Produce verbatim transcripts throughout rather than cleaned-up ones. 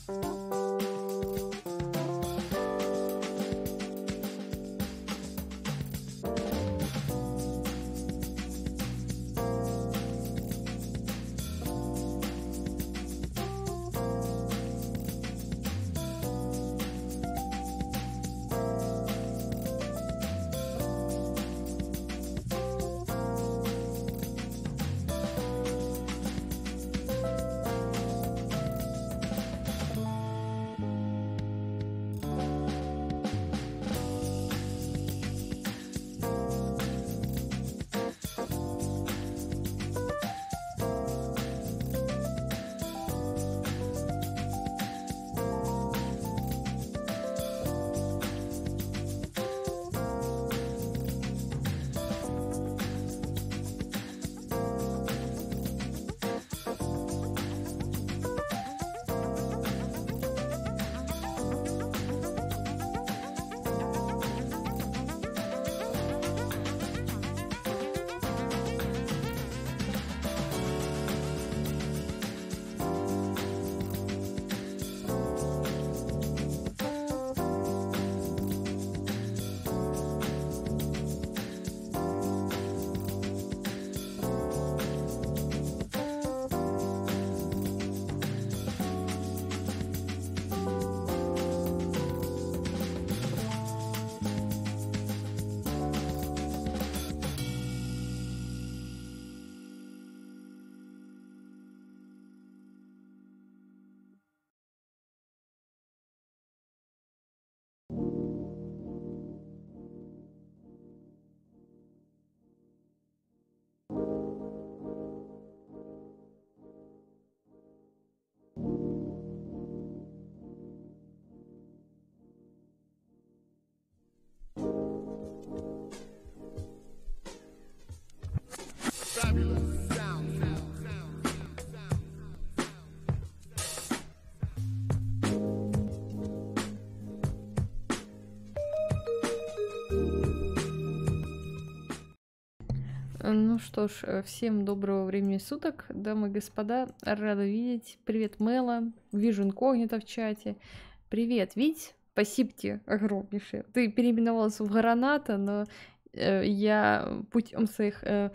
Ну что ж, всем доброго времени суток, дамы и господа, рада видеть. Привет, Мэла, вижу инкогнито в чате. Привет, Вить, спасибо тебе огромнейшее. Ты переименовалась в Граната, но э, я путем своих э,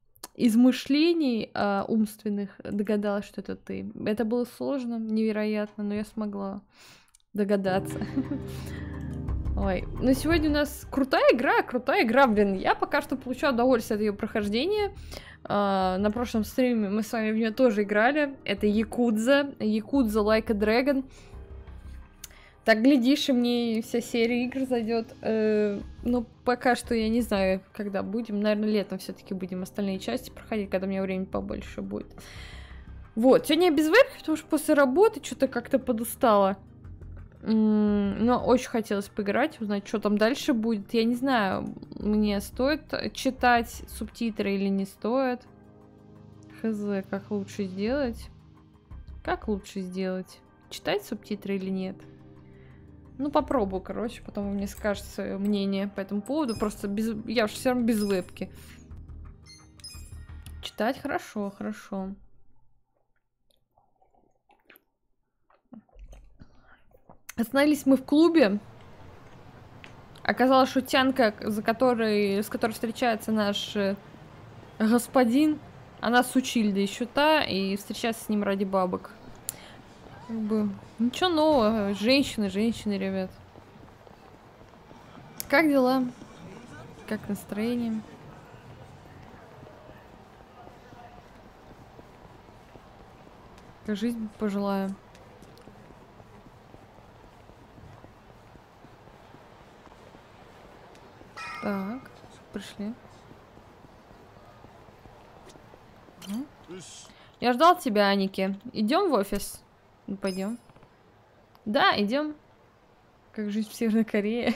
измышлений э, умственных догадалась, что это ты. Это было сложно, невероятно, но я смогла догадаться. Ой, ну сегодня у нас крутая игра, крутая игра, блин. Я пока что получаю удовольствие от ее прохождения. А, на прошлом стриме мы с вами в нее тоже играли. Это Якудза, Якудза Like a Dragon. Так, глядишь, и мне вся серия игр зайдет. Э, ну, пока что я не знаю, когда будем. Наверное, летом все-таки будем остальные части проходить, когда у меня времени побольше будет. Вот, сегодня я без вебки, потому что после работы что-то как-то подустала. Но очень хотелось поиграть, узнать, что там дальше будет. Я не знаю, мне стоит читать субтитры или не стоит. Хз, как лучше сделать? Как лучше сделать? Читать субтитры или нет? Ну, попробую, короче, потом вы мне скажете свое мнение по этому поводу. Просто без... я же все равно без вебки. Читать хорошо, хорошо. Остановились мы в клубе. Оказалось, что тянка, за которой, с которой встречается наш э, господин, она с Учильдой еще та, и встречаться с ним ради бабок. Как бы, ничего нового. Женщины, женщины, ребят. Как дела? Как настроение? Как жизнь пожелаю. Так, пришли. Угу. Я ждал тебя, Аники. Идем в офис? Ну, пойдем. Да, идем. Как жизнь в Северной Корее.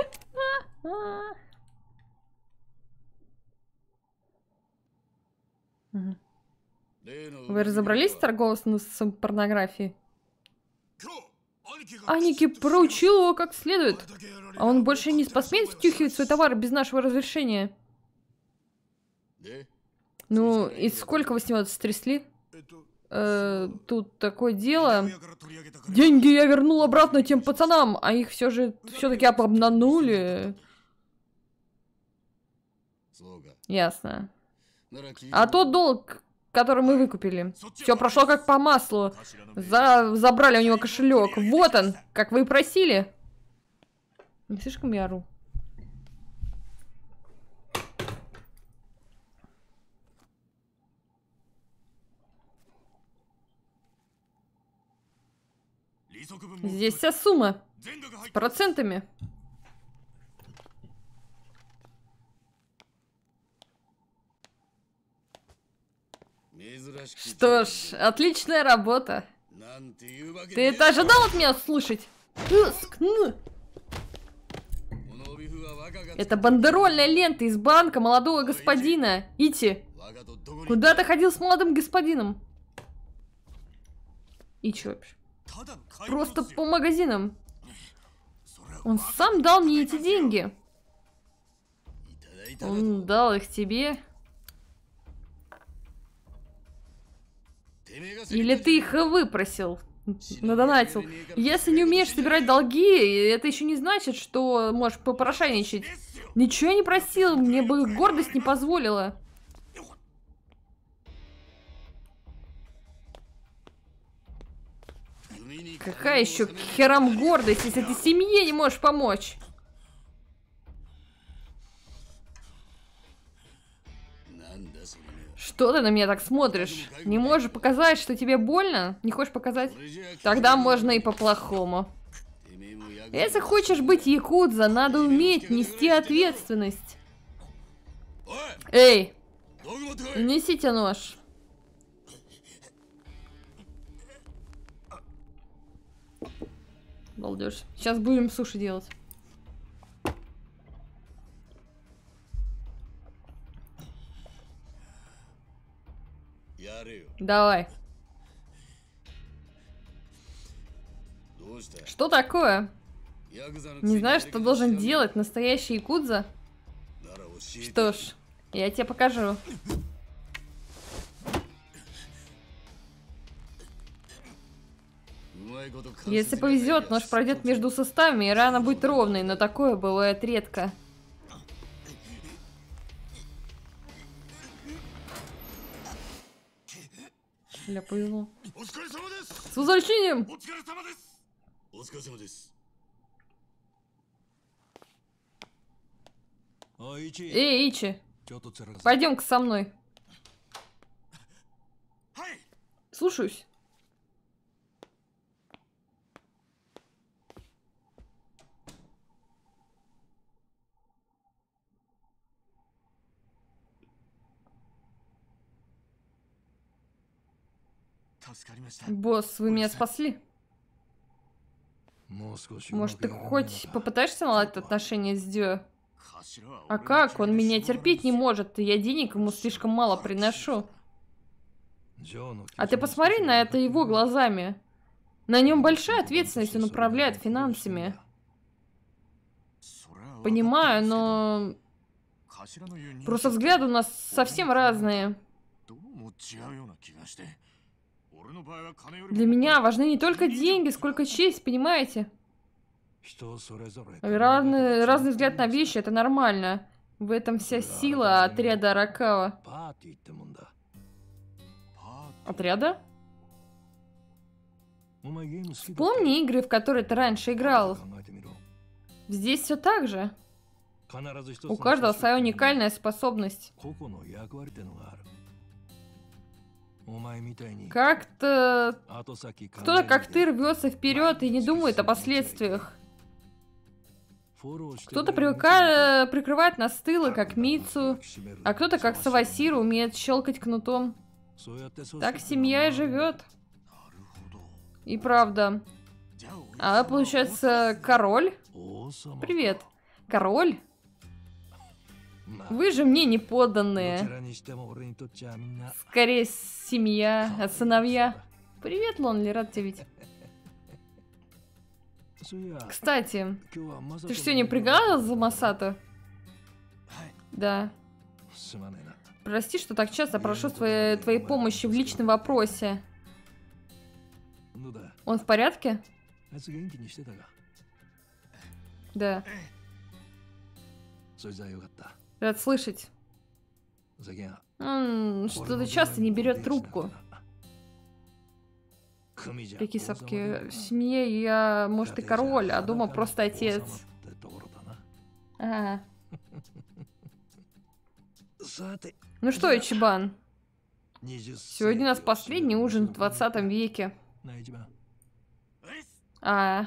Вы разобрались с торговцем порнографией? Аники проучил его как следует. А он больше не посмеет втюхивать свой товар без нашего разрешения. Ну, и сколько вы с него стрясли? Э, тут такое дело. Деньги я вернул обратно тем пацанам, а их все же все-таки обманули. Ясно. А тот долг, который мы выкупили, все прошло как по маслу. За... Забрали у него кошелек. Вот он, как вы и просили. Не слишком я ору. Здесь вся сумма. С процентами. Что ж, отличная работа. Ты это ожидал от меня услышать? Это бандерольная лента из банка молодого господина. Ити, куда ты ходил с молодым господином? Ичи вообще. Просто по магазинам. Он сам дал мне эти деньги. Он дал их тебе. Или ты их выпросил, надонатил. Если не умеешь собирать долги, это еще не значит, что можешь попрошайничать. Ничего я не просил, мне бы гордость не позволила. Какая еще к херам гордость, если ты семье не можешь помочь? Что ты на меня так смотришь? Не можешь показать, что тебе больно? Не хочешь показать? Тогда можно и по-плохому. Если хочешь быть якудза, надо уметь нести ответственность. Эй, несите нож. Балдеж. Сейчас будем суши делать. Давай. Что такое? Не знаешь, что должен делать настоящий якудза? Что ж, я тебе покажу. Если повезет, нож пройдет между суставами, и рана будет ровной, но такое бывает редко. Бля, повезло. С возвращением! Эй, Ичи, пойдем-ка со мной. Слушаюсь. Босс, вы меня спасли? Может, ты хоть попытаешься наладить отношения с Дё? А как? Он меня терпеть не может, и я денег ему слишком мало приношу. А ты посмотри на это его глазами. На нем большая ответственность, он управляет финансами. Понимаю, но... Просто взгляды у нас совсем разные. Для меня важны не только деньги, сколько честь, понимаете? Разный, разный взгляд на вещи, это нормально. В этом вся сила отряда Аракава. Отряда? Вспомни игры, в которые ты раньше играл. Здесь все так же. У каждого своя уникальная способность. Как-то... Кто-то как ты рвется вперед и не думает о последствиях. Кто-то привыкает прикрывать нас с тыла, как Мицу, а кто-то как Савасиру умеет щелкать кнутом. Так семья и живет. И правда. А получается, король? Привет. Король? Вы же мне не подданные. Скорее, семья, а сыновья. Привет, Лонли, рад тебя видеть. Кстати, ты что, не пригадал за Масато? Да. Прости, что так часто прошу твоей, твоей помощи в личном вопросе. Он в порядке? Да. Рад слышать. Он что-то часто не берет трубку. Прикисовки. В семье я, может, и король, а дома просто отец. Ага. Ну что, Ичибан? Сегодня у нас последний ужин в двадцатом веке. А.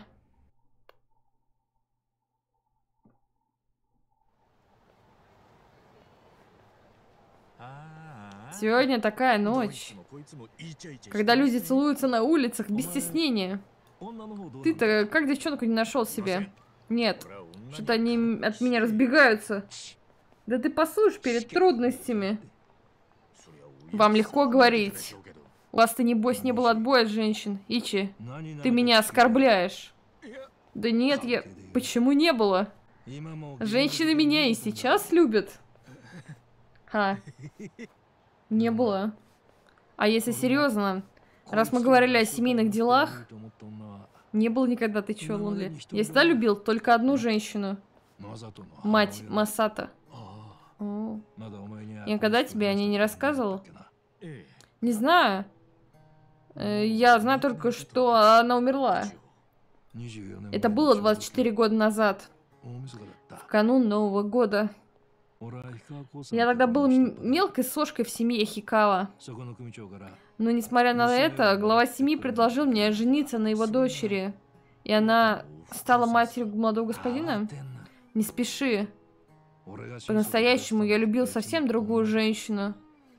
Сегодня такая ночь, когда люди целуются на улицах без стеснения. Ты-то как девчонку не нашел себе? Нет, что-то они от меня разбегаются. Да ты послушай перед трудностями. Вам легко говорить. У вас-то, небось, не было отбоя от женщин. Ичи, ты меня оскорбляешь. Да нет, я... Почему не было? Женщины меня и сейчас любят. Ха. Не было. А если серьезно, раз мы говорили о семейных делах, не было никогда, ты чё, Лунли? Я всегда любил только одну женщину. Мать Масата. О. Я никогда тебе о ней не рассказывал? Не знаю. Я знаю только, что она умерла. Это было двадцать четыре года назад. В канун Нового года. Я тогда был мелкой сошкой в семье Хикава. Но, несмотря на это, глава семьи предложил мне жениться на его дочери. И она стала матерью молодого господина? Не спеши. По-настоящему я любил совсем другую женщину.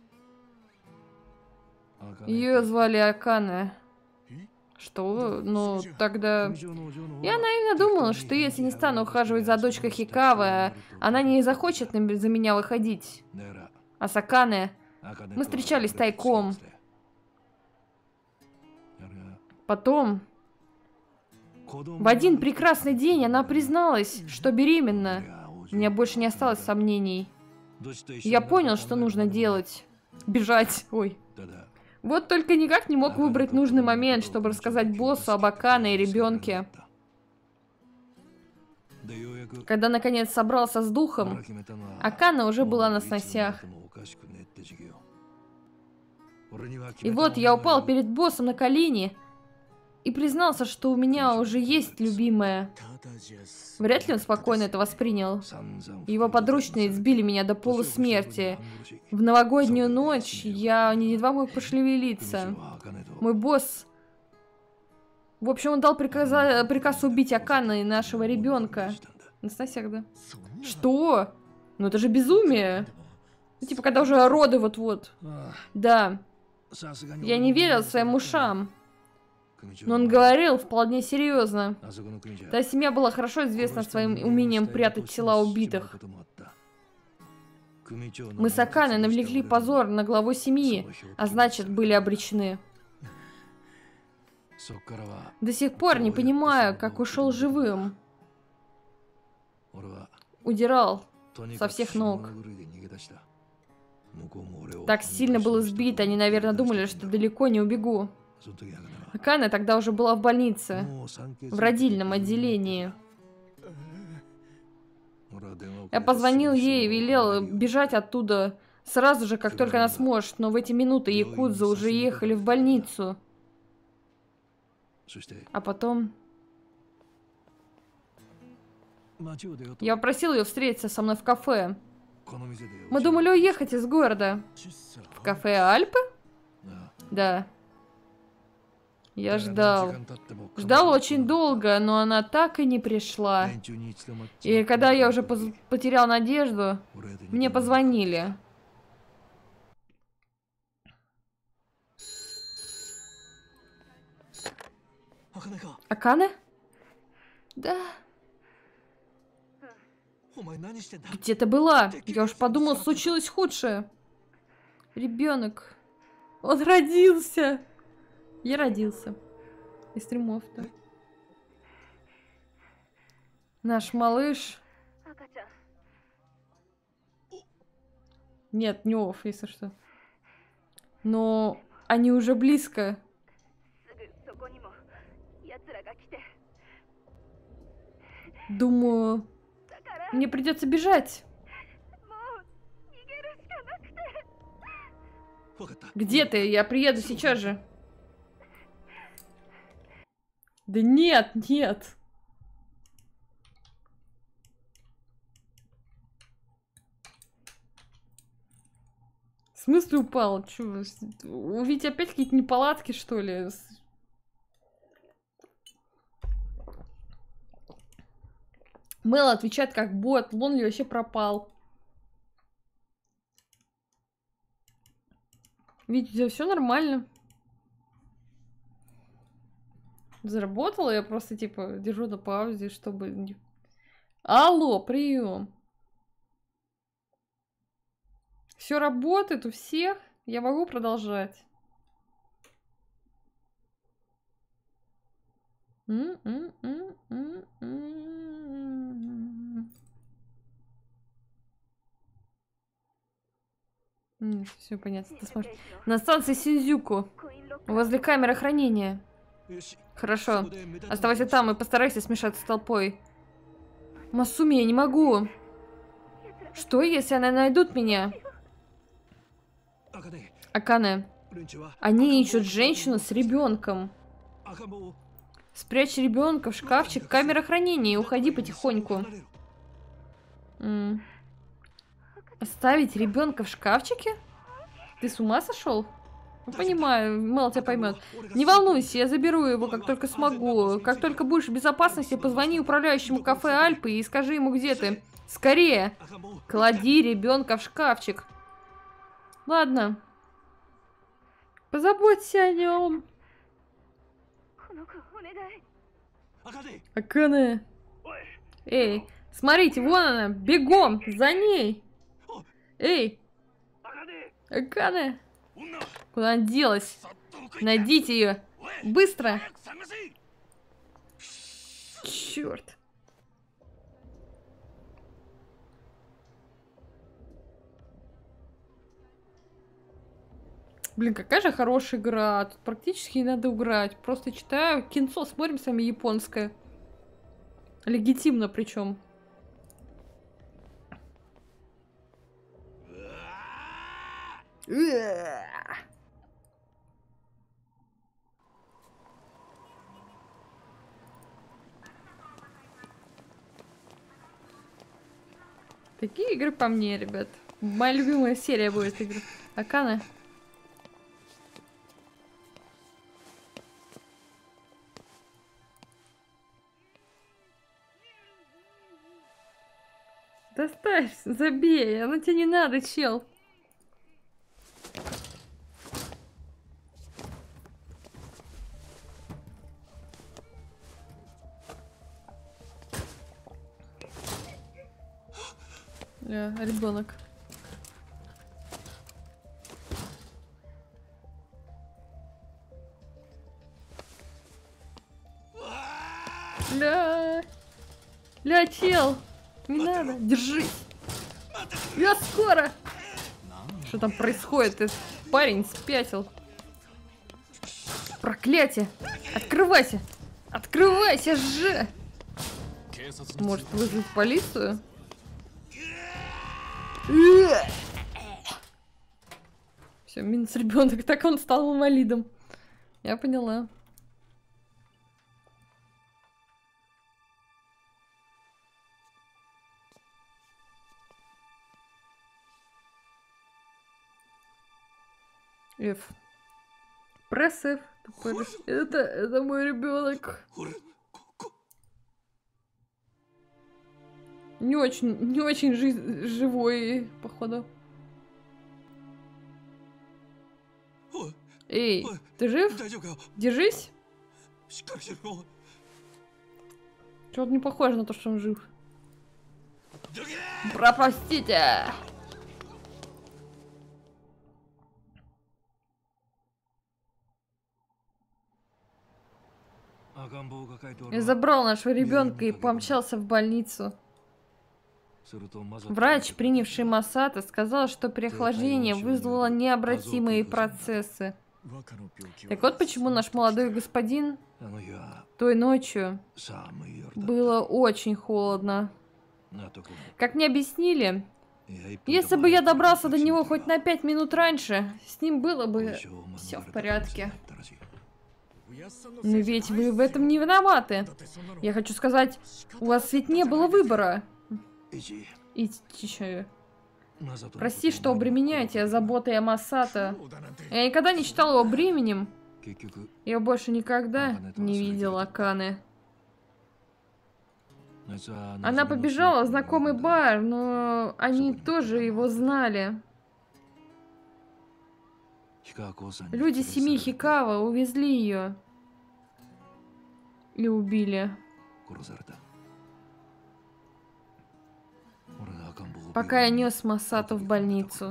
Ее звали Акане. Что? Ну, тогда... Я наивно думала, что если не стану ухаживать за дочкой Хикавы, она не захочет за меня выходить. А с Акане мы встречались тайком. Потом, в один прекрасный день она призналась, что беременна. У меня больше не осталось сомнений. Я понял, что нужно делать. Бежать. Ой. Вот только никак не мог выбрать нужный момент, чтобы рассказать боссу об Акане и ребенке. Когда наконец собрался с духом, Акана уже была на сносях. И вот я упал перед боссом на колени и признался, что у меня уже есть любимая. Вряд ли он спокойно это воспринял. Его подручные избили меня до полусмерти. В новогоднюю ночь я едва мог пошевелиться. Мой босс... В общем, он дал приказа... приказ убить Акана и нашего ребенка. На сносях, да? Что? Ну это же безумие. Ну, типа, когда уже роды вот-вот. Да. Я не верил своим ушам. Но он говорил вполне серьезно. Та семья была хорошо известна своим умением прятать тела убитых. Мы с Аканой навлекли позор на главу семьи, а значит, были обречены. До сих пор не понимаю, как ушел живым. Удирал со всех ног. Так сильно был избит, они, наверное, думали, что далеко не убегу. Акана тогда уже была в больнице, в родильном отделении. Я позвонил ей и велел бежать оттуда сразу же, как только она сможет, но в эти минуты якудзы уже ехали в больницу. А потом... Я попросил ее встретиться со мной в кафе. Мы думали уехать из города. В кафе Альпы? Да. Я ждал. Ждал очень долго, но она так и не пришла. И когда я уже потерял надежду, мне позвонили. Акане? Да. Где ты была? Я уж подумал, случилось худшее. Ребенок. Он родился. Я родился. Из стримов-то. Наш малыш. Нет, не Оф, если что. Но они уже близко. Думаю, мне придется бежать. Где ты? Я приеду сейчас же. Да нет, нет. В смысле упал? Чё? У Вити опять какие-то неполадки, что ли? Мэл отвечает как бот. Лонли вообще пропал. Вить, у тебя все нормально? Заработала? Я просто, типа, держу на паузе, чтобы... Алло, прием. Все работает у всех? Я могу продолжать? Все понятно. Ты смотри. На станции Синдзюку, возле камеры хранения. Хорошо. Оставайся там и постарайся смешаться с толпой. Масуми, я не могу. Что, если они найдут меня? Акане, они ищут женщину с ребенком. Спрячь ребенка в шкафчик камеры хранения и уходи потихоньку. М. Оставить ребенка в шкафчике? Ты с ума сошел? Ну, понимаю, Мэл тебя поймет. Не волнуйся, я заберу его, как только смогу. Как только будешь в безопасности, позвони управляющему кафе Альпы и скажи ему, где ты. Скорее! Клади ребенка в шкафчик. Ладно. Позаботься о нем. Акане. Эй, смотрите, вон она, бегом, за ней. Эй, Акане. Куда она делась? Найдите ее. Быстро. Черт. Блин, какая же хорошая игра. Тут практически не надо играть. Просто читаю кинцо, смотрим с вами японское. Легитимно причем. Такие игры по мне, ребят. Моя любимая серия будет игр. Акана. Доставь, забей, оно тебе не надо, чел. Ля, ребенок. Ля, ля, чел. Не надо, держись. Я скоро. Что там происходит? Этот парень спятил. Проклятие. Открывайся. Открывайся же. Может вызвать полицию? Все, минус ребенок. Так он стал инвалидом. Я поняла. F. Пресс F. Это, это мой ребенок. Не очень, не очень жи живой, походу. Эй, ты жив? Держись. Чё-то не похоже на то, что он жив. Пропустите! Я забрал нашего ребенка и помчался в больницу. Врач, принявший Масата, сказал, что переохлаждение вызвало необратимые процессы. Так вот почему наш молодой господин той ночью было очень холодно. Как мне объяснили, если бы я добрался до него хоть на пять минут раньше, с ним было бы все в порядке. Но ведь вы в этом не виноваты. Я хочу сказать, у вас ведь не было выбора. И еще... Прости, что обременяю тебя заботой о Масато. Я никогда не считал его бременем. Я больше никогда не видела Акане. Она побежала в знакомый бар, но они тоже его знали. Люди семьи Хикава увезли ее. И убили. Пока я нес Масато в больницу.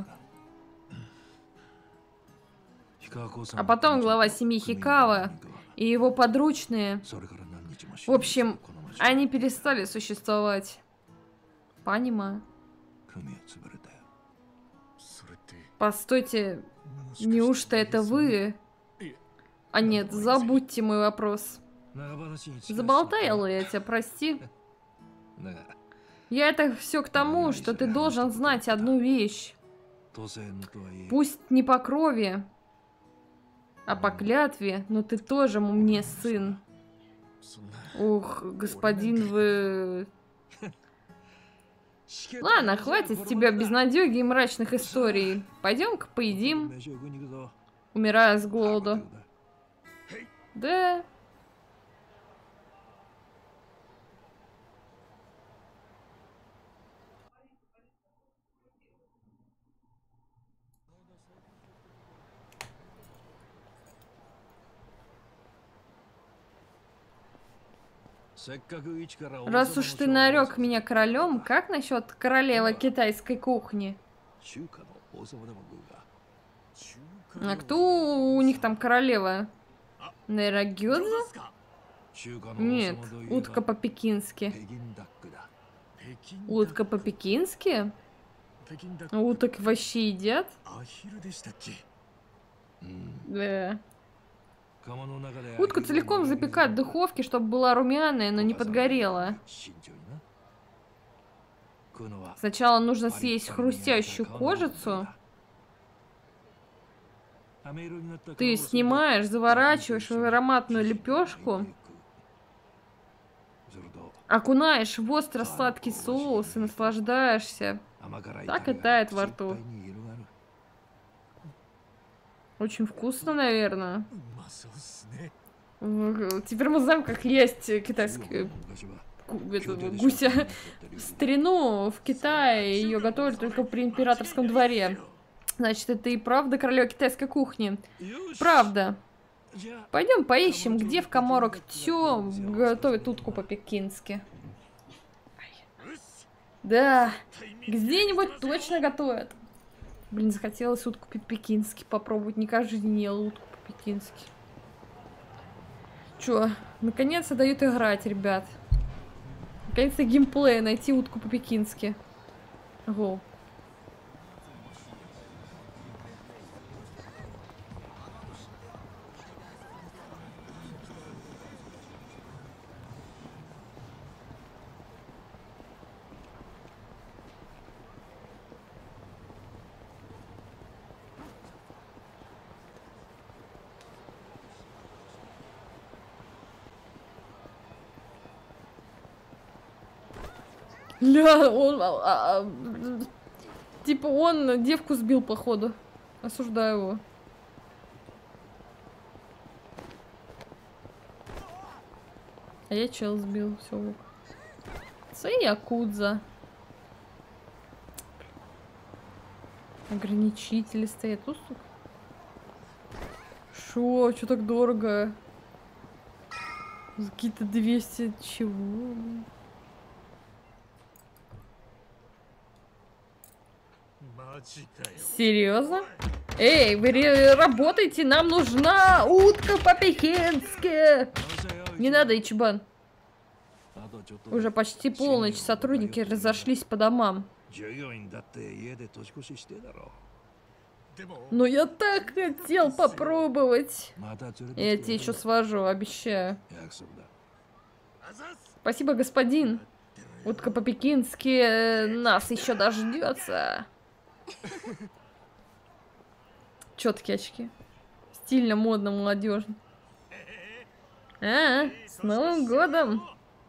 А потом глава семьи Хикава и его подручные... В общем, они перестали существовать. Понимаю. Постойте, неужто это вы? А нет, забудьте мой вопрос. Заболтала я тебя, прости. Я это все к тому, что ты должен знать одну вещь. Пусть не по крови, а по клятве, но ты тоже мне сын. Ух, господин, вы... Ладно, хватит с тебя безнадёги и мрачных историй. Пойдем-ка поедим. Умираю с голоду. Да... Раз уж ты нарек меня королем, как насчет королевы китайской кухни? А кто у них там королева? Нейрогёдзе? Нет, утка по-пекински. Утка по-пекински? Уток вообще едят? Да. Утку целиком запекать в духовке, чтобы была румяная, но не подгорела. Сначала нужно съесть хрустящую кожицу. Ты снимаешь, заворачиваешь в ароматную лепешку, окунаешь в остро-сладкий соус и наслаждаешься. Так и тает во рту. Очень вкусно, наверное. Теперь мы знаем, как есть китайский гуся. В старину в Китае ее готовили только при императорском дворе. Значит, это и правда королева китайской кухни. Правда. Пойдем поищем, где в Каморок Тё готовят утку по-пекински. Да, где-нибудь точно готовят. Блин, захотелось утку по-пекински попробовать. Не каждый день ел утку по-пекински. Чё, наконец-то дают играть, ребят. Наконец-то геймплей, найти утку по-пекински. Ого. Ля, он... А, а, типа он девку сбил, походу. Осуждаю его. А я чел сбил, все. Це якудза. Ограничители стоят. Тут, сука. Шо? Чё так дорого? Какие-то двести... Чего? Серьезно? Эй, вы работаете, нам нужна утка по-пекински. Не надо, Ичибан. Уже почти полночь, сотрудники разошлись по домам. Но я так хотел попробовать. Я тебе еще свожу, обещаю. Спасибо, господин. Утка по-пекински э, нас еще дождется. Четкие очки. Стильно, модно, молодежно. А, с Новым годом!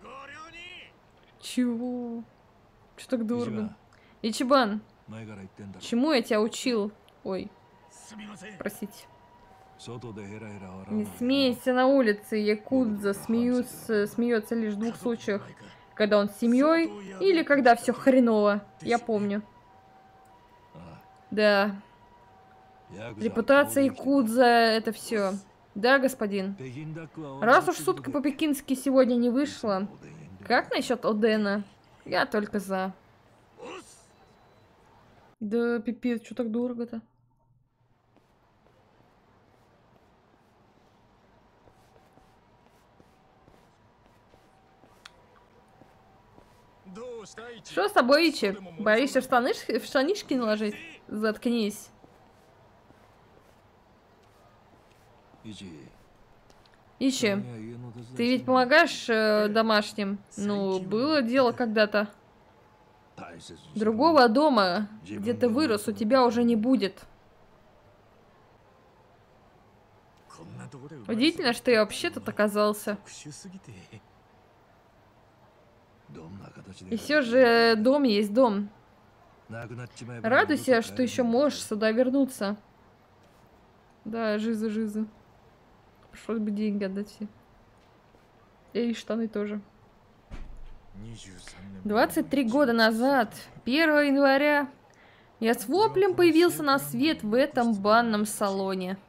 Чего? Че так дорого? Ичибан, чему я тебя учил? Ой, простите. Не смейся на улице, якудза смеются, смеется лишь в двух случаях. Когда он с семьей или когда все хреново. Я помню. Да. Репутация якудза, это все. Да, господин. Раз уж сутка по-пекински сегодня не вышло, как насчет Одена? Я только за. Да, пипец, что так дорого-то? Что с тобой, Ичи? Боишься в, штаныш... в штанишки наложить? Заткнись. Ичи, ты ведь помогаешь э, домашним? Ну, было дело когда-то. Другого дома, где ты вырос, у тебя уже не будет. Удивительно, что я вообще тут оказался. И все же дом есть дом. Радуйся, что еще можешь сюда вернуться. Да, жиза, жиза. Пришлось бы деньги отдать все. И штаны тоже. двадцать три года назад, первого января, я с воплем появился на свет в этом банном салоне.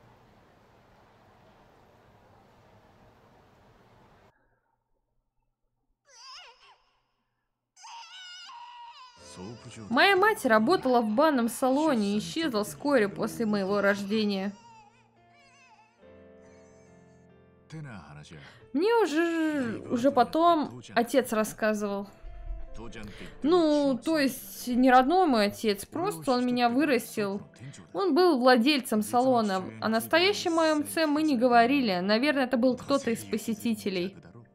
Моя мать работала в банном салоне и исчезла вскоре после моего рождения. Мне уже, уже потом отец рассказывал. Ну, то есть не родной мой отец, просто он меня вырастил. Он был владельцем салона. О настоящем моем отце мы не говорили. Наверное, это был кто-то из посетителей.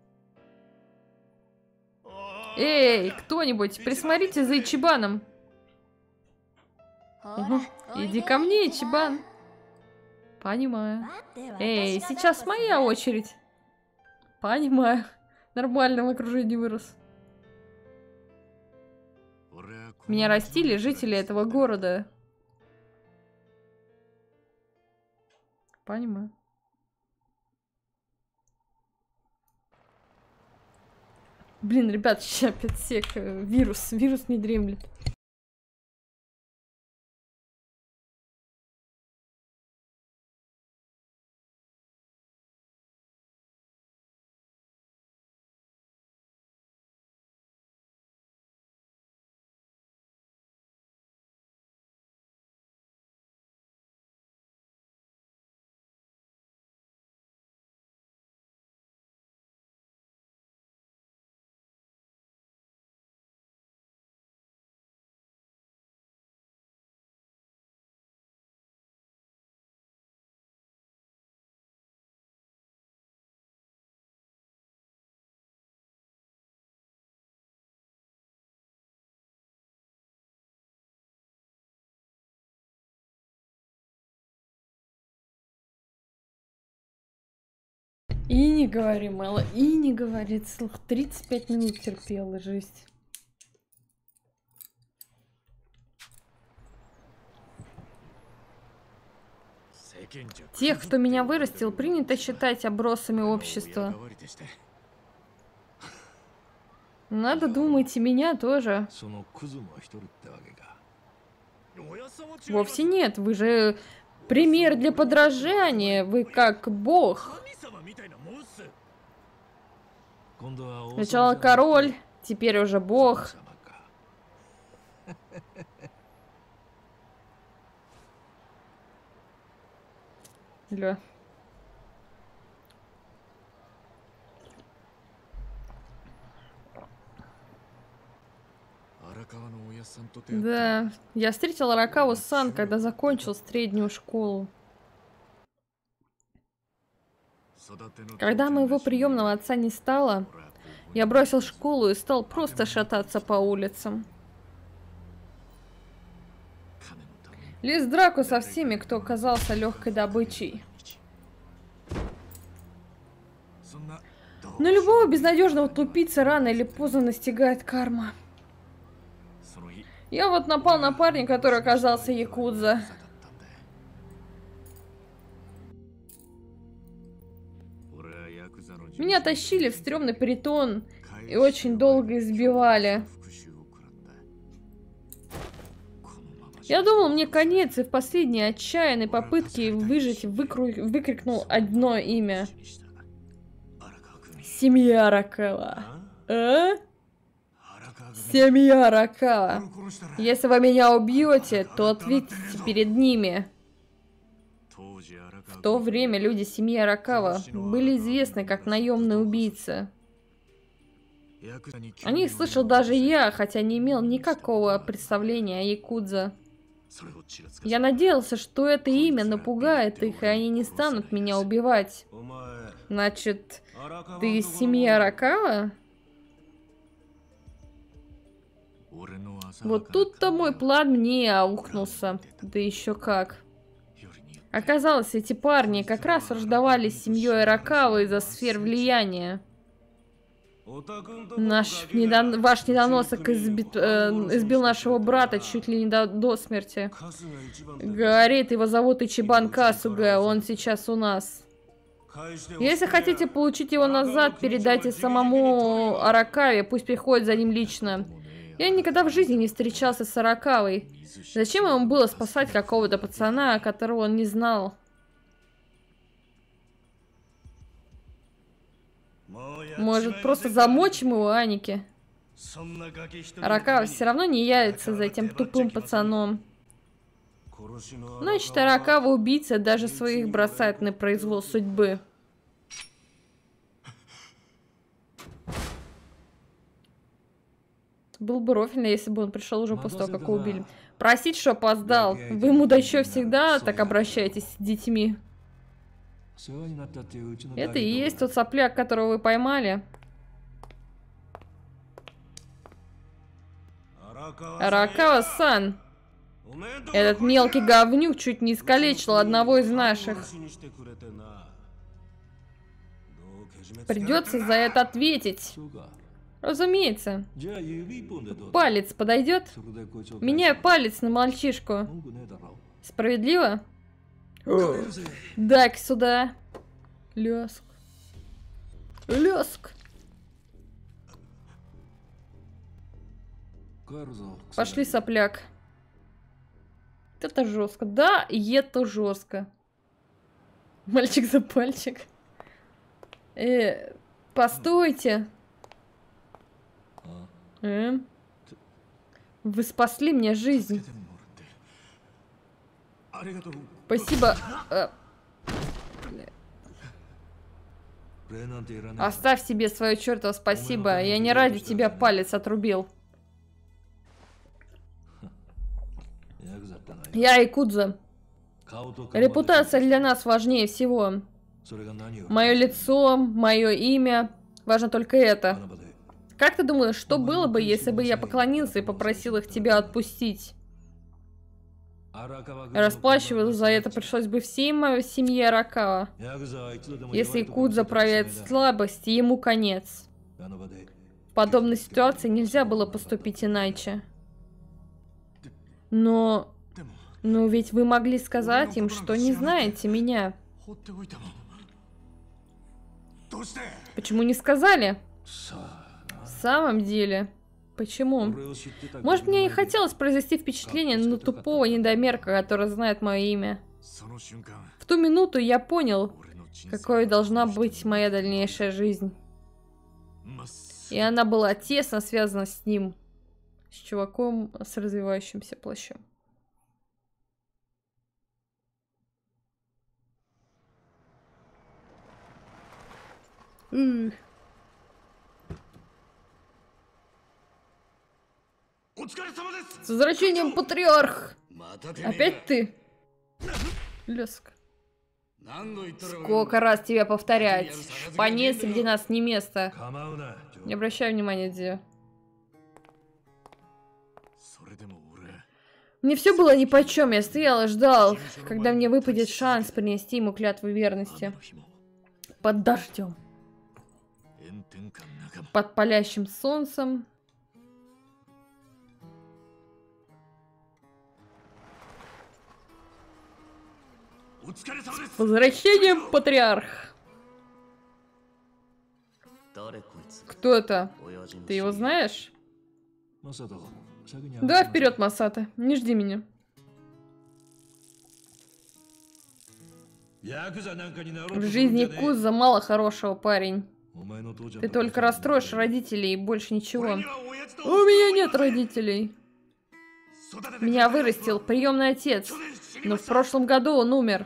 Эй, кто-нибудь, присмотрите за Ичибаном. Угу. Иди ко мне, Ичибан. Понимаю. Эй, сейчас моя очередь. Понимаю. Нормально в окружении вырос. Меня растили жители этого города. Понимаю. Блин, ребят, сейчас опять всех вирус. Вирус не дремлет. И не говори, мало, и не говори. Слух, тридцать пять минут терпела, жесть. Тех, кто меня вырастил, принято считать обросами общества. Надо думать, и меня тоже. Вовсе нет, вы же пример для подражания, вы как бог. Сначала король, теперь уже бог. Ля. Да, я встретил Аракаву-сан, когда закончил среднюю школу. Когда моего приемного отца не стало, я бросил школу и стал просто шататься по улицам. Лез в драку со всеми, кто оказался легкой добычей. Но любого безнадежного тупицы рано или поздно настигает карма. Я вот напал на парня, который оказался якудза. Меня тащили в стрёмный притон и очень долго избивали. Я думал, мне конец, и в последней отчаянной попытке выжить выкру... выкрикнул одно имя. Семья Аракава. А? Семья Аракава. Если вы меня убьете, то ответьте перед ними. В то время люди семьи Аракава были известны как наемные убийцы. О них слышал даже я, хотя не имел никакого представления о якудзе. Я надеялся, что это имя напугает их, и они не станут меня убивать. Значит, ты из семьи Аракава? Вот тут-то мой план мне аукнулся. Да еще как. Оказалось, эти парни как раз враждовали с семьей Аракава из-за сфер влияния. Наш недон... Ваш недоносок изби... э, избил нашего брата чуть ли не до, до смерти. Говорит, его зовут Ичибан Касуга, он сейчас у нас. Если хотите получить его назад, передайте самому Аракаве, пусть приходит за ним лично. Я никогда в жизни не встречался с Аракавой. Зачем ему было спасать какого-то пацана, которого он не знал? Может, просто замочим его, Аники? Аракава все равно не явится за этим тупым пацаном. Значит, Аракава убийца даже своих бросает на произвол судьбы. Был бы рофильно, если бы он пришел уже после того, как его убили. Простите, что опоздал. Вы, мудачё, всегда так обращаетесь с детьми. Это и есть тот сопляк, которого вы поймали. Аракава-сан. Этот мелкий говнюк чуть не искалечил одного из наших. Придется за это ответить. Разумеется. Палец подойдет? Меняю палец на мальчишку. Справедливо? Дай-ка сюда. Лёск. Лёск. Пошли, сопляк. Это жестко. Да, это жестко. Мальчик за пальчик. Э, постойте. Э? Вы спасли мне жизнь. Спасибо. А... Оставь себе свое чертово спасибо. Я не ради тебя палец отрубил. Я якудза. Репутация для нас важнее всего. Мое лицо, мое имя. Важно только это. Как ты думаешь, что было бы, если бы я поклонился и попросил их тебя отпустить? Расплачиваться за это пришлось бы всей моей семье Аракава. Если якудза проявит слабость, ему конец. В подобной ситуации нельзя было поступить иначе. Но... Но ведь вы могли сказать им, что не знаете меня. Почему не сказали? В самом деле... Почему? Может, мне и хотелось произвести впечатление на тупого недомерка, который знает мое имя. В ту минуту я понял, какой должна быть моя дальнейшая жизнь. И она была тесно связана с ним, с чуваком с развивающимся плащом. С возвращением, патриарх! Опять ты? Лёск. Сколько раз тебе повторять? Шпане среди нас не место. Не обращай внимания, Дзё. Мне все было нипочем, я стоял и ждал, когда мне выпадет шанс принести ему клятву верности. Под дождем. Под палящим солнцем. С возвращением, патриарх! Кто это? Ты его знаешь? Да, вперед, Масата. Не жди меня. В жизни Куза мало хорошего, парень. Ты только расстроишь родителей и больше ничего. У меня нет родителей. Меня вырастил приемный отец, но в прошлом году он умер.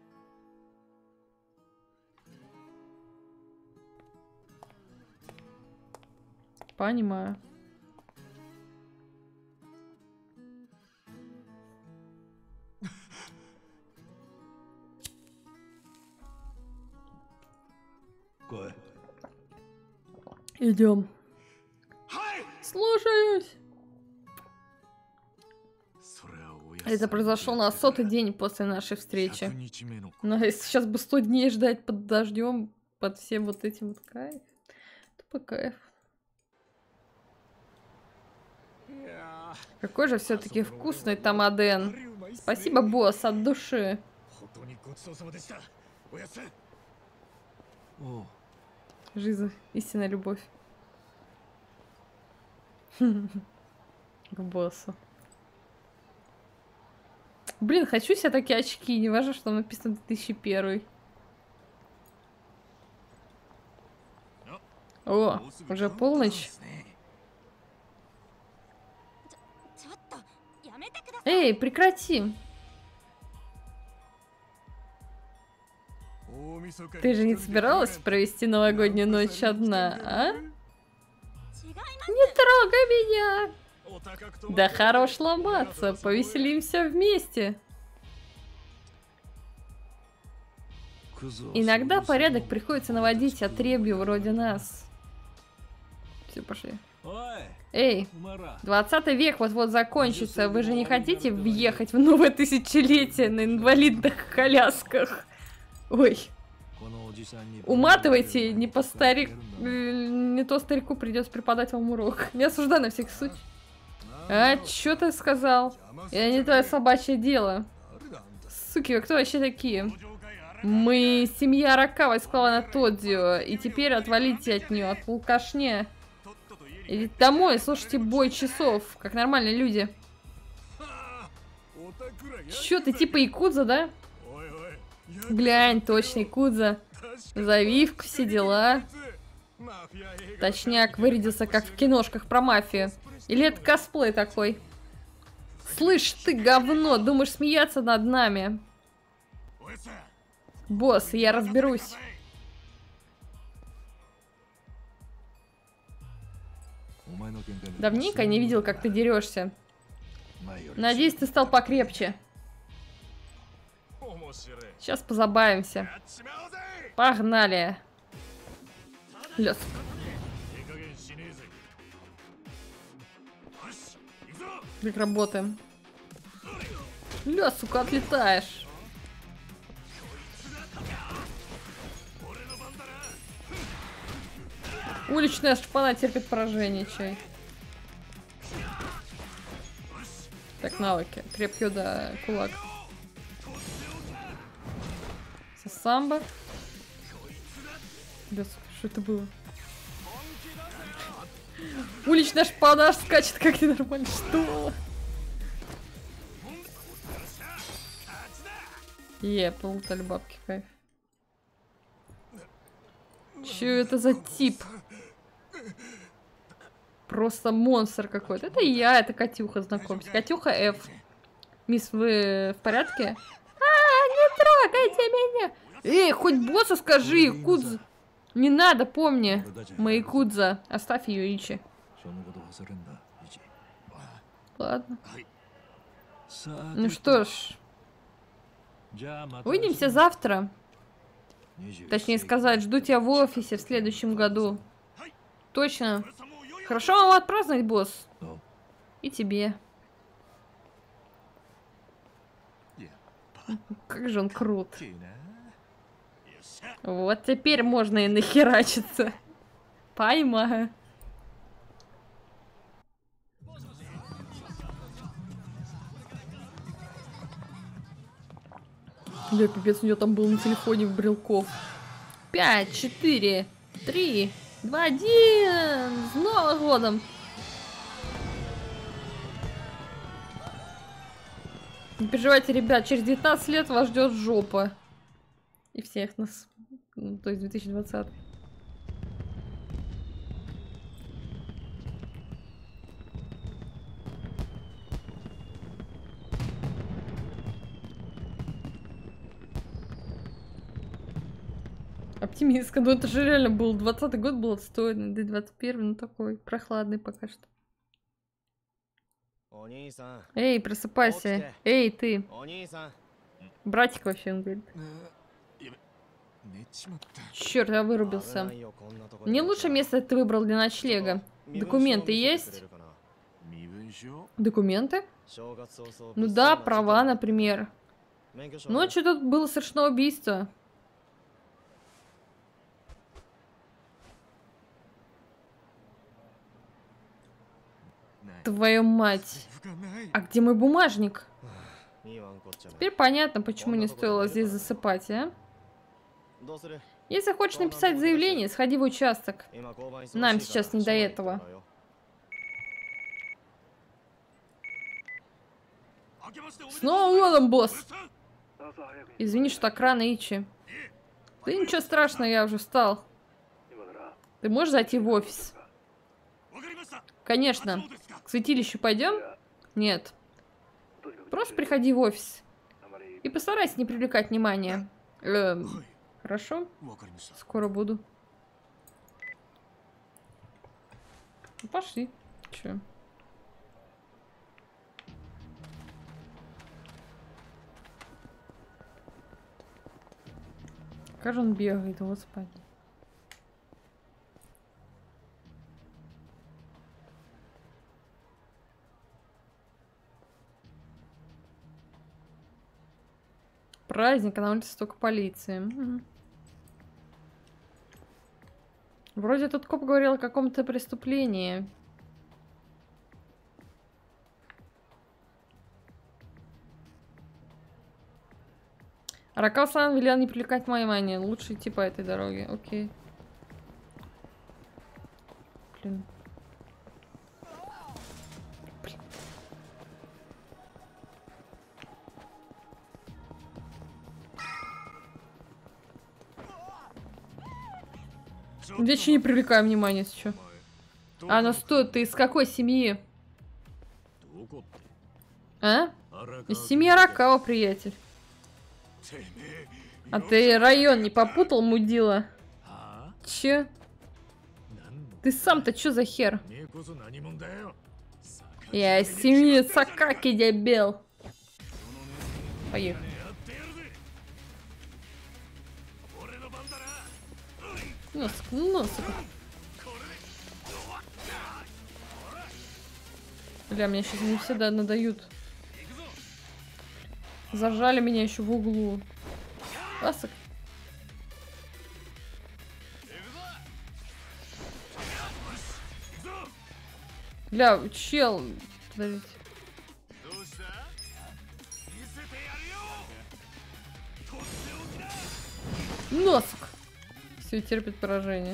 Понимаю. Идем. Слушаюсь. Это произошло на сотый день после нашей встречи. Но если сейчас бы сто дней ждать под дождем, под всем вот этим вот кайф, то по кайф. Какой же все-таки вкусный тамаден. Спасибо, босс, от души. Жизнь, истинная любовь. К боссу. Блин, хочу себе такие очки. Не важно, что написано две тысячи первый. О, уже полночь. Эй, прекрати. Ты же не собиралась провести новогоднюю ночь одна, а? Не трогай меня! Да хорош ломаться, повеселимся вместе. Иногда порядок приходится наводить отребью вроде нас. Все, пошли. Эй, двадцатый век вот-вот закончится. Вы же не хотите въехать в новое тысячелетие на инвалидных колясках? Ой. Уматывайте, не по старик... Не то старику придется преподать вам урок. Не осуждай на всякий случай. А, чё ты сказал? Я не твое собачье дело. Суки, вы кто вообще такие? Мы семья Аракавы с клана Тодзио, и теперь отвалите от нее, от алкашня. Идите домой, слушайте бой часов, как нормальные люди. Чё, ты типа якудза, да? Глянь, точно, якудза. Завивка, все дела. Точняк, вырядился как в киношках про мафию. Или это косплей такой? Слышь, ты говно, думаешь смеяться над нами? Босс, я разберусь. Давненько не видел, как ты дерешься. Надеюсь, ты стал покрепче. Сейчас позабавимся. Погнали. Лёс. Как работаем. Лёс, сука, отлетаешь. Уличная шпана терпит поражение, чай. Так, навыки. Крепкий удар, кулак. Самбо. Да, что это было? Уличная шпана скачет как ненормально. Что? Е, полутали бабки, кайф. Чё это за тип? Просто монстр какой-то. Это я, это Катюха, знакомься. Катюха Ф. Мисс, вы в порядке? А, не трогайте меня! Эй, хоть боссу скажи, Кудз. Не надо, помни. Мои Кудза. Оставь ее, Ичи. Ладно. Ну что ж. Увидимся завтра. Точнее сказать, жду тебя в офисе в следующем году. Точно. Хорошо вам отпраздновать, босс. И тебе. Как же он крут. Вот теперь можно и нахерачиться. Пойма. Бля, пипец, у него там был на телефоне в брелков. Пять, четыре, три, два, один. С Новым годом! Не переживайте, ребят, через девятнадцать лет вас ждет жопа. И всех нас. Ну, то есть две тысячи двадцатый. Оптимистка, ну это же реально был двадцатый год, был отстойный, да и двадцать первый, ну такой прохладный пока что. Эй, просыпайся. Эй, ты. Братик вообще, он говорит. Черт, я вырубился. Не лучшее место ты выбрал для ночлега. Документы есть? Документы? Ну да, права, например. Ночью тут было совершено убийство. Твою мать. А где мой бумажник? Теперь понятно, почему не стоило здесь засыпать, а? Если хочешь написать заявление, сходи в участок. Нам сейчас не до этого. С Новым годом, босс! Извини, что так рано, Ичи. Да ничего страшного, я уже встал. Ты можешь зайти в офис? Конечно. К святилищу пойдем? Нет. Просто приходи в офис. И постарайся не привлекать внимания. Эм, хорошо? Скоро буду. Ну, пошли. Че? Как же он бегает, господи. Праздник, а на улице столько полиции. Угу. Вроде тут коп говорил о каком-то преступлении. Ракал-сан велел не привлекать внимание. Лучше идти по этой дороге. Окей. Блин. Я еще не привлекаю внимания, что? А, ну стой, ты из какой семьи? А? Из семьи Аракава, приятель. А ты район не попутал, мудила? Че? Ты сам-то что за хер? Я из семьи Сакаки, дебил. Поехали. Носик, носик. Бля, меня сейчас не всегда надают. Зажали меня еще в углу. Ласок. Бля, чел. Подождите. Носик. Все, терпит поражение.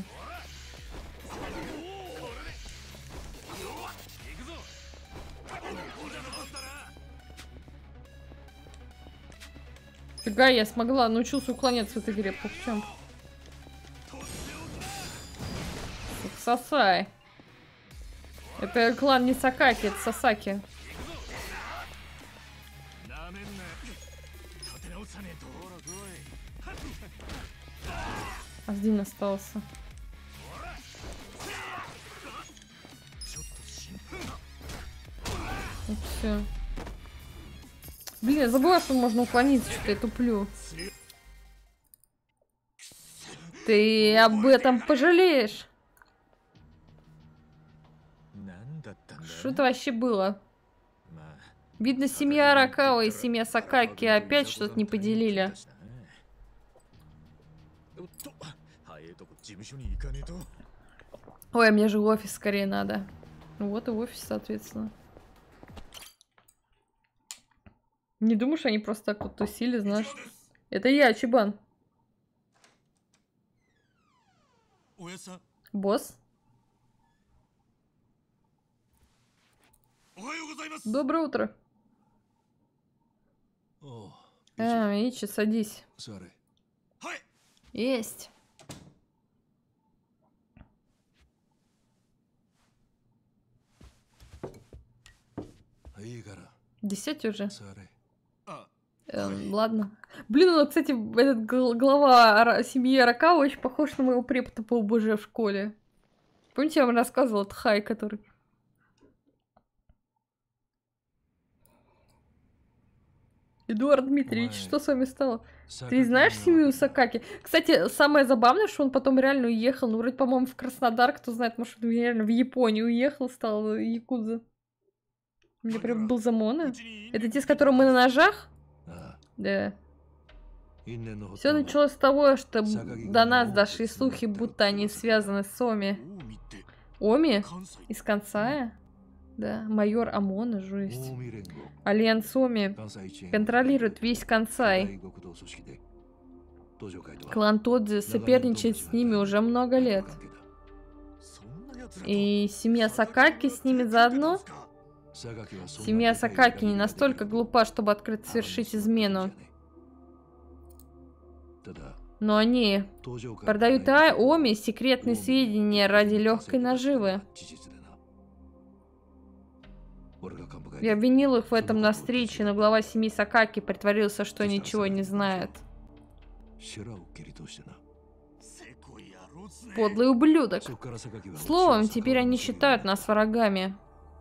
Фига, я смогла, научился уклоняться в этой игре. В чем? Сасай. Это клан не Сакаки, это Сасаки. Один остался. все. Блин, я забыла, что можно уклониться, что я туплю. Ты об этом пожалеешь. Что это вообще было? Видно, семья Аракава и семья Сакаки опять что-то не поделили. Ой, мне же в офис скорее надо. Ну вот и офис, соответственно. Не думаешь, они просто так тут тусили, знаешь? Это я, Чибан. Босс? Доброе утро. А, Ичи, садись. Есть. Десять уже. Эм, ладно. Блин, ну, кстати, этот гл- глава Ара- семьи Аракава очень похож на моего препода по ОБЖ в школе. Помните, я вам рассказывала, это Хай, который... Эдуард Дмитриевич, что с вами стало? Ты знаешь семью Сакаки? Кстати, самое забавное, что он потом реально уехал. Ну, вроде, по-моему, в Краснодар, кто знает, может, он реально в Японию уехал, стал якудза. У меня прям был замона. Это те, с которыми мы на ножах? Да. Все началось с того, что до нас дошли слухи, будто они связаны с Оми. Оми? Из Кансая? Да, майор ОМОНа, жесть. Альянс Оми контролирует весь Кансай. Клан Тодзи соперничает с ними уже много лет. И семья Сакаки с ними заодно? Семья Сакаки не настолько глупа, чтобы открыто совершить измену. Но они продают Оми секретные сведения ради легкой наживы. Я обвинил их в этом на встрече, но глава семьи Сакаки притворился, что ничего не знает. Подлый ублюдок. Словом, теперь они считают нас врагами.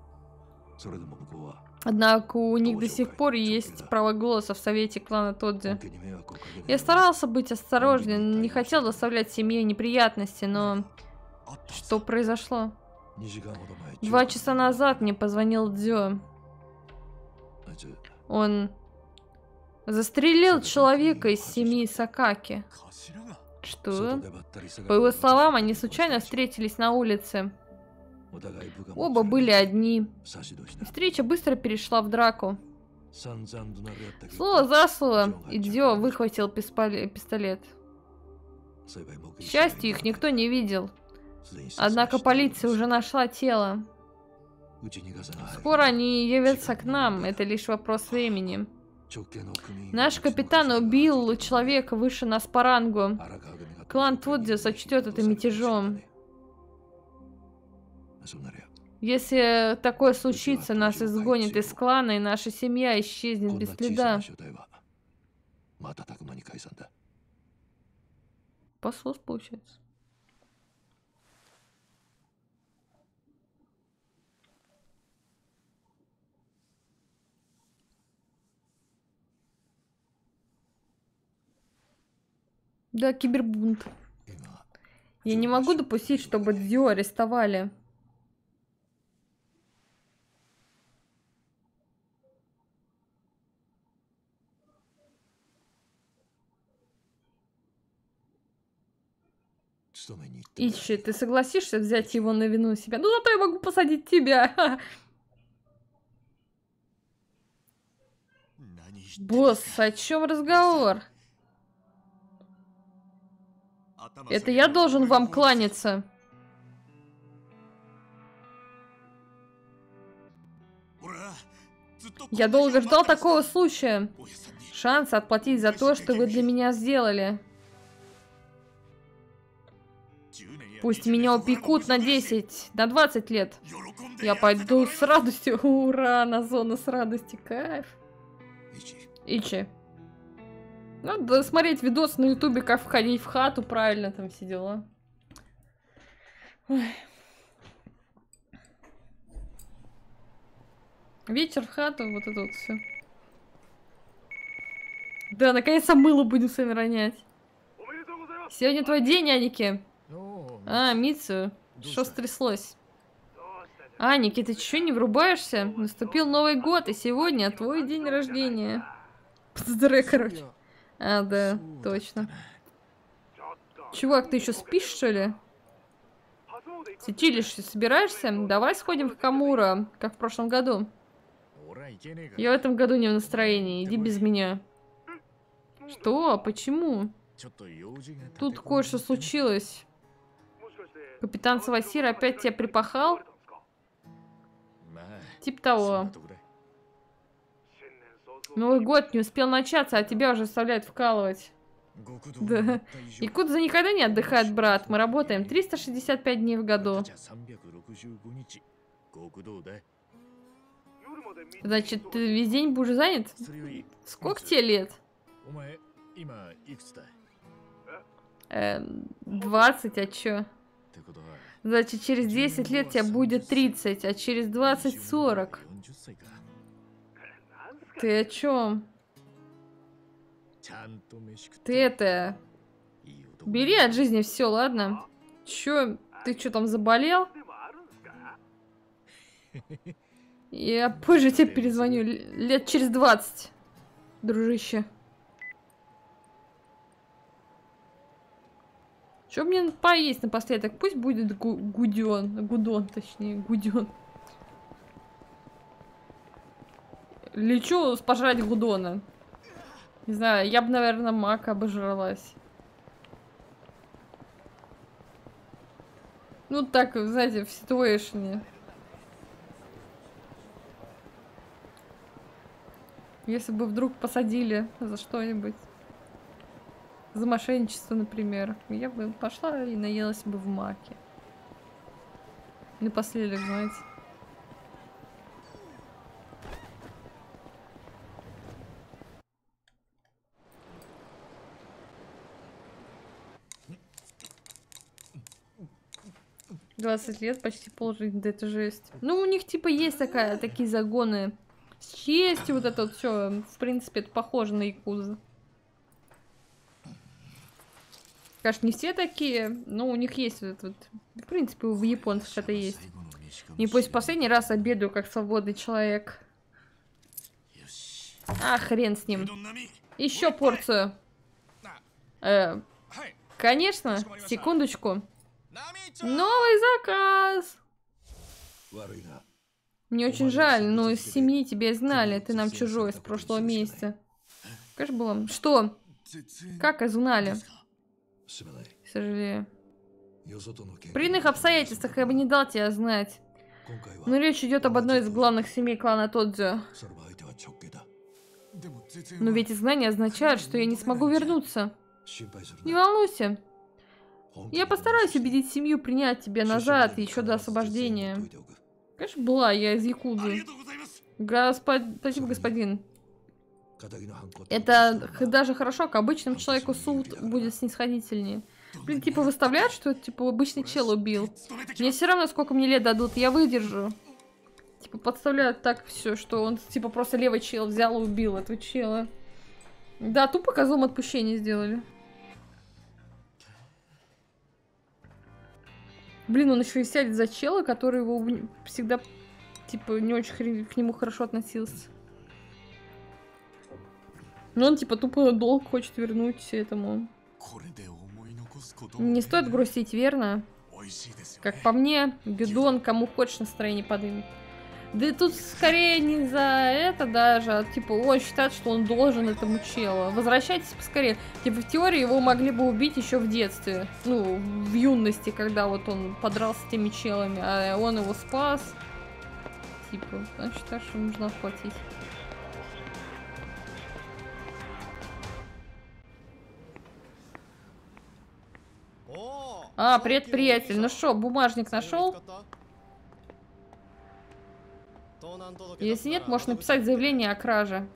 Однако у них до сих пор есть право голоса в совете клана Тодзи. Я старался быть осторожным, не хотел доставлять семье неприятности, но... Что произошло? Два часа назад мне позвонил Дзё. Он застрелил человека из семьи Сакаки. Что? По его словам, они случайно встретились на улице. Оба были одни. Встреча быстро перешла в драку. Слово за слово, и Дзё выхватил пистолет. К счастью, их никто не видел. Однако полиция уже нашла тело. Скоро они явятся к нам, это лишь вопрос времени. Наш капитан убил человека выше нас по рангу. Клан Тодзи сочтет это мятежом. Если такое случится, нас изгонят из клана, и наша семья исчезнет без следа. Посос, получается. Да, кибербунт. Я не могу допустить, чтобы Дзё арестовали. Ичи, ты согласишься взять его на вину себя? Ну, зато я могу посадить тебя. Босс, о чем разговор? Это я должен вам кланяться. Я долго ждал такого случая. Шанс отплатить за то, что вы для меня сделали. Пусть меня упекут на десять, на двадцать лет. Я пойду с радостью. Ура, на зону с радостью. Кайф. Ичи. Надо смотреть видос на ютубе, как входить в хату, правильно там все дела. Ой. Вечер в хату, вот это вот все. Да, наконец-то мыло будем с вами ронять. Сегодня твой день, Аники. А, Митсу, что стряслось? Аники, ты чё не врубаешься? Наступил Новый год, и сегодня твой день рождения. Поздравляй, короче. А, да, точно. Чувак, ты еще спишь, что ли? Сетилишься, собираешься? Давай сходим в Камура, как в прошлом году. Я в этом году не в настроении, иди без меня. Что? Почему? Тут кое-что случилось. Капитан Савасир опять тебя припахал? Тип того. Новый год не успел начаться, а тебя уже заставляют вкалывать. Да. Якудза никогда не отдыхает, брат. Мы работаем триста шестьдесят пять дней в году. Значит, ты весь день будешь занят? Сколько тебе лет? Эм, двадцать, а чё? Значит, через десять лет тебе будет тридцать, а через двадцать сорок. Ты о чем? Ты это... Бери от жизни все, ладно? Чё? Ты чё там заболел? Я позже тебе перезвоню. Лет через двадцать, дружище. Чё мне поесть напоследок? Пусть будет гу гуден. Гудон, точнее, гуден. Лечу пожрать гудона. Не знаю, я бы, наверное, мака обожралась. Ну так, знаете, в ситуэйшне. Если бы вдруг посадили за что-нибудь. За мошенничество, например. Я бы пошла и наелась бы в маке. Напоследок, знаете. двадцать лет, почти полжизни, да это жесть. Ну, у них типа есть такая, такие загоны с честью, вот это вот все. В принципе, это похоже на якудзу. Конечно, не все такие, но у них есть вот это вот. В принципе, в японцах это есть. И пусть последний раз обедаю как свободный человек. А, хрен с ним. Еще порцию. Э, конечно, секундочку. Новый заказ! Мне очень жаль, но из семьи тебя знали. Ты нам чужой с прошлого месяца. Конечно, было. Что? Как узнали? К сожалению. При иных обстоятельствах я бы не дал тебя знать. Но речь идет об одной из главных семей клана Тодзё. Но ведь изгнание означает, что я не смогу вернуться. Не волнуйся. Я постараюсь убедить семью принять тебя назад еще до освобождения. Конечно, была я из Якудзы. Господ... Спасибо, господин. Это даже хорошо, к обычному человеку суд будет снисходительнее. Блин, типа выставляют, что это типа обычный чел убил. Мне все равно, сколько мне лет дадут, я выдержу. Типа подставляют так все, что он типа просто левый чел взял и убил этого чела. Да, тупо козлом отпущения сделали. Блин, он еще и сядет за чела, который его всегда, типа, не очень к нему хорошо относился. Ну, он, типа, тупо долг хочет вернуть этому. Не стоит грустить, верно? Как по мне, Гюдон кому хочешь настроение подымет. Да и тут скорее не за это даже, а типа он считает, что он должен этому челу. Возвращайтесь поскорее. Типа в теории его могли бы убить еще в детстве. Ну, в юности, когда вот он подрался с теми челами, а он его спас. Типа, он считает, что нужно отплатить. А, привет, приятель. Ну что, бумажник нашел? Если нет, можешь написать заявление о краже.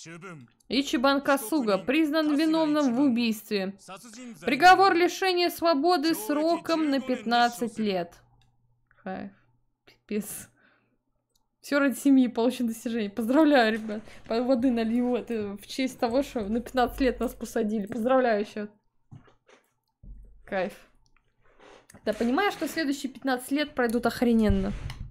Ичибан Касуга признан виновным в убийстве. Приговор лишения свободы сроком на пятнадцать лет. Кайф. Пипец. Все ради семьи, получено достижение. Поздравляю, ребят. Воды налью. Это в честь того, что на пятнадцать лет нас посадили. Поздравляю еще. Кайф. Да, понимаю, что следующие пятнадцать лет пройдут охрененно.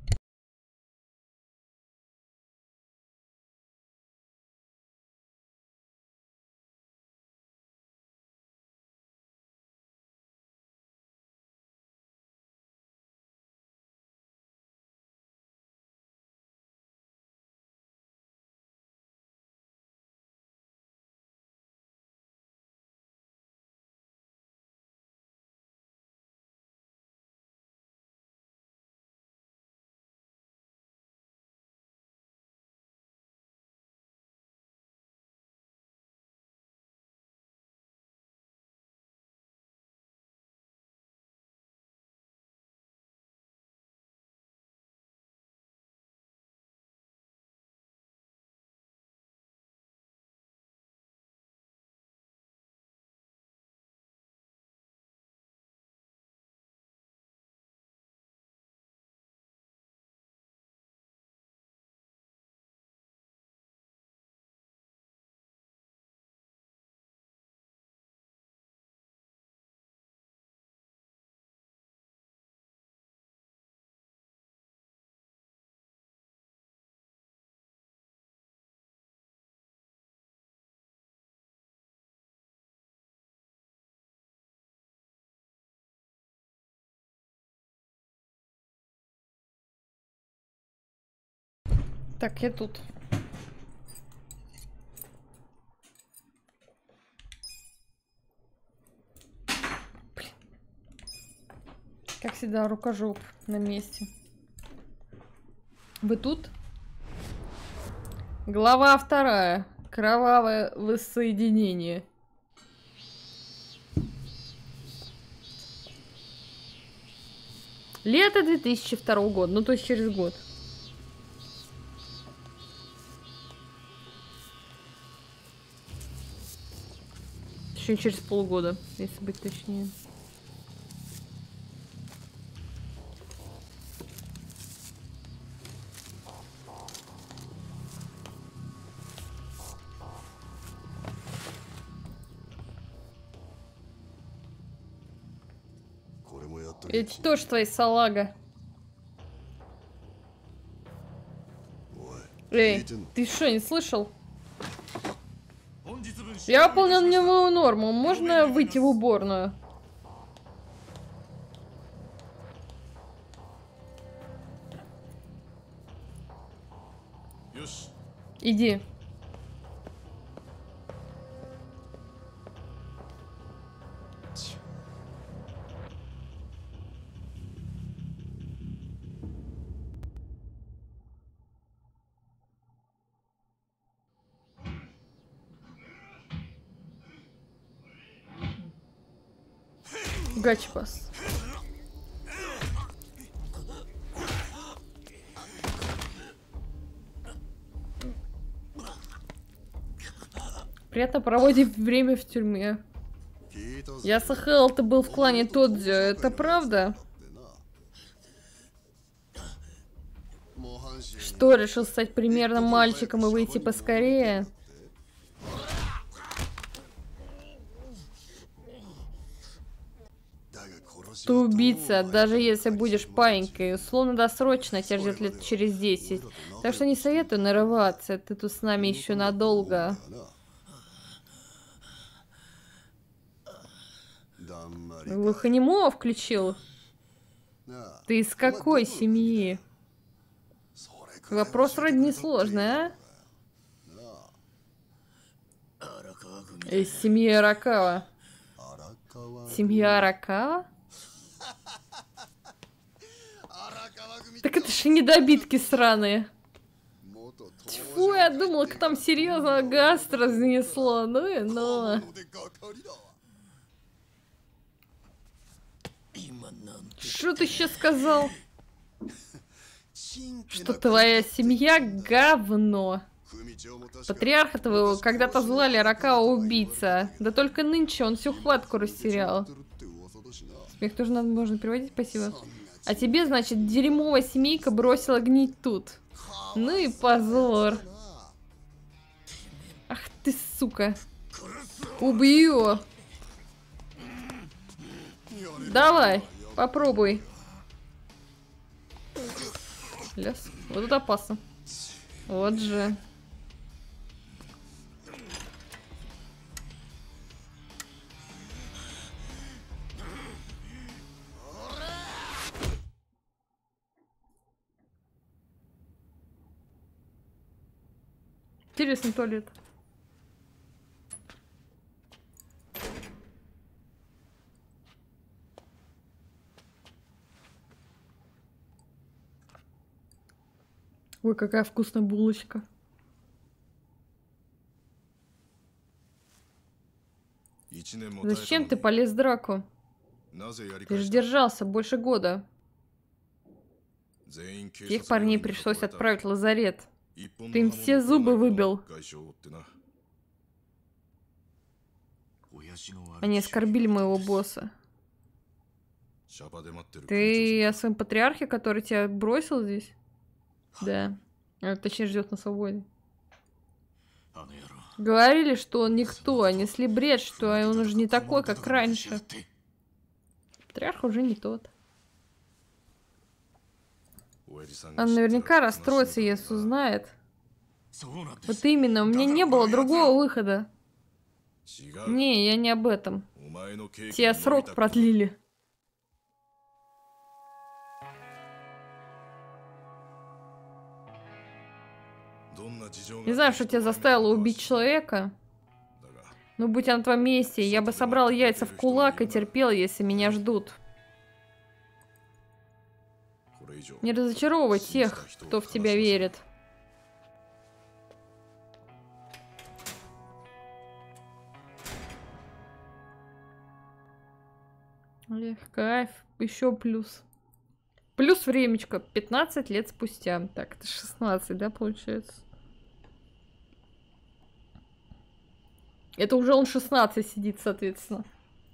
Так, я тут. Блин. Как всегда, рукожоп на месте. Вы тут? Глава вторая. Кровавое воссоединение. Лето две тысячи второго года. Ну, то есть через год. Еще через полгода, если быть точнее. Это тоже твоя салага. Эй, ты что, не слышал? Я выполнил дневную норму. Можно выйти в уборную? Иди. Гачпас. Приятно проводить время в тюрьме. Я слыхал, ты был в клане Тодзю. Это правда? Что, решил стать примерным мальчиком и выйти поскорее? Ты убийца, даже если будешь паинькой. Условно досрочно тебя ждет лет через десять. Так что не советую нарываться. Ты тут с нами еще надолго. Глухонемого включил? Ты из какой семьи? Вопрос вроде несложный, а? Из семьи Аракава. Семья Аракава? Так это же недобитки сраные. Тьфу, я думала, к там серьезно гастро занесло. Ну и ну. Что ты еще сказал? Что твоя семья говно. Патриарха твоего когда-то звали Аракава-убийца. Да только нынче он всю хватку растерял. Смех тоже надо, можно переводить, спасибо. А тебе, значит, дерьмовая семейка бросила гнить тут. Ну и позор. Ах ты, сука. Убью. Давай, попробуй. Лес. Вот это опасно. Вот же. Интересный туалет. Ой, какая вкусная булочка. Зачем ты полез в драку? Ты же держался больше года. Всех парней пришлось отправить в лазарет. Ты им все зубы выбил. Они оскорбили моего босса. Ты о своем патриархе, который тебя бросил здесь? Да. А, точнее, ждет на свободе. Говорили, что он никто, несли бред, что он уже не такой, как раньше. Патриарх уже не тот. Он наверняка расстроится, если узнает. Вот именно, у меня не было другого выхода. Не, я не об этом. Тебе срок продлили. Не знаю, что тебя заставило убить человека. Но будь я на твоем месте, я бы собрал яйца в кулак и терпел, если меня ждут. Не разочаровывай тех, кто в тебя верит. Эх, кайф. Еще плюс. Плюс времечко. пятнадцать лет спустя. Так, это шестнадцать, да, получается? Это уже он шестнадцать сидит, соответственно.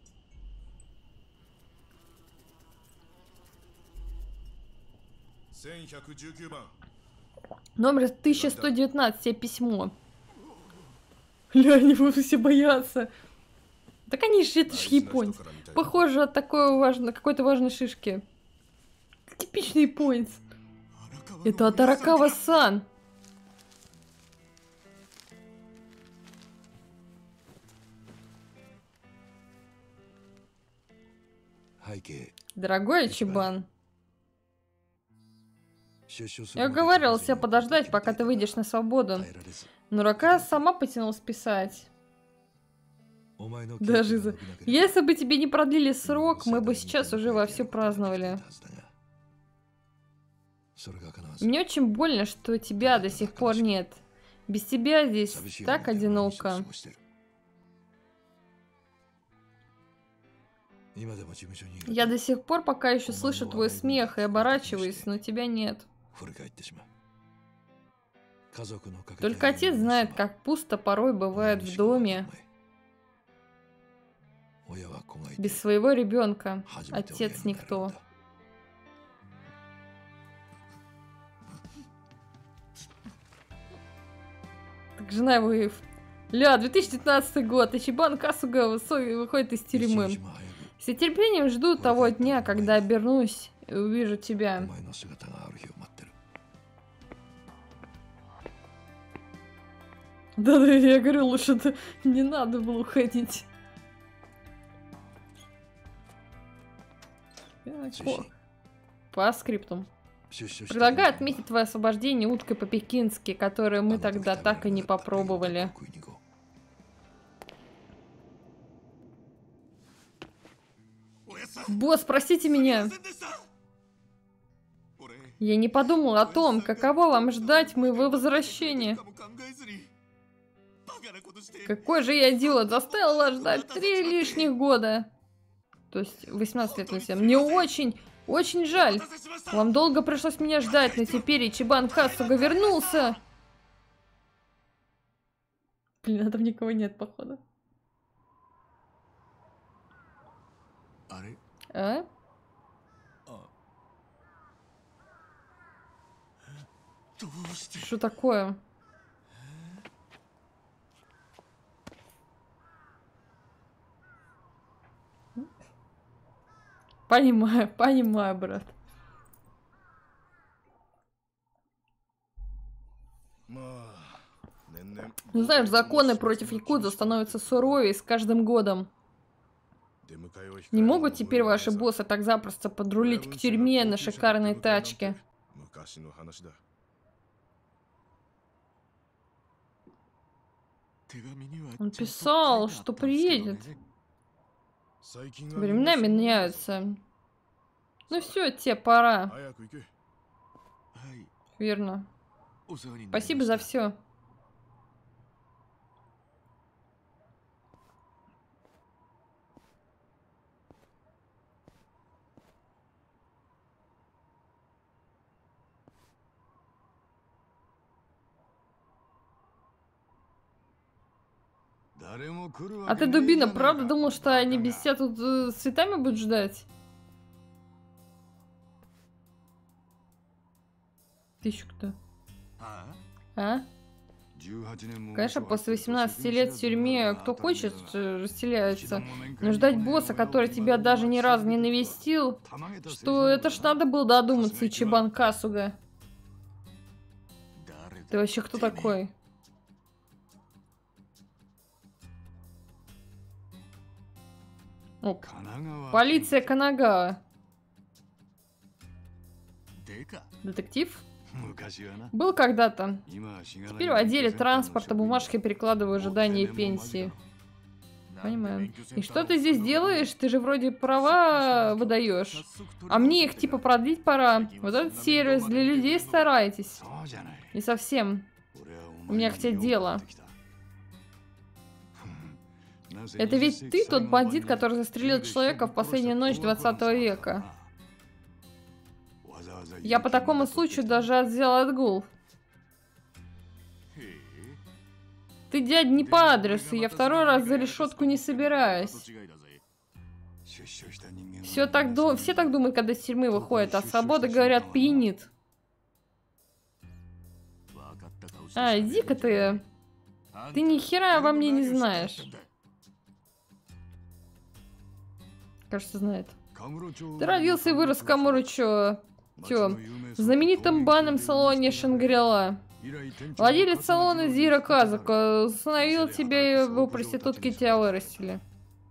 Номер тысяча сто девятнадцать, тебе письмо. Ля, они будут все бояться. Да, конечно, это ж японец. Похоже от такой важной, какой-то важной шишки. Типичный японец. Это от Аракава-сан. Дорогой Ичибан, я уговаривал себя подождать, пока ты выйдешь на свободу. Но Рака сама потянулась писать. Даже за... Если бы тебе не продлили срок, мы бы сейчас уже вовсю праздновали. Мне очень больно, что тебя до сих пор нет. Без тебя здесь так одиноко. Я до сих пор пока еще слышу твой смех и оборачиваюсь, но тебя нет. Только отец знает, как пусто порой бывает в доме. Без своего ребенка отец никто. Так жена его... Ля, две тысячи девятнадцатый год. Ичибан Касуга выходит из тюрьмы. С нетерпением жду того дня, когда обернусь и увижу тебя. Да-да, я говорю, лучше не надо было уходить. По скриптум. Предлагаю отметить твое освобождение уткой по-пекински, которую мы тогда так и не попробовали. Босс, простите меня. Я не подумал о том, каково вам ждать моего возвращения. Какой же я идиот, заставил вас ждать три лишних года. То есть восемнадцать лет на семь. Мне очень, очень жаль. Вам долго пришлось меня ждать, но теперь Ичибан Касуга вернулся. Блин, а там никого нет, походу. А? Что такое? Понимаю, понимаю, брат. Ну знаешь, законы против якудза становятся суровее с каждым годом. Не могут теперь ваши боссы так запросто подрулить к тюрьме на шикарной тачке? Он писал, что приедет. Времена меняются. Ну все, тебе пора. Верно. Спасибо за все. А ты, дубина, правда думал, что они без тебя тут э, с цветами будут ждать? Ты еще кто? А? Конечно, после восемнадцати лет в тюрьме кто хочет, расселяется. Но ждать босса, который тебя даже ни разу не навестил, что это ж надо было додуматься, Ичибан Касуга. Ты вообще кто такой? О, полиция Канагава. Детектив? Был когда-то. Теперь в отделе транспорта бумажки перекладываю ожидания пенсии. Понимаю. И что ты здесь делаешь? Ты же вроде права выдаешь. А мне их типа продлить пора. Вот этот сервис для людей старайтесь. Не совсем. У меня к тебе дело. Это ведь ты тот бандит, который застрелил человека в последнюю ночь двадцатого века. Я по такому случаю даже взял отгул. Ты, дядь, не по адресу, я второй раз за решетку не собираюсь. Все так, ду... Все так думают, когда из тюрьмы выходят, а свобода, говорят, пьянит. А, иди-ка ты. Ты ни хера во мне не знаешь. Кажется, знает. Ты родился и вырос в Камуручо. Тё, в знаменитом банном салоне Шангрила. Владелец салона Зира Казака установил тебя, и его проститутки тебя вырастили.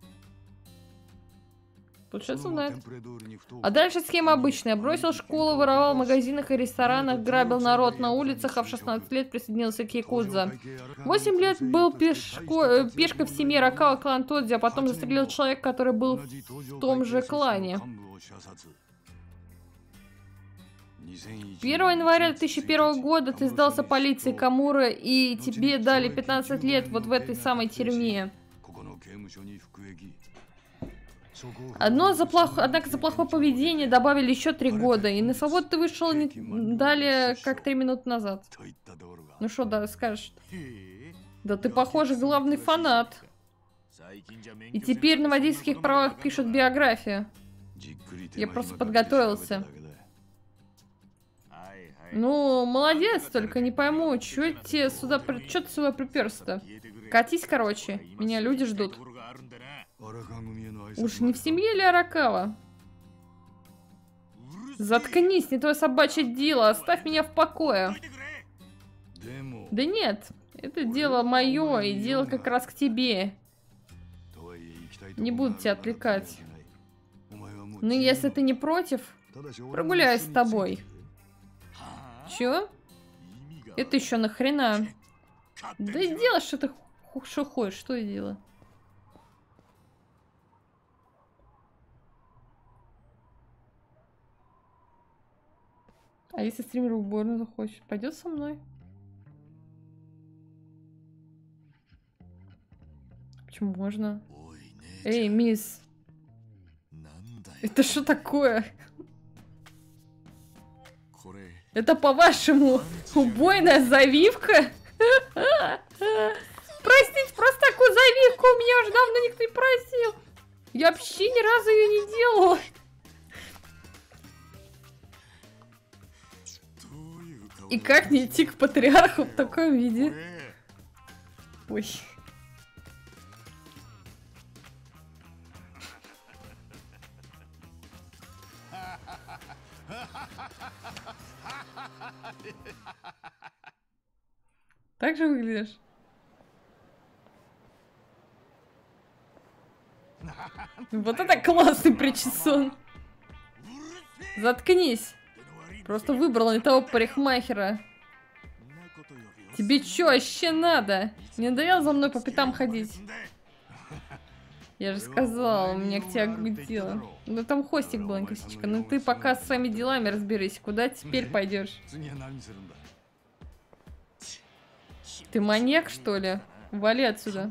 Получается, знает. А дальше схема обычная. Бросил школу, воровал в магазинах и ресторанах, грабил народ на улицах, а в шестнадцать лет присоединился к якудза. восемь лет был пешко... пешкой в семье Ракава клан Тодзи, а потом застрелил человека, который был в том же клане. первого января две тысячи первого года ты сдался полиции Камура, и тебе дали пятнадцать лет вот в этой самой тюрьме. Одно за плох... Однако за плохое поведение добавили еще три года, и на свободу ты вышел не... далее, как три минуты назад. Ну что, да, скажешь? Да ты, похоже, главный фанат. И теперь на водительских правах пишут биографию. Я просто подготовился. Ну, молодец, только не пойму, чё тебе сюда... Чё ты сюда приперся-то? Катись, короче, меня люди ждут. Уж не в семье ли Аракава? Заткнись, не твое собачье дело, оставь меня в покое. Да нет, это дело мое, и дело как раз к тебе. Не буду тебя отвлекать. Ну, если ты не против, прогуляюсь с тобой. Чё? Это еще нахрена? Да и делай, что ты что хочешь, что я делаю? А если стример в уборную захочет, пойдет со мной? Почему можно? Эй, мисс. Это что такое? Это, по-вашему, убойная завивка? простите, просто такую завивку у меня уже давно никто не просил. Я вообще ни разу ее не делала. И как не идти к патриарху в таком виде? Ой. Так же выглядишь? Вот это классный причесон. Заткнись. Просто выбрала не того парикмахера. Тебе чё вообще надо? Не надоело за мной по пятам ходить? Я же сказала, у меня к тебе гудело. Ну там хвостик был, косичка. Ну ты пока с своими делами разберись. Куда теперь пойдешь? Ты маньяк, что ли? Вали отсюда.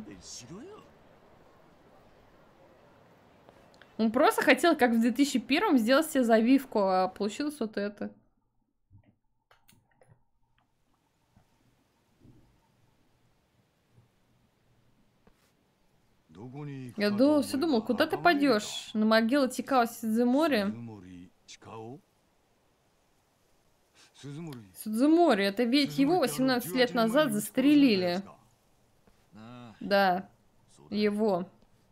Он просто хотел, как в две тысячи первом, сделать себе завивку, а получилось вот это. Я думал, все думал, куда ты пойдешь? На могилу Тикао Судзумори? Судзумори, это ведь его восемнадцать лет назад застрелили. Да, его.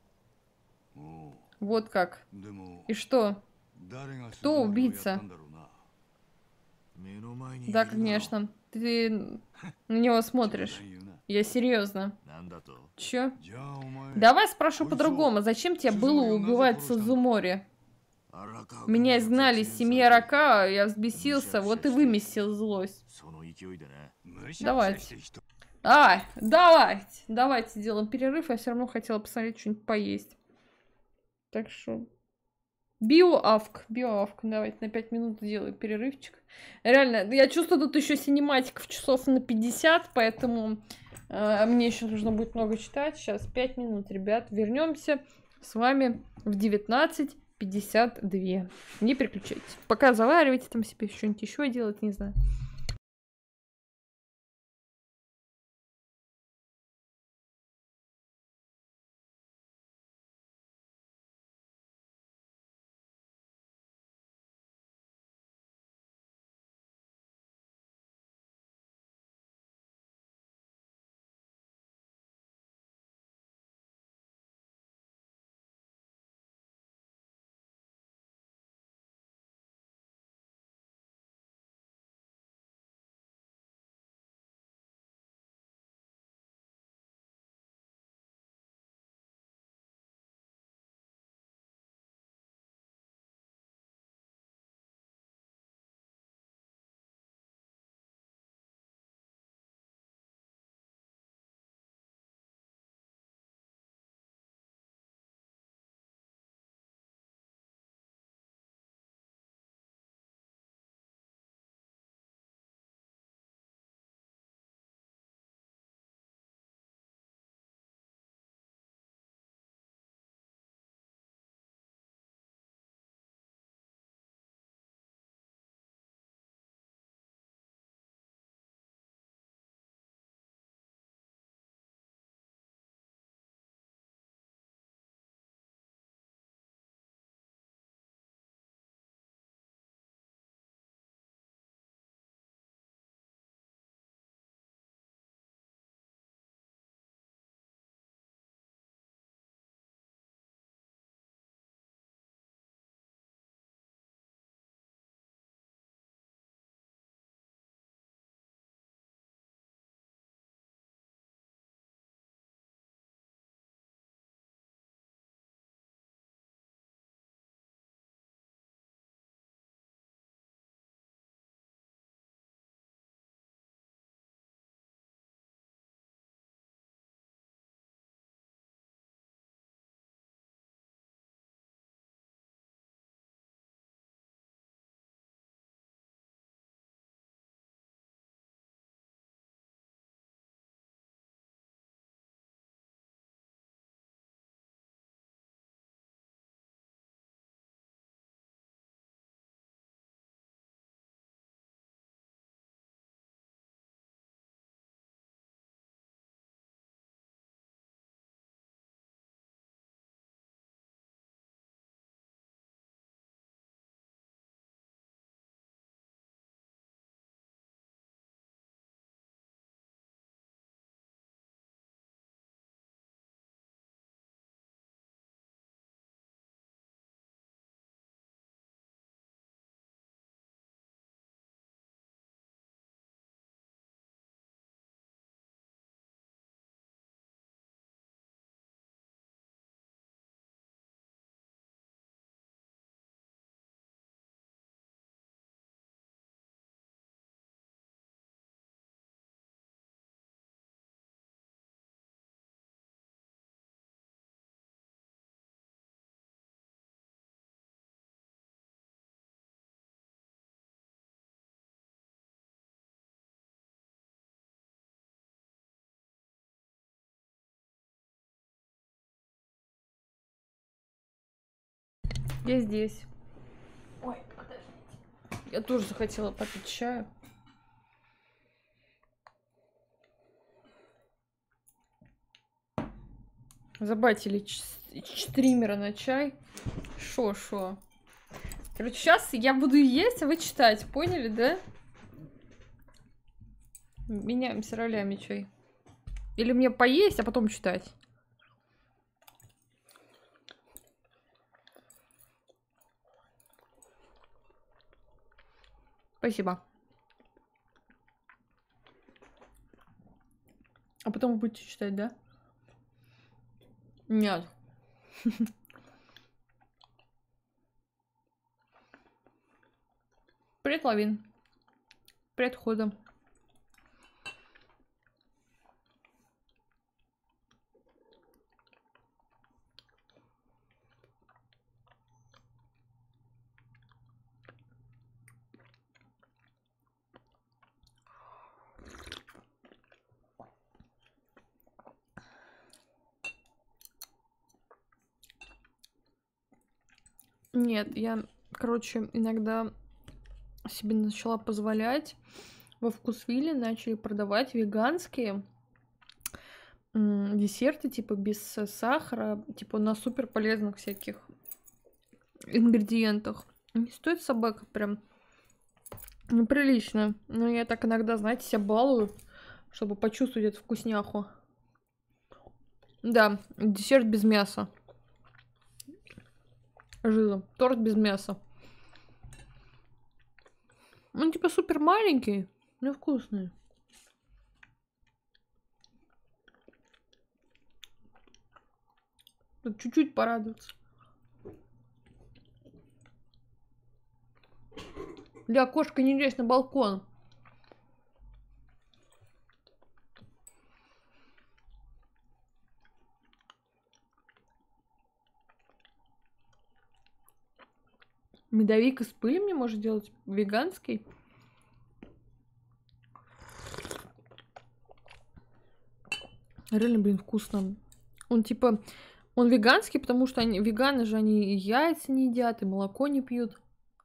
Вот как. И что? Кто убийца? Да, конечно. Ты на него смотришь. Я серьезно. Чё? Давай спрошу по-другому. Зачем тебе было убивать Судзумори? Меня изгнали из семьи Аракао, я взбесился, вот и выместил злость. Давайте. А, давайте. Давайте сделаем перерыв. Я все равно хотела посмотреть что-нибудь поесть. Так что... Биоавк. Биоавк. Давайте на пять минут сделаю перерывчик. Реально, я чувствую, тут еще синематиков часов на пятьдесят, поэтому э, мне еще нужно будет много читать. Сейчас пять минут, ребят. Вернемся с вами в девятнадцать пятьдесят два. Не переключайтесь. Пока заваривайте там себе что-нибудь еще делать, не знаю. Я здесь. Ой, подождите. Я тоже захотела попить чаю. Забатили стримера на чай. Шо-шо. Короче, сейчас я буду есть, а вы читать. Поняли, да? Меняемся ролями, чай. Или мне поесть, а потом читать? Спасибо. А потом вы будете читать, да? Нет. Привет, Лавин. Привет, Хода. Нет, я, короче, иногда себе начала позволять. Во Вкусвилле начали продавать веганские м, десерты, типа без сахара, типа на супер полезных всяких ингредиентах. Не стоит собака прям неприлично. Но я так иногда, знаете, себя балую, чтобы почувствовать эту вкусняху. Да, десерт без мяса. Жила. Торт без мяса. Он типа супер маленький, но вкусный. Тут чуть-чуть порадоваться. Для кошка не лезь на балкон. Медовик из пыли мне может делать веганский. Реально, блин, вкусно. Он типа, он веганский, потому что они, веганы же, они и яйца не едят, и молоко не пьют.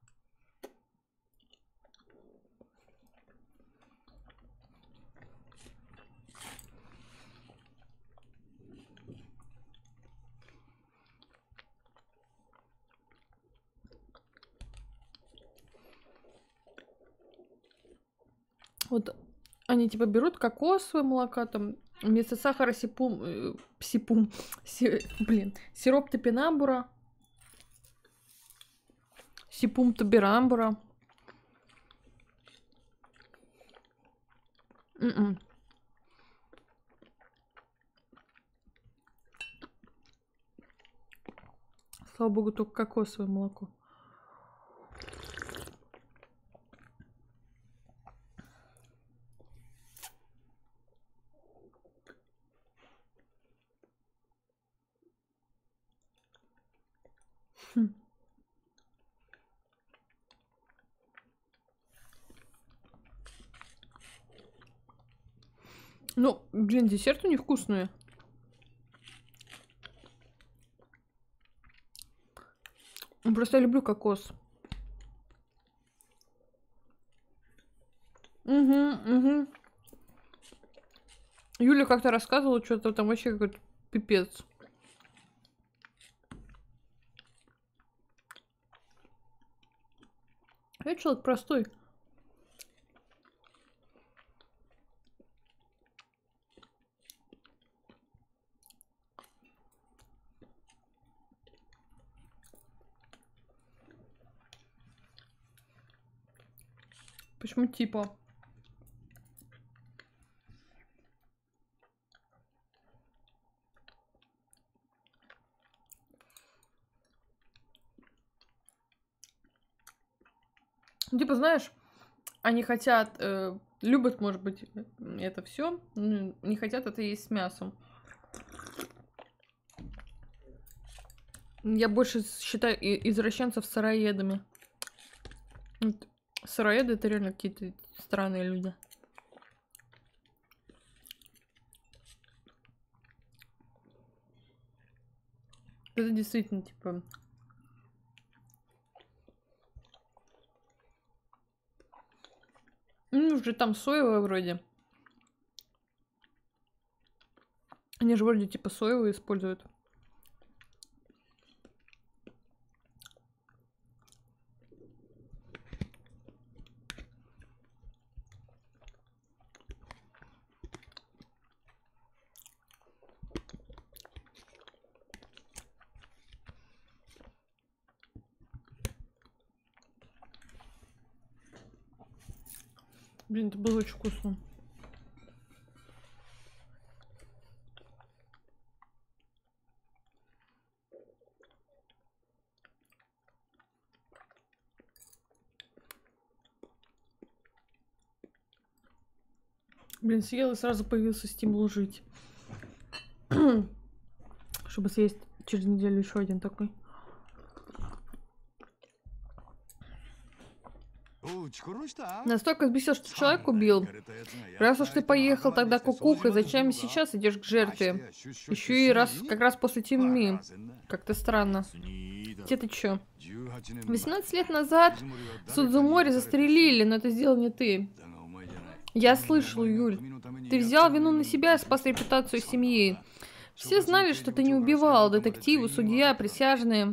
Вот они типа берут кокосовое молоко, там вместо сахара сипум, э, сипум, си, блин, сироп топинамбура, сипум тобирамбура. М-м. Слава богу, только кокосовое молоко. Хм. Ну, блин, десерты невкусные. Просто я люблю кокос. Угу, угу. Юля как-то рассказывала, что-то там вообще какой-то пипец. Я человек простой. Почему типа? Типа, знаешь, они хотят, э, любят, может быть, это все, не хотят это есть с мясом. Я больше считаю извращенцев сыроедами. Вот. Сыроеды — это реально какие-то странные люди. Это действительно, типа, Ну, уже там соевое вроде. Они же вроде типа соевые используют. Блин, это было очень вкусно. Блин, съела и сразу появился стимул жить. Чтобы съесть через неделю еще один такой. Настолько взбесил, что человек убил. Раз уж ты поехал тогда кукухой, зачем сейчас идешь к жертве? Еще и раз как раз после тюрьмы. Как-то странно. Где ты чё? восемнадцать лет назад Судзумори застрелили, но это сделал не ты. Я слышал, Юль. Ты взял вину на себя и спас репутацию семьи. Все знали, что ты не убивал. Детективы, судья, присяжные.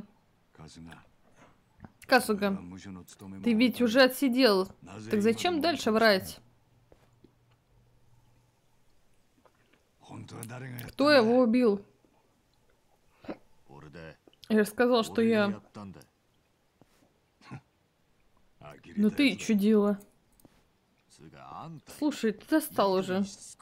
Касуга, ты ведь уже отсидел. Так зачем дальше врать? Кто его убил? Я же сказал, что я... Ну ты чудила. Слушай, ты достал уже.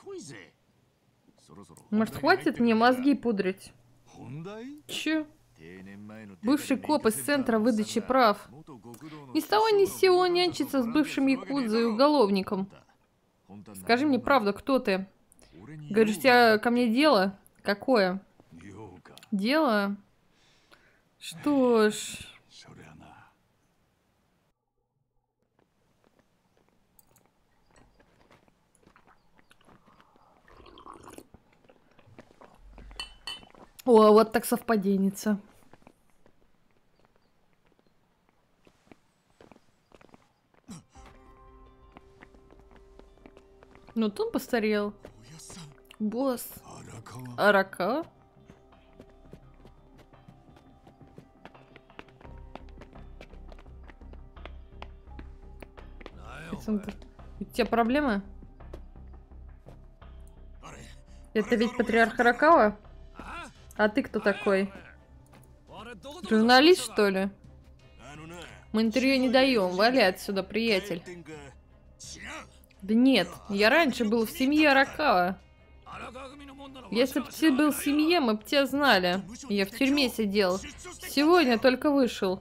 Может, хватит мне мозги пудрить? Че? Бывший коп из центра выдачи прав. Ни с того ни с сего нянчится с бывшим якудзой и уголовником. Скажи мне правду, кто ты? Говоришь, у тебя ко мне дело? Какое? Дело? Что ж... О, вот так совпаденница. Ну, тут постарел. Босс. Аракава? У тебя проблемы? Это ведь патриарх Аракава? А ты кто такой? Журналист, что ли? Мы интервью не даем. Валяй отсюда, приятель. Да нет, я раньше был в семье Аракава. Если бы ты был в семье, мы бы тебя знали. Я в тюрьме сидел. Сегодня только вышел.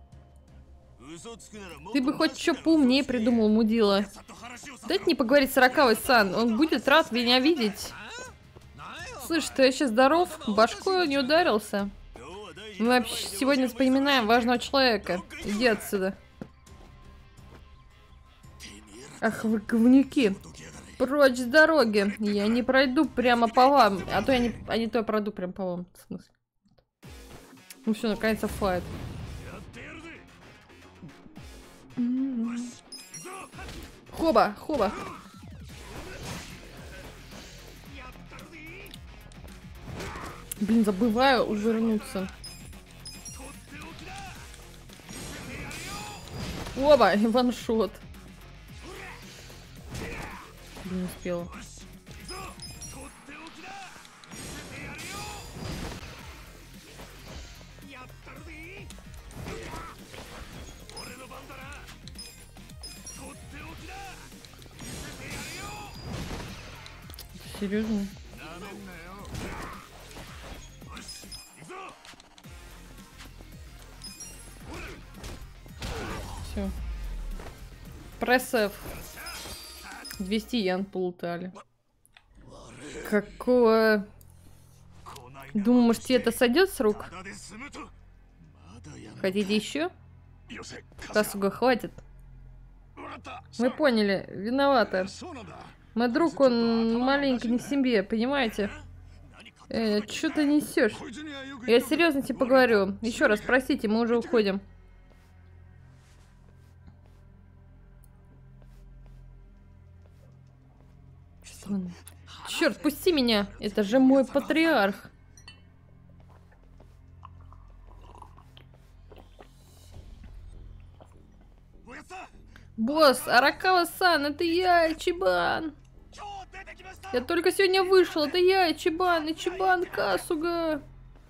Ты бы хоть что поумнее придумал, мудила. Дайте мне поговорить с Аракавой-сан. Он будет рад меня видеть. Слышь, ты вообще здоров? Башкой не ударился? Мы вообще сегодня вспоминаем важного человека. Иди отсюда. Ах вы говнюки. Прочь с дороги. Я не пройду прямо по вам. А то я не, а не то я пройду прямо по вам. В смысле? Ну все, наконец-то файт. Хоба, хоба. Блин, забываю увернуться. Оба, и ваншот. Не успела. Серьезно? Все. Пресс-эф. двести йен полутали. Какого... Думаю, может, тебе это сойдет с рук? Хотите еще? Касуга, хватит. Мы поняли, виновата. Мой друг, он маленький, не в себе, понимаете? Э, что ты несешь? Я серьезно тебе поговорю. Еще раз, простите, мы уже уходим. Вон. Черт, пусти меня! Это же мой патриарх! Босс, Аракава-сан, это я, Ичибан! Я только сегодня вышел, это я, Ичибан, Ичибан Касуга!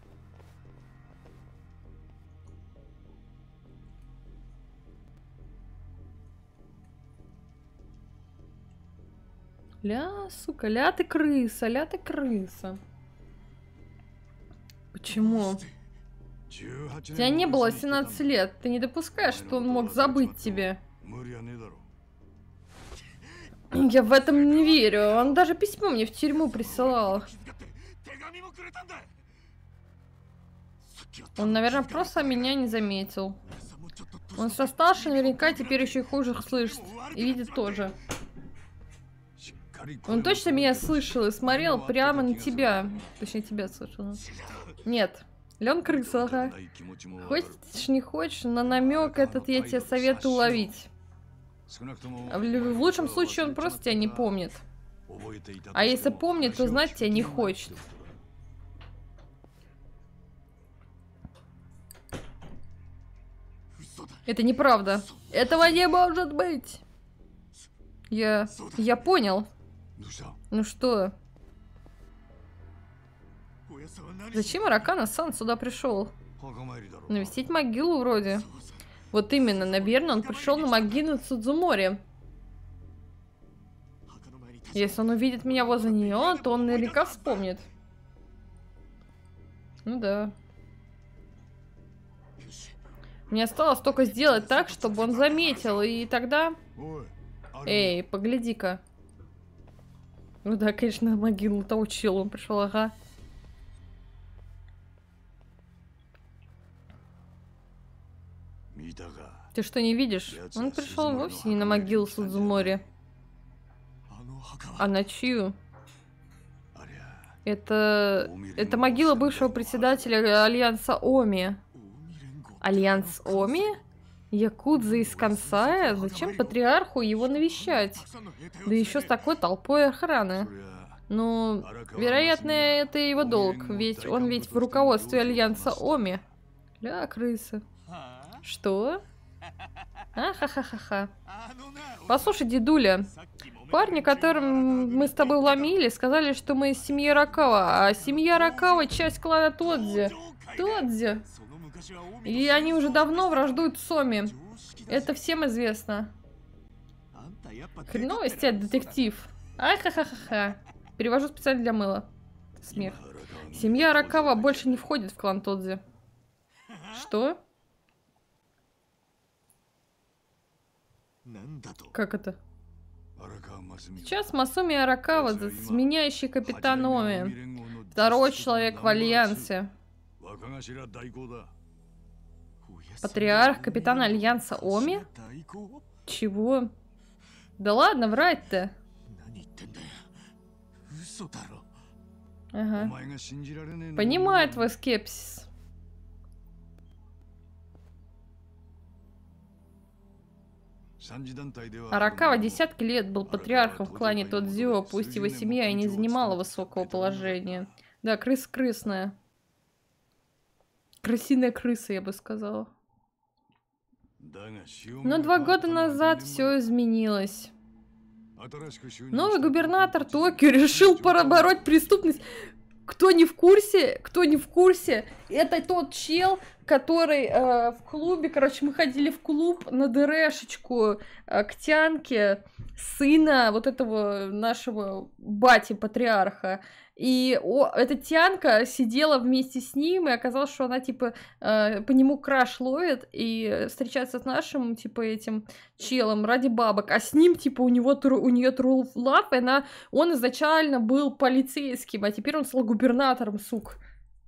Ля, сука, ля ты крыса, ля ты крыса. Почему? У тебя не было семнадцати лет, ты не допускаешь, что он мог забыть тебя? Я в этом не верю, он даже письмо мне в тюрьму присылал. Он, наверное, просто меня не заметил. Он со старше наверняка теперь еще и хуже слышит. И видит тоже. Он точно меня слышал и смотрел прямо на тебя. Точнее, тебя слышал. Нет. Лен крыса, ага. Хочешь, не хочешь, но намек этот я тебе советую уловить. В, в лучшем случае он просто тебя не помнит. А если помнит, то знать тебя не хочет. Это неправда. Этого не может быть. Я... Я понял. Ну что? Зачем Аракана-сан сюда пришел? Навестить могилу вроде. Вот именно, наверное, он пришел на могилу Судзумори. Если он увидит меня возле нее, то он наверняка вспомнит. Ну да. Мне осталось только сделать так, чтобы он заметил, и тогда... Эй, погляди-ка. Ну да, конечно, на могилу того чела он пришел, ага. Ты что, не видишь? Он пришел вовсе не на могилу Судзумори. А на чью? Это... Это могила бывшего председателя Альянса Оми. Альянс Оми? Якудза из Кансая? Зачем патриарху его навещать? Да еще с такой толпой охраны. Ну, вероятно, это его долг, ведь он ведь в руководстве Альянса Оми. Ля, крыса. Что? Ахахахаха. Послушай, дедуля, парни, которым мы с тобой вломили, сказали, что мы из семьи Аракава, а семья Аракава часть клана Тодзи. Тодзи. И они уже давно враждуют с Оми. Это всем известно. Хреновый из тебя детектив. Ахахахаха. Перевожу специально для Мэла. Смех. Семья Аракава больше не входит в клан Тодзи. Что? Как это? Сейчас Масуми Аракава, сменяющий капитан Оми. Второй человек в Альянсе. Патриарх, капитан Альянса Оми? Чего? Да ладно, врать-то. Ага. Понимаю твой скепсис. Аракава десятки лет был патриархом в клане Тодзио, пусть его семья и не занимала высокого положения. Да, крыса крысная. Крысиная крыса, я бы сказала. Но два года назад все изменилось. Новый губернатор Токио решил побороть преступность. Кто не в курсе, кто не в курсе, это тот чел, который э, в клубе, короче, мы ходили в клуб на ДРшечку э, к Тянке, сына вот этого нашего бати-патриарха. И о, эта Тянка сидела вместе с ним, и оказалось, что она, типа, э, по нему краш ловит и встречается с нашим, типа, этим челом ради бабок. А с ним, типа, у него у нее true love, и она, он изначально был полицейским, а теперь он стал губернатором, сук.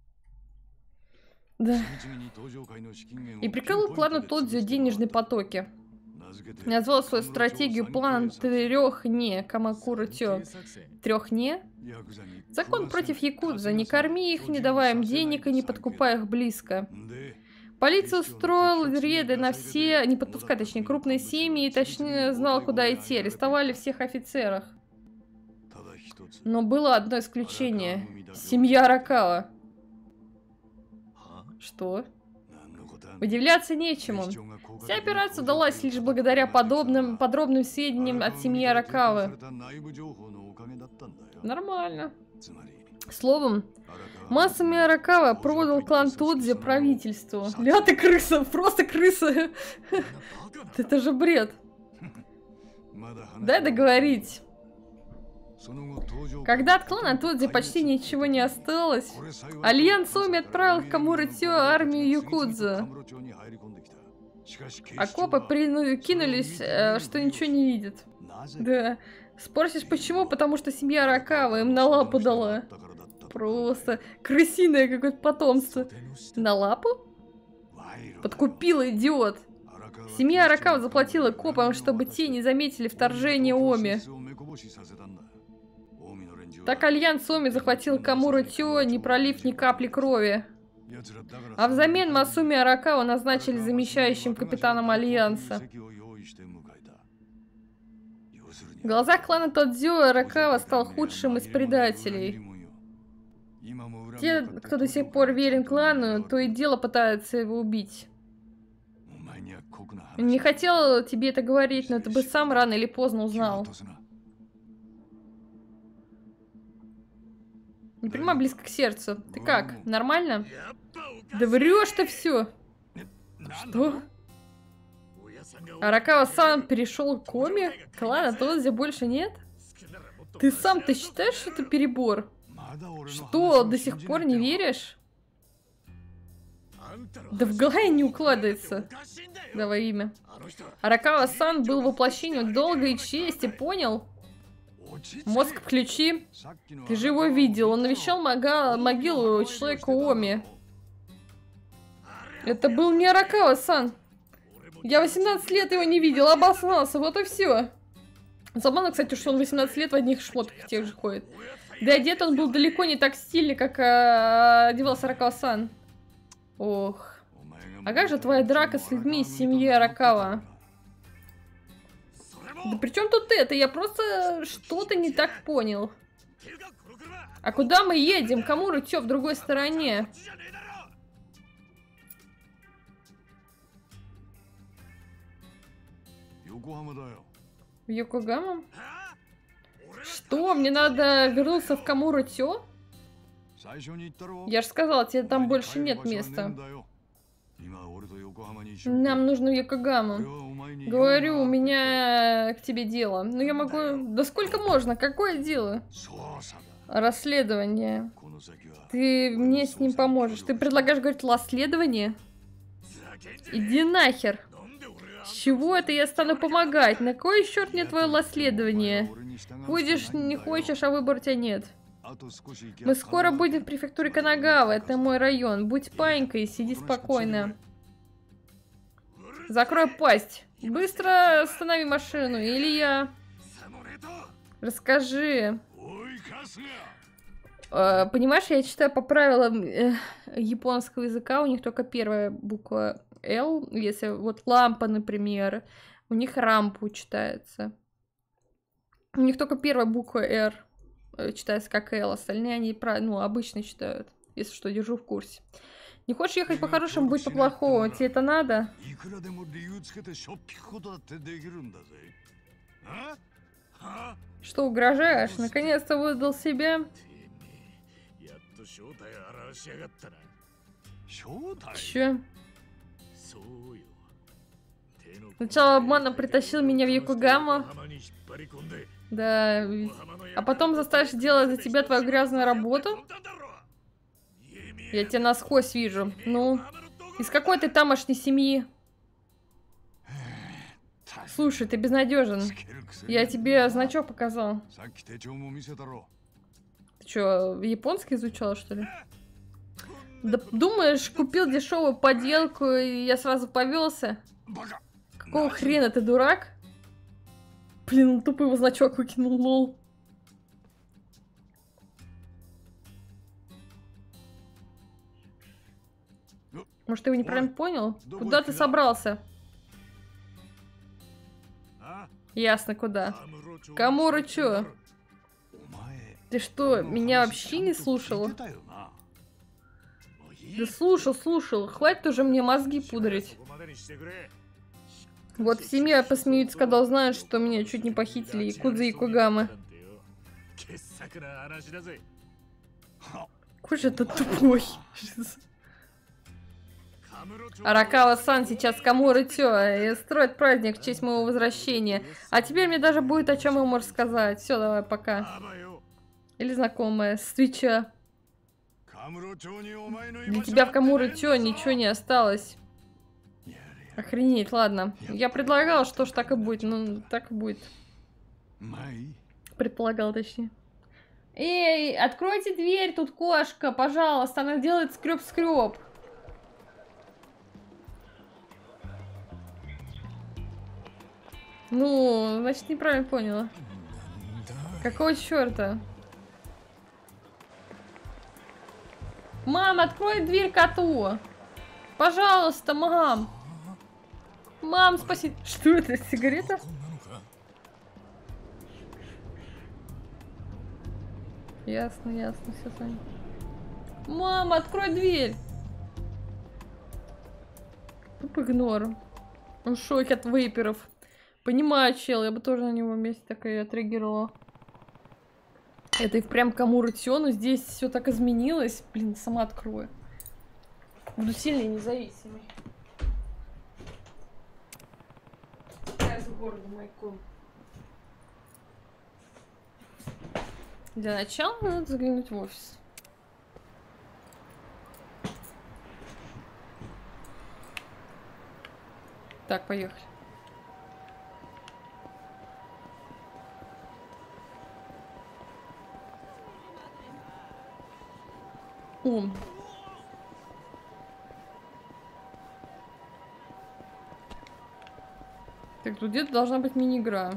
Да. И приколол клану Тодзио денежные потоки. Назвал свою стратегию план трех не Камакура Тё. Трех не? Закон против якудза. Не корми их, не давай им денег и не подкупай их близко. Полиция устроила рейды на все, не подпускай, точнее, крупные семьи, и точнее знала, куда идти. Арестовали всех офицеров. Но было одно исключение. Семья Аракава. Что? Удивляться нечему. Вся операция удалась лишь благодаря подобным, подробным сведениям от семьи Аракавы. Нормально. Словом, Масами Аракава продал клан Тодзи правительству. Ля ты крыса, просто крыса. Это же бред. Дай договорить. Когда от клана Тодзи почти ничего не осталось, Альянс Оми отправил в Камура-Тё армию Якудза. А копы прикинулись, что ничего не видят. Да. Спросишь, почему? Потому что семья Аракава им на лапу дала. Просто крысиное какое-то потомство. На лапу? Подкупила, идиот. Семья Аракава заплатила копам, чтобы те не заметили вторжение Оми. Так Альянс Оми захватил Камура-Тё, не пролив ни капли крови. А взамен Масуми Аракава назначили замещающим капитаном Альянса. В глазах клана Тодзё Аракава стал худшим из предателей. Те, кто до сих пор верен клану, то и дело пытаются его убить. Не хотел тебе это говорить, но ты бы сам рано или поздно узнал. Не принимай близко к сердцу. Ты как, нормально? Да врешь ты все. Что? Аракава-сан перешел к Оми? Клана Тодзи больше нет? Ты сам-то считаешь, что это перебор? Что, до сих пор не веришь? Да в голове не укладывается. Давай имя. Аракава-сан был воплощением долга и чести, понял? Мозг включи. Ты же его видел. Он навещал мога... могилу человека Оми. Это был не Аракава-сан. Я восемнадцать лет его не видел, обоснался, вот и все. Забавно, кстати, что он восемнадцать лет в одних шмотках тех же ходит. Да и одет он был далеко не так стильный, как э, одевался Аракава-сан. Ох. А как же твоя драка с людьми из семьи Аракава? Да при чем тут это? Я просто что-то не так понял. А куда мы едем? Камура-Тё в другой стороне. В Йокогаму? Что? Мне надо вернуться в Камура-Тё? Я же сказала, тебе там больше нет места. Нам нужно в Йокогаму. Говорю, у меня к тебе дело. Ну я могу... Да сколько можно? Какое дело? Расследование. Ты мне с ним поможешь. Ты предлагаешь говорить расследование? Иди нахер. С чего это я стану помогать? На кой черт мне твое расследование? Ходишь, не хочешь, а выбора у тебя нет. Мы скоро будем в префектуре Канагава. Это мой район. Будь паинькой, сиди спокойно. Закрой пасть. Быстро останови машину, или я... Расскажи. Э, понимаешь, я читаю по правилам э, японского языка, у них только первая буква Л. Если вот лампа, например, у них рампу читается. У них только первая буква Р читается как Л, остальные они ну, обычно читают. Если что, держу в курсе. Не хочешь ехать по-хорошему, будь по-плохому. Тебе это надо? Что, угрожаешь? Наконец-то выдал себя? Че? Сначала обманом притащил меня в Йокогаму. Да, а потом заставишь делать за тебя твою грязную работу? Я тебя насквозь вижу. Ну, из какой ты тамошней семьи? Слушай, ты безнадежен. Я тебе значок показал. Ты что, японский изучала, что ли? Да думаешь, купил дешевую поделку, и я сразу повелся? Какого хрена, ты дурак? Блин, он тупо его значок выкинул, лол. Может, ты его неправильно понял? Куда ты собрался? Ясно, куда. Камура-Чё? Ты что, меня вообще не слушала? Да слушал, слушал. Хватит уже мне мозги пудрить. Вот в семье посмеются, когда узнают, что меня чуть не похитили Якудза и Кугамы. Какой же это тупой. Аракава-сан сейчас Камуры Тё строит праздник в честь моего возвращения. А теперь мне даже будет о чем ему рассказать. Все, давай, пока. Или знакомая, с Твича. Для тебя в Камуры Тё ничего не осталось. Охренеть, ладно. Я предлагал, что ж так и будет. Ну, так и будет. Предполагал, точнее. Эй, откройте дверь, тут кошка, пожалуйста. Она делает скреб-скреб. Ну, значит, неправильно поняла. Какого черта? Мам, открой дверь коту. Пожалуйста, мам. Мам, спаси... Что это, сигарета? Ясно, ясно, все с вами. Мама, открой дверь. Туп игнор. Он в шоке от вейперов. Понимаю, чел, я бы тоже на него вместе так и отреагировала. Это и прям Камура Тё, но здесь все так изменилось. Блин, сама открою. Буду сильный и независимый. Я с города Майком. Для начала надо заглянуть в офис. Так, поехали. О. Так, тут где-то должна быть мини-игра.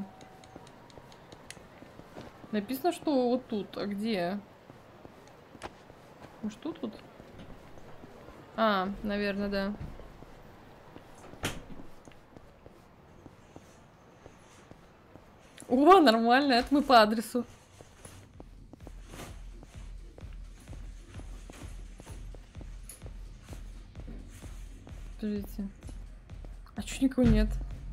Написано, что вот тут. А где? Может, тут вот? А, наверное, да. О, нормально, это мы по адресу. Подождите. А чё никого нет?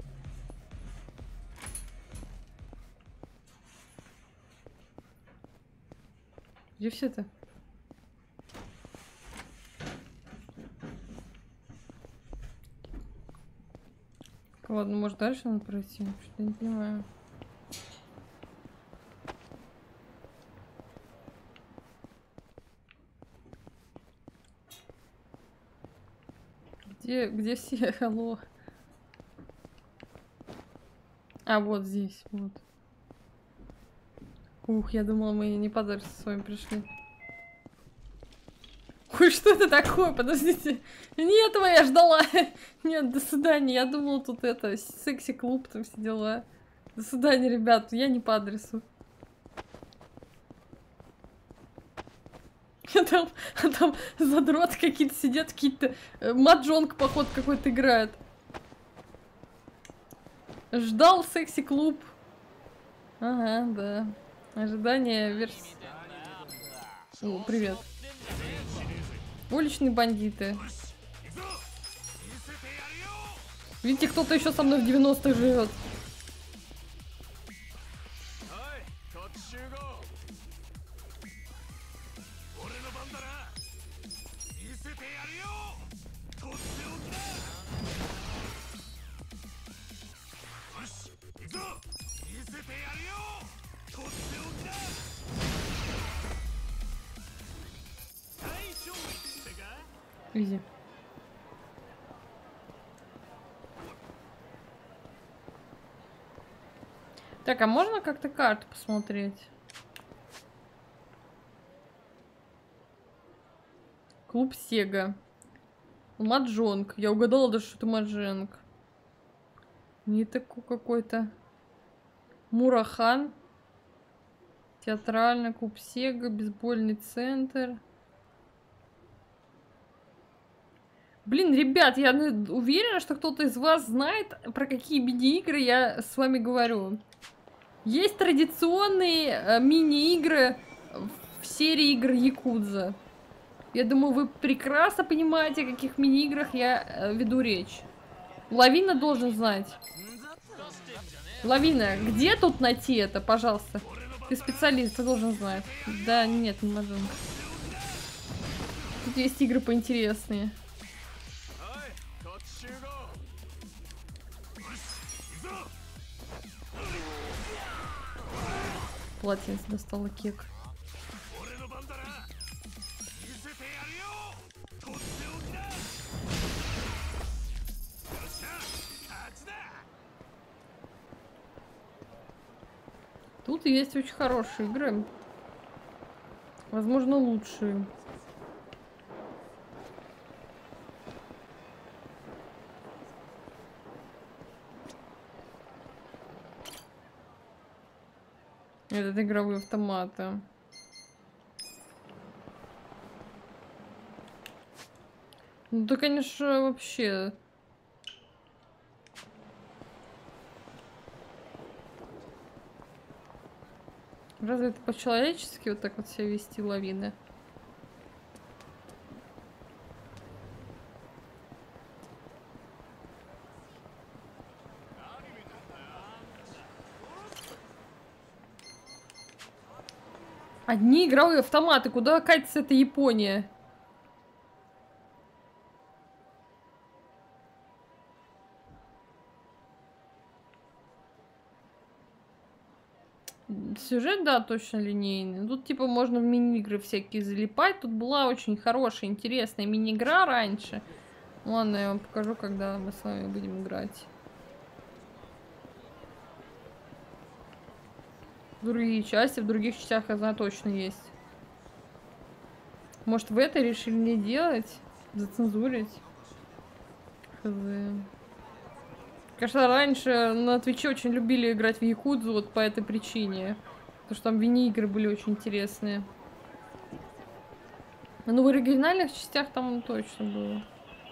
Где все-то? Ладно, может дальше надо пройти? Что-то не понимаю. Где, где все? Алло. А, вот здесь, вот. Ух, я думала, мы не по адресу с вами пришли. Ой, что это такое? Подождите. Нет, я ждала. Нет, до свидания. Я думала, тут это, секси-клуб, там все дела. До свидания, ребят. Я не по адресу. А там, а там задроты какие-то сидят, какие-то... Маджонг, походу, какой-то играет. Ждал секси-клуб. Ага, да. Ожидание версии. О, привет. Уличные бандиты. Видите, кто-то еще со мной в девяностых живет. Изи. Так, а можно как-то карту посмотреть? Клуб Сега. Маджонг. Я угадала даже, что это Маджонг. Не такой какой-то. Мурахан. Театральный клуб Сега. Бейсбольный центр. Блин, ребят, я уверена, что кто-то из вас знает, про какие мини-игры я с вами говорю. Есть традиционные э, мини-игры серии игр Якудза. Я думаю, вы прекрасно понимаете, о каких мини-играх я э, веду речь. Лавина должен знать. Лавина, где тут найти это, пожалуйста? Ты специалист, ты должен знать. Да, нет, не могу. Тут есть игры поинтереснее. Полотенце достала кек. Тут есть очень хорошие игры. Возможно, лучшие. Этот игровые автоматы. Ну да, конечно, вообще. Разве это по-человечески вот так вот себя вести, лавины? Одни игровые автоматы. Куда катится эта Япония? Сюжет, да, точно линейный. Тут, типа, можно в мини-игры всякие залипать. Тут была очень хорошая, интересная мини-игра раньше. Ладно, я вам покажу, когда мы с вами будем играть. Другие части, в других частях она точно есть. Может, в этой решили не делать? Зацензурить? Хз. Конечно, раньше на Твиче очень любили играть в Якудзу вот по этой причине. Потому что там мини-игры были очень интересные. Ну, в оригинальных частях там точно было.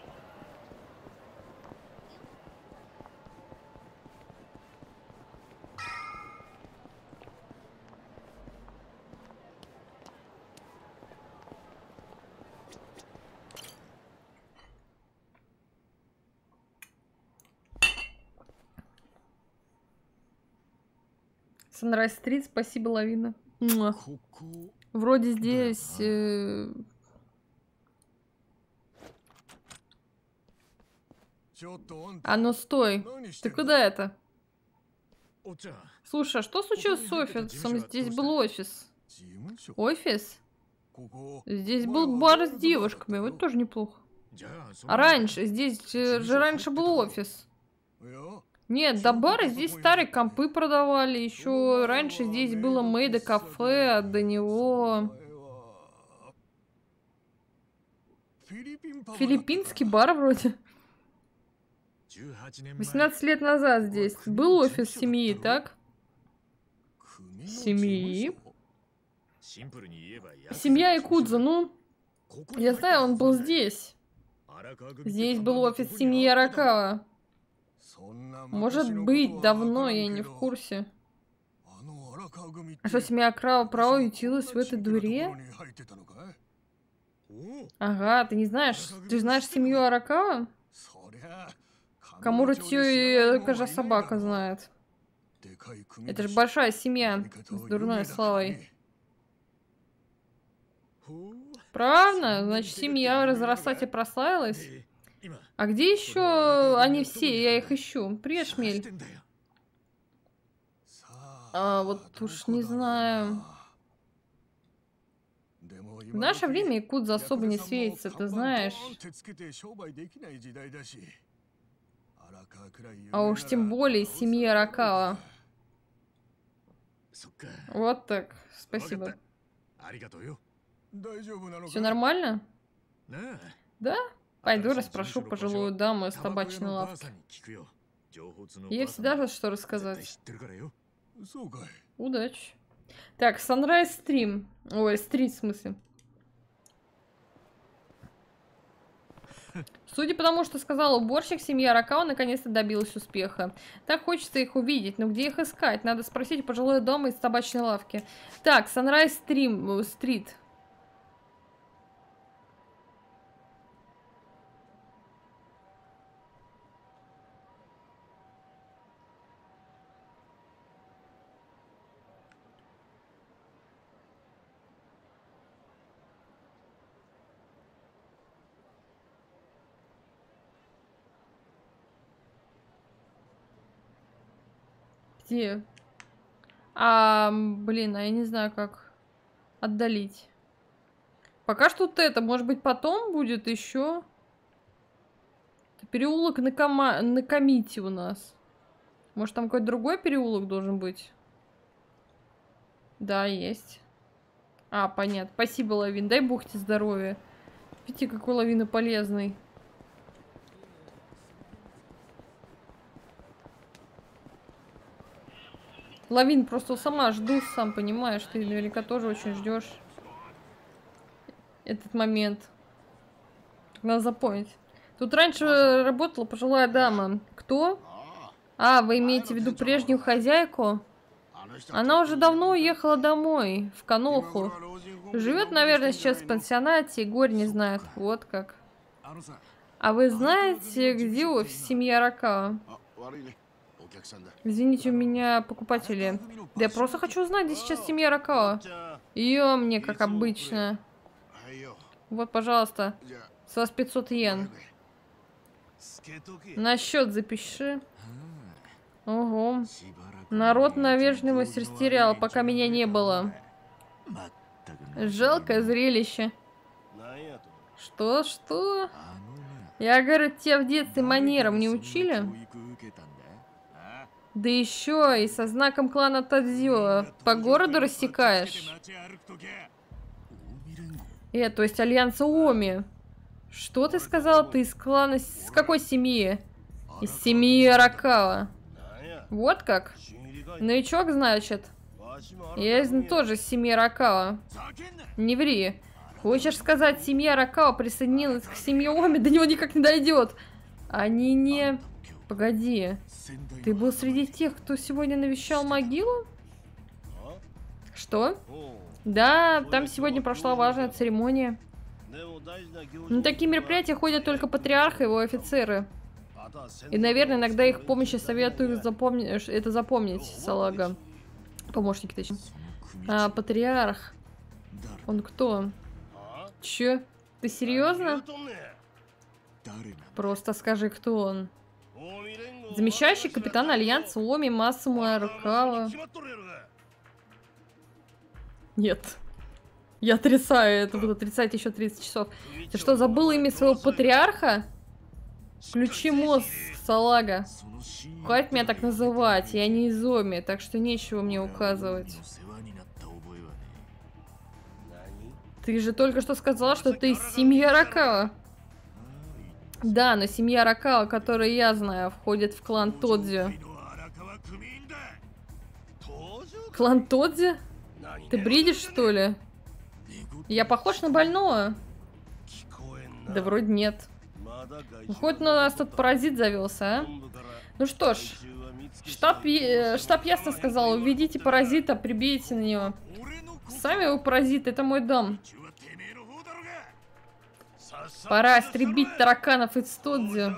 Sunrise Street, спасибо, лавина. Муа. Вроде здесь... Э... А ну стой. Ты куда это? Слушай, а что случилось с офисом? Здесь был офис. Офис? Здесь был бар с девушками. Вот тоже неплохо. А раньше? Здесь же раньше был офис. Нет, до бара здесь старые компы продавали. Еще раньше здесь было Мэйда кафе, а до него... Филиппинский бар вроде. восемнадцать лет назад здесь был офис семьи, так? Семьи? Семья Якудза, ну... Я знаю, он был здесь. Здесь был офис семьи Аракава. Может быть, давно, я не в курсе. А что, семья Аракава право ютилась в этой дуре? Ага, ты не знаешь? Ты знаешь семью Аракава? Камура Тё кажа собака знает. Это же большая семья с дурной славой. Правда? Значит, семья разрастать и прославилась? А где еще они все? Я их ищу. Привет, Шмель. А, вот уж не знаю. В наше время Якудза особо не светится, ты знаешь. А уж тем более семьи Аракава. Вот так. Спасибо. Все нормально? Да? Пойду расспрошу пожилую даму из табачной лавки. Ей всегда есть что рассказать. Удачи. Так, Sunrise Stream. Ой, Street в смысле. Судя по тому, что сказал уборщик, семья Аракава наконец-то добилась успеха. Так хочется их увидеть, но где их искать? Надо спросить у пожилой дамы из табачной лавки. Так, Sunrise Stream, Стрит. Где? А, блин, а я не знаю, как отдалить. Пока что вот это, может быть, потом будет еще. Это переулок на, кома... на Комите у нас. Может, там какой-то другой переулок должен быть? Да, есть. А, понятно. Спасибо, Лавин. Дай бог тебе здоровья. Видите, какой Лавина полезный. Лавин, просто сама жду, сам понимаешь, ты наверняка тоже очень ждешь этот момент. Надо запомнить. Тут раньше работала пожилая дама. Кто? А, вы имеете в виду прежнюю хозяйку? Она уже давно уехала домой, в Каноху. Живет, наверное, сейчас в пансионате, и горе не знает. Вот как. А вы знаете, где офис семьи Аракава? Извините, у меня покупатели. Да я просто хочу узнать, где сейчас семья Аракава. Ее мне, как обычно. Вот, пожалуйста. С вас пятьсот йен. На счет запиши. Ого. Народ на вежливо растерял, пока меня не было. Жалкое зрелище. Что, что? Я говорю, тебя в детстве манерам не учили? Да еще и со знаком клана Тадзио по городу рассекаешь? Э, то есть альянса Оми. Что ты сказал? Ты из клана... С какой семьи? Из семьи Аракава. Вот как? Новичок, значит? Я из... тоже из семьи Аракава. Не ври. Хочешь сказать, семья Аракава присоединилась к семье Оми? До него никак не дойдет. Они не... Погоди. Ты был среди тех, кто сегодня навещал могилу? Что? Да, там сегодня прошла важная церемония. На такие мероприятия ходят только патриарх и его офицеры. И, наверное, иногда их помощи советую запомни... это запомнить, салага. Помощники, точнее. А, патриарх. Он кто? Че? Ты серьезно? Просто скажи, кто он. Замещающий капитан Альянса Оми Масаму Аракава. Нет. Я отрицаю, это буду отрицать еще тридцать часов. Ты что, забыл имя своего патриарха? Включи мозг, салага. Хватит меня так называть, я не из Оми, так что нечего мне указывать. Ты же только что сказала, что ты из семьи Аракава. Да, но семья Аракава, которую я знаю, входит в клан Тодзю. Клан Тодзю? Ты бредишь, что ли? Я похож на больного? Да вроде нет. Хоть у нас тут паразит завелся, а? Ну что ж, штаб, штаб ясно сказал, уведите паразита, прибейте на него. Сами вы паразиты, это мой дом. Пора истребить тараканов из Тодзю.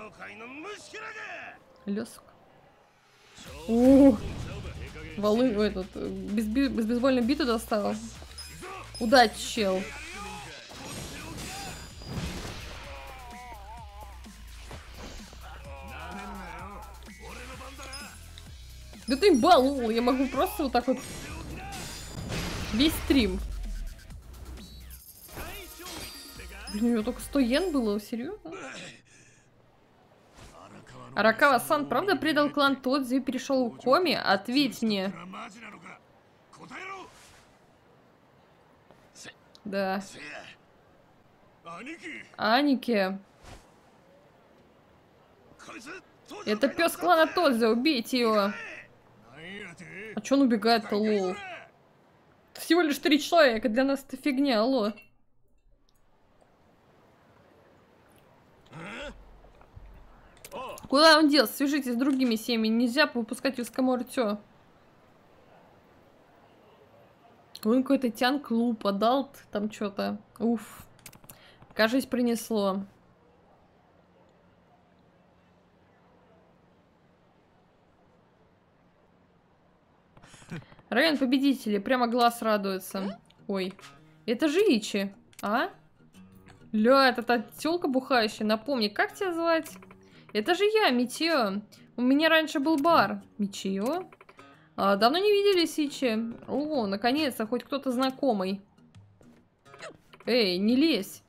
Лёск. Ух. Волы, этот, без, без бейсбольной биту достал. Удачи, чел. Да ты балул, я могу просто вот так вот весь стрим. Блин, у него только сто йен было, серьезно? Аракава-сан правда предал клан Тодзю и перешел в Коми? Ответь мне. Да. Аники. Это пес клана Тодзю, убейте его. А чё он убегает-то, лол? Всего лишь три человека, для нас это фигня, алло. Куда он делся? Свяжитесь с другими семьями. Нельзя выпускать из Камуртё. Он какой-то тян-клуб, адалт, там что-то. Уф. Кажись, принесло. Район победителей. Прямо глаз радуется. Ой. Это же Ичи. А? Ля, это та тёлка бухающая. Напомни, как тебя звать? Это же я, Митио. У меня раньше был бар. Митио? А, давно не виделись, Ичи. О, наконец-то, хоть кто-то знакомый. Эй, не лезь.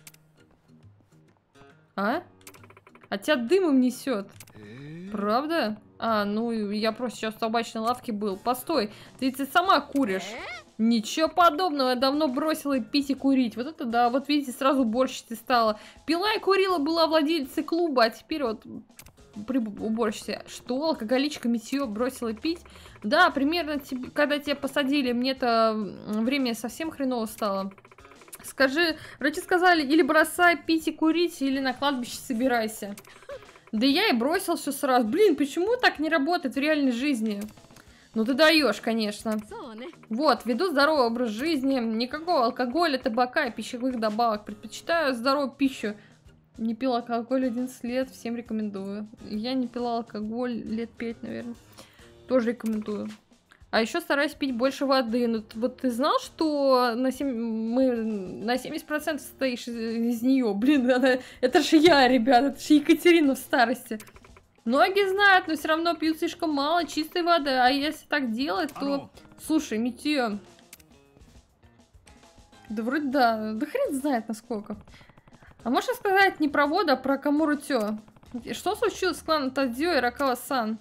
А? А тебя дымом несет. Правда? А, ну, я просто сейчас в табачной лавке был. Постой, ты, ты сама куришь. Ничего подобного, я давно бросила пить и курить. Вот это да, вот видите, сразу уборщицей стала. Пила и курила, была владелицей клуба, а теперь вот при уборщице. Что, алкоголичка Митио бросила пить? Да, примерно, когда тебя посадили, мне-то время совсем хреново стало. Скажи, врачи сказали, или бросай пить и курить, или на кладбище собирайся. Да я и бросил все сразу. Блин, почему так не работает в реальной жизни? Ну ты даешь, конечно. Вот, веду здоровый образ жизни. Никакого алкоголя, табака и пищевых добавок. Предпочитаю здоровую пищу. Не пил алкоголь одиннадцать лет, всем рекомендую. Я не пила алкоголь лет пять, наверное. Тоже рекомендую. А еще стараюсь пить больше воды. Ну, вот ты знал, что на, семь... мы... на семьдесят процентов состоишь из, из нее? Блин, она... это же я, ребята, это же Екатерина в старости. Многие знают, но все равно пьют слишком мало чистой воды. А если так делать, то... Алло. Слушай, Митио. Да вроде да. Да хрен знает насколько. А можешь сказать не про воду, а про Камуртё? Что случилось с кланом Тадзё и Ракава-сан?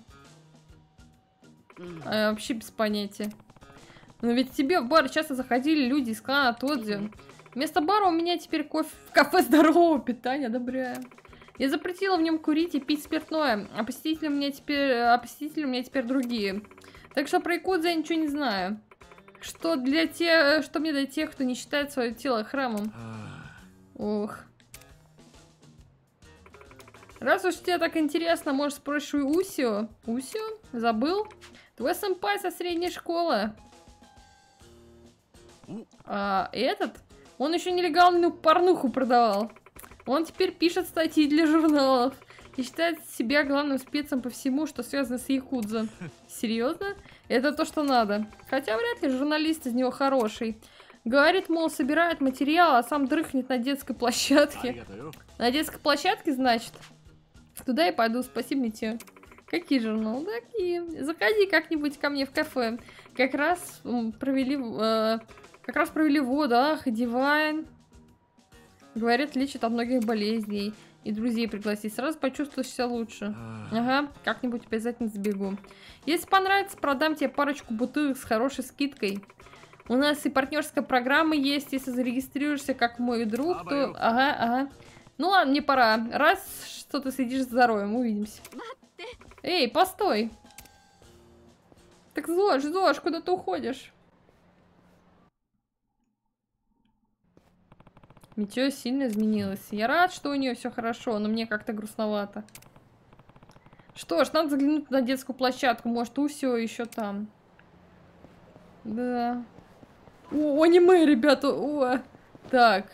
А, вообще без понятия. Но ведь к тебе в бар часто заходили люди из клана Тодзё. Вместо бара у меня теперь кофе в кафе здорового питания, одобряю. Я запретила в нем курить и пить спиртное, а посетители у меня теперь, а посетители у меня теперь другие. Так что про Якудзу я ничего не знаю. Что для тех, что мне для тех, кто не считает свое тело храмом. Ох. Раз уж тебе так интересно, может, спросишь у Усио? Усио? Забыл? Твой сэмпай со средней школы. А этот? Он еще нелегальную порнуху продавал. Он теперь пишет статьи для журналов и считает себя главным спецом по всему, что связано с Якудзо. Серьезно? Это то, что надо. Хотя вряд ли журналист из него хороший. Говорит, мол, собирает материал, а сам дрыхнет на детской площадке. На детской площадке, значит? Туда и пойду, спасибо, Митя. Какие журналы? Такие. Заходи как-нибудь ко мне в кафе. Как раз провели, э, как раз провели воду, ах, и дивайн. Говорят, лечит от многих болезней. И друзей пригласить. Сразу почувствуешь себя лучше. Ага, как-нибудь обязательно сбегу. Если понравится, продам тебе парочку бутылок с хорошей скидкой. У нас и партнерская программа есть. Если зарегистрируешься как мой друг, то... Ага, ага. Ну ладно, мне пора. Раз, что ты следишь за здоровьем, увидимся. Эй, постой. Так, Зош, Зош, куда ты уходишь? Митё сильно изменилась. Я рад, что у нее все хорошо, но мне как-то грустновато. Что ж, надо заглянуть на детскую площадку. Может, Усио еще там. Да. О, аниме, ребята. О. Так.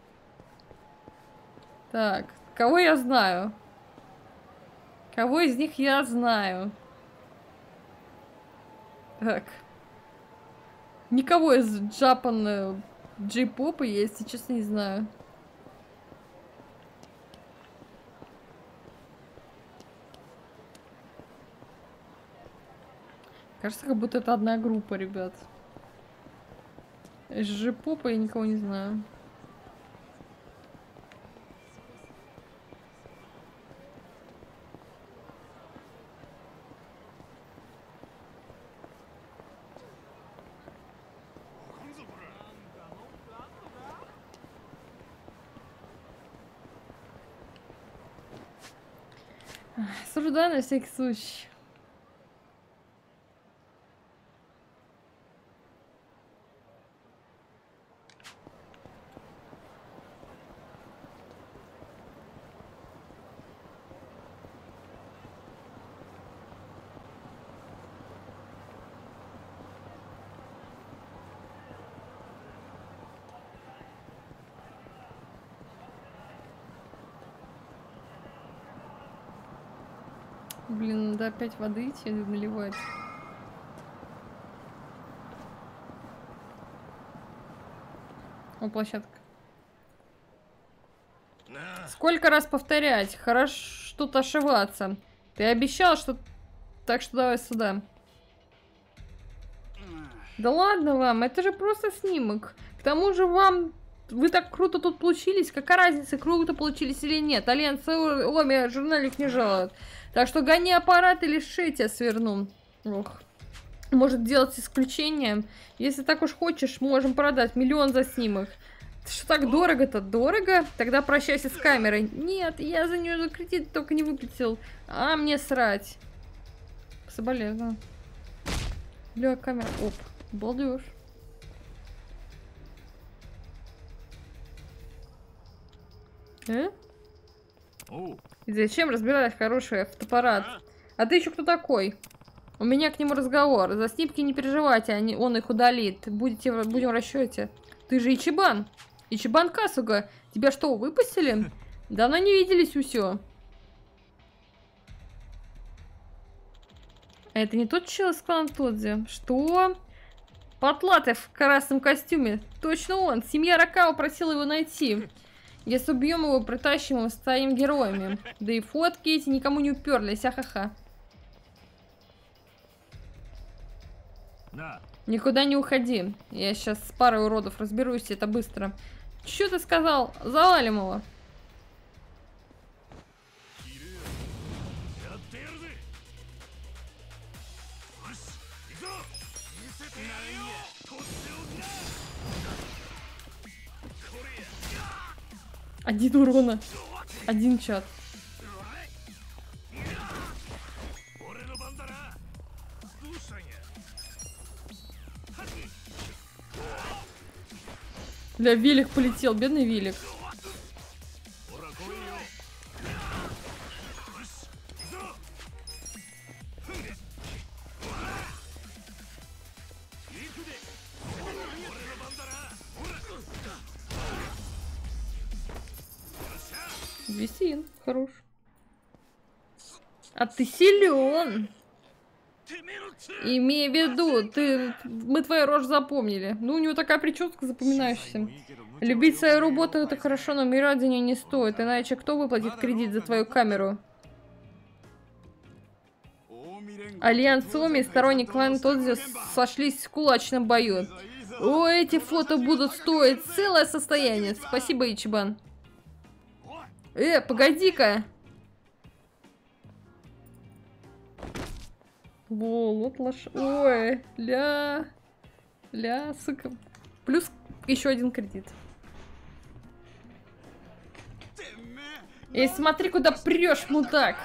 Так. Кого я знаю? Кого из них я знаю? Так. Никого из Джапан джей-попа я, если честно, не знаю. Кажется, как будто это одна группа, ребят. Из джей-попа я никого не знаю. Сужда на всякий случай. Блин, надо опять воды идти наливать. О, площадка. Сколько раз повторять? Хорошо тут ошибаться. Ты обещал, что... Так что давай сюда. Да ладно вам, это же просто снимок. К тому же вам... Вы так круто тут получились. Какая разница, круто получились или нет? Альянс Оми журналик не жалует. Так что гони аппарат или шею тебя сверну. Ох. Может делать исключение. Если так уж хочешь, можем продать миллион за снимок. Что так дорого-то? Дорого? Тогда прощайся с камерой. Нет, я за нее кредит только не выплатил. А, мне срать. Соболезную. Бля, камера. Оп, балдеж. Э? И зачем разбирать хороший фотоаппарат? А ты еще кто такой? У меня к нему разговор. За снимки не переживайте, они, он их удалит. Будете, будем в расчете. Ты же Ичибан. Ичибан Касуга. Тебя что, выпустили? Давно не виделись, Усё. Это не тот чел из клана Тодзи? Что? Потлатый в красном костюме. Точно он. Семья Ракао просила его найти. Если убьем его, притащим его, станем героями. Да и фотки эти никому не уперлись, ахаха. Никуда не уходи. Я сейчас с парой уродов разберусь, это быстро. Чё ты сказал? Завалим его. Один урона. Один чат. Бля, велик полетел, бедный велик. Висин, хорош. А ты силен. Имей в виду, ты, мы твою рожь запомнили. Ну, у него такая прическа запоминающаяся. Любить свою работу это хорошо, но умирать за нее не стоит. Иначе кто выплатит кредит за твою камеру? Альянс Оми и сторонник клана Тодзи сошлись в кулачном бою. О, эти фото будут стоить целое состояние. Спасибо, Ичибан. Э, погоди-ка. Во, вот лош... Ой, ля... Ля, сука. Плюс еще один кредит. Эй, смотри, куда прешь, мудак.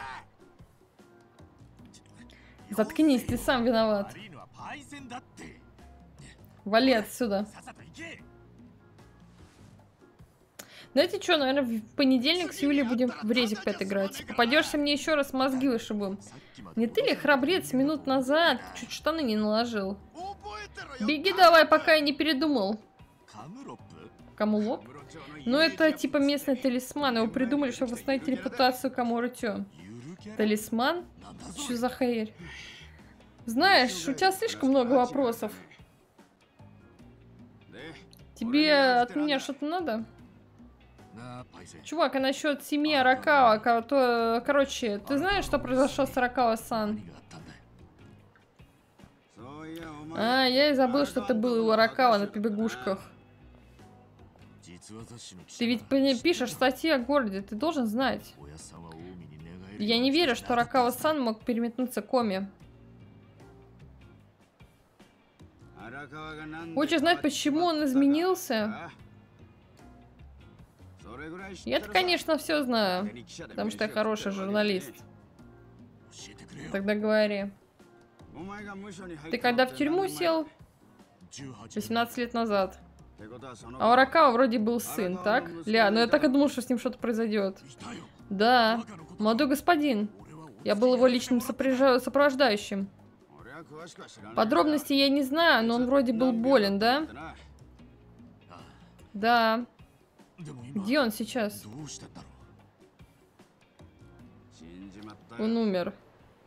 Заткнись, ты сам виноват. Вали отсюда. Знаете что, наверное, в понедельник с Юлей будем в резик пять играть. Попадешься мне еще раз, мозги вышибу. Не ты ли, храбрец, минут назад чуть штаны не наложил? Беги давай, пока я не передумал. Камулоп? Ну это типа местный талисман. Его придумали, чтобы восстановить репутацию Камуротё. Талисман? Что за херь? Знаешь, у тебя слишком много вопросов. Тебе от меня что-то надо? Чувак, а насчет семьи Аракава, то, короче, ты знаешь, что произошло с Аракава-сан? А, я и забыл, что ты был у Аракава на побегушках. Ты ведь пишешь статьи о городе, ты должен знать. Я не верю, что Аракава-сан мог переметнуться к Оми. Хочешь знать, почему он изменился? Я-то, конечно, все знаю, потому что я хороший журналист. Тогда говори. Ты когда в тюрьму сел? восемнадцать лет назад. А у Аракава вроде был сын, так? Ля, ну я так и думал, что с ним что-то произойдет. Да, молодой господин. Я был его личным сопряж... сопровождающим. Подробностей я не знаю, но он вроде был болен, да? Да. Где он сейчас? Он умер.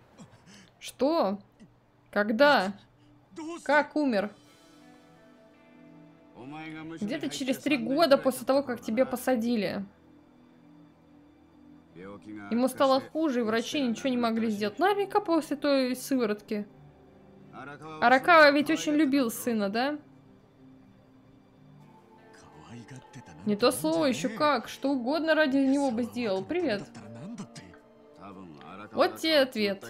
Что? Когда? Как умер? Где-то через три года после того, как тебя посадили. Ему стало хуже, и врачи ничего не могли сделать. Наверняка после той сыворотки. Аракава ведь очень любил сына, да? Не то слово, еще как. Что угодно ради него бы сделал. Привет. Вот тебе ответ.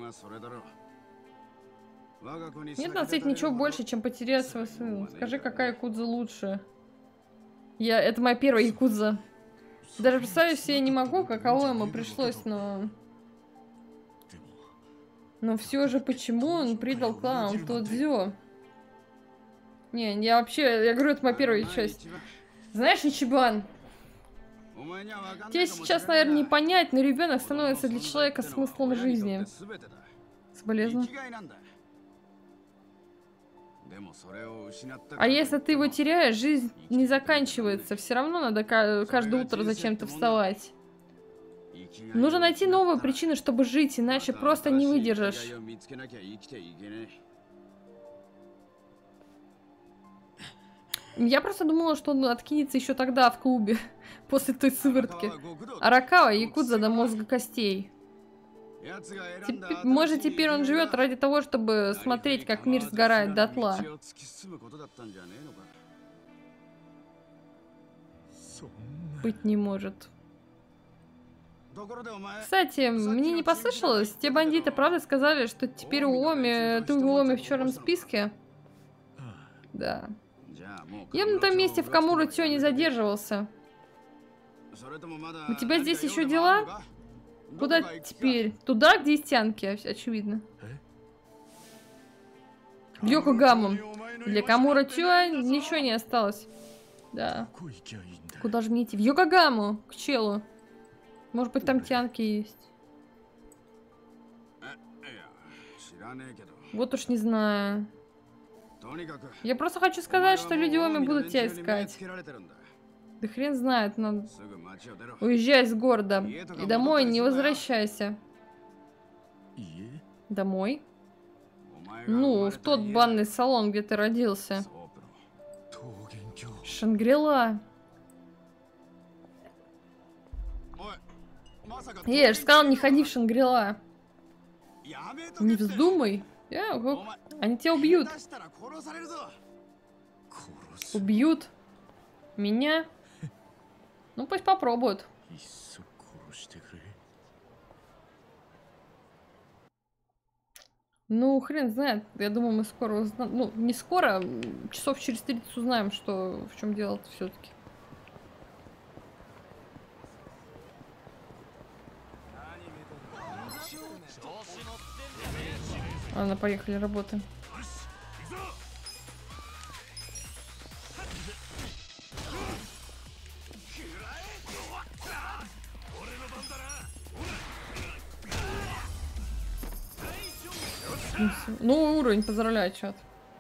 Нет на свете ничего больше, чем потерять своего сына. Скажи, какая якудза лучше? Я... Это моя первая якудза. Даже представить себе не могу, каково ему пришлось, но... Но все же, почему он предал клан Тодзё? Не, я вообще... Я говорю, это моя первая часть. Знаешь, Ичибан, тебе сейчас, наверное, не понять, но ребенок становится для человека смыслом жизни. Соболезную. А если ты его теряешь, жизнь не заканчивается. Все равно надо каждое утро зачем-то вставать. Нужно найти новую причину, чтобы жить, иначе просто не выдержишь. Я просто думала, что он откинется еще тогда в клубе, после той сыворотки. Аракава якудза до мозга костей. Теп... Может, теперь он живет ради того, чтобы смотреть, как мир сгорает дотла. Быть не может. Кстати, мне не послышалось, те бандиты правда сказали, что теперь у Оми, ты у Оми в черном списке? Да. Я на том месте в Камура-Тё не задерживался. У тебя здесь еще дела? Куда теперь? Туда, где истянки, очевидно. В Йокогаму. Для Камура-Тё ничего не осталось. Да. Куда же мне идти? В Йокогаму, к челу. Может быть, там тянки есть. Вот уж не знаю. Я просто хочу сказать, что люди Оми будут тебя искать. Да хрен знает, надо... Уезжай из города. И домой не возвращайся. Домой? Ну, в тот банный салон, где ты родился. Шангрила. Я же сказал, не ходи в Шангрила. Не вздумай. Я, они тебя убьют. Убьют. Меня? Ну, пусть попробуют. Ну, хрен знает. Я думаю, мы скоро узнаем. Ну, не скоро, часов через тридцать узнаем, что в чем дело все-таки. Ладно, поехали, работаем. Ну, уровень, поздравляю, чат.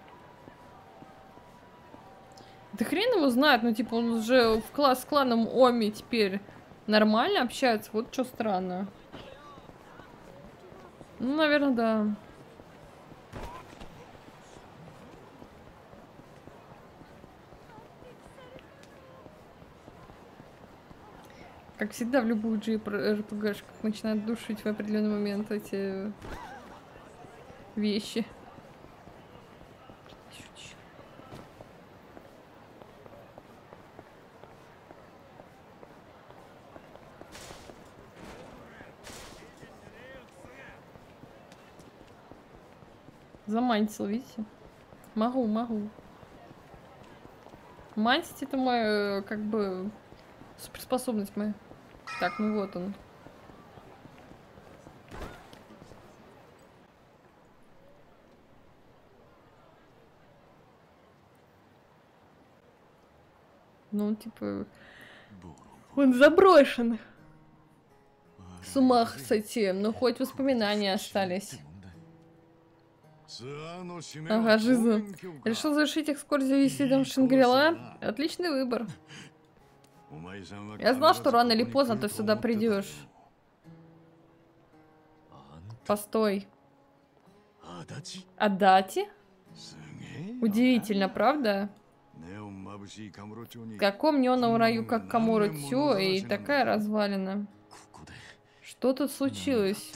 Да хрен его знает, ну типа он уже в класс с кланом Оми теперь нормально общается, вот что странно. Ну, наверное, да. Как всегда в любых джей эр пи гэшках начинают душить в определенный момент эти вещи. Замантил, видите? Могу, могу. Мантить — это моя, как бы, суперспособность моя. Так, ну вот он. Ну, типа, он заброшен. С ума совсем, но хоть воспоминания остались. Ага, жиза. Решил завершить экскурсию визитом в Шангрила? Отличный выбор. Я знал, что рано или поздно ты сюда придешь. Постой. А Дати? Удивительно, правда? В каком неоновом раю, как Камура Тё, и такая развалина. Что тут случилось?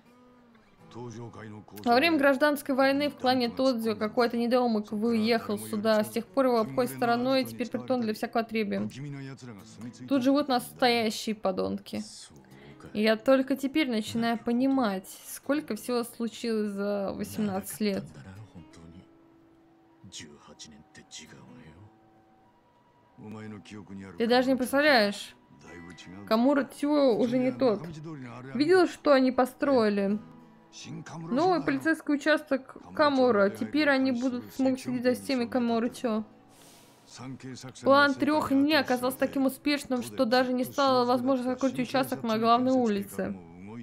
Во время гражданской войны в клане Тодзио какой-то недоумок выехал сюда. С тех пор его обходят стороной, и теперь притон для всякого отребия. Тут живут настоящие подонки. И я только теперь начинаю понимать, сколько всего случилось за восемнадцать лет. Ты даже не представляешь, Камура Тё уже не тот. Видел, что они построили? Новый полицейский участок Камура. Теперь они будут смогут следить за всеми Камура Тё. План трех дней оказался таким успешным, что даже не стало возможно закрыть участок на главной улице.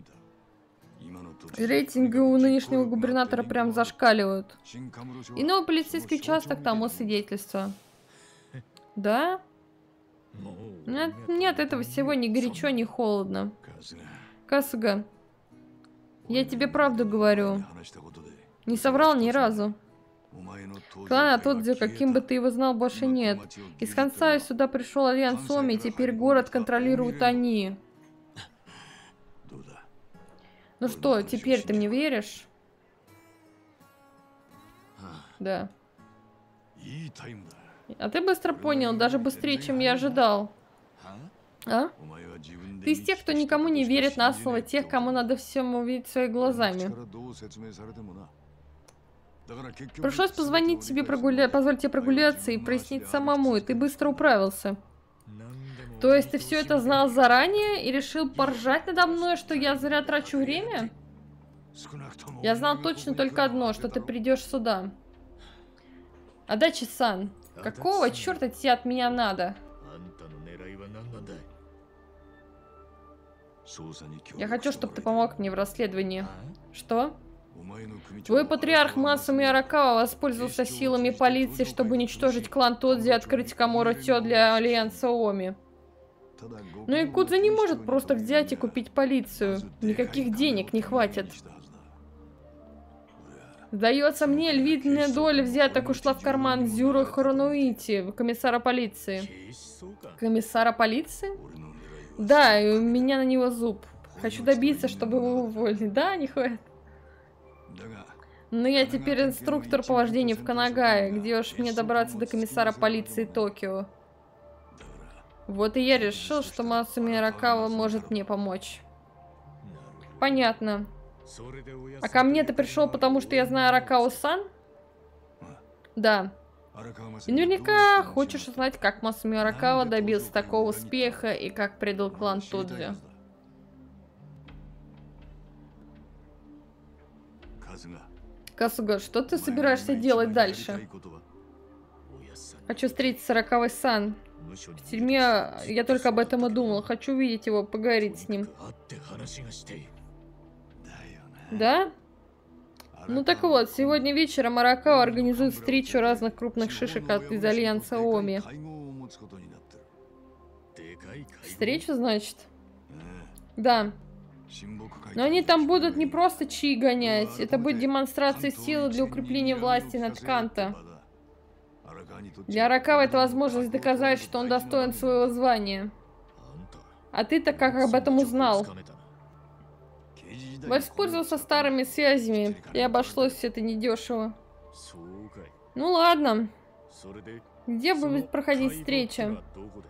Рейтинги у нынешнего губернатора прям зашкаливают. И новый полицейский участок тому свидетельство. Да? Нет, нет, этого всего ни горячо, ни холодно. Касуга, я тебе правду говорю. Не соврал ни разу. Клана Тодзио, каким бы ты его знал, больше нет. Из Хансая сюда пришел Альянс Оми, и теперь город контролируют они. Ну что, теперь ты мне веришь? Да. А ты быстро понял, даже быстрее, чем я ожидал. А? Ты из тех, кто никому не верит на слово, тех, кому надо все увидеть своими глазами. Пришлось позвонить тебе, прогуля... позволить тебе прогуляться и прояснить самому, и ты быстро управился. То есть ты все это знал заранее и решил поржать надо мной, что я зря трачу время? Я знал точно только одно, что ты придешь сюда. Адачи-сан, какого черта тебе от меня надо? Я хочу, чтобы ты помог мне в расследовании. Что? Твой патриарх Масуми Аракава воспользовался силами полиции, чтобы уничтожить клан Тодзи и открыть Камура Тё для Альянса Оми. Но Якудза не может просто взять и купить полицию. Никаких денег не хватит. Сдается мне, львиная доля взяток ушла в карман Зюро Харунуити, комиссара полиции. Комиссара полиции? Да, и у меня на него зуб. Хочу добиться, чтобы его уволили. Да, не хватит. Но я теперь инструктор по вождению в Канагае. Где уж мне добраться до комиссара полиции Токио? Вот и я решил, что Масуми Аракава может мне помочь. Понятно. А ко мне ты пришел, потому что я знаю Аракаву-сан? Да. И наверняка хочешь узнать, как Масуми Аракава добился такого успеха и как предал клан Тодзи. Касуга, что ты собираешься делать дальше? Хочу встретиться с Аракавой-сан. В тюрьме я только об этом и думал. Хочу увидеть его, поговорить с ним. Да? Ну так вот, сегодня вечером Аракава организует встречу разных крупных шишек от, из Альянса Оми. Встречу, значит? Да. Но они там будут не просто чаи гонять. Это будет демонстрация силы для укрепления власти над Канто. Для Аракавы это возможность доказать, что он достоин своего звания. А ты-то как об этом узнал? Воспользовался старыми связями, и обошлось все это недешево. Ну ладно. Где будет проходить встреча?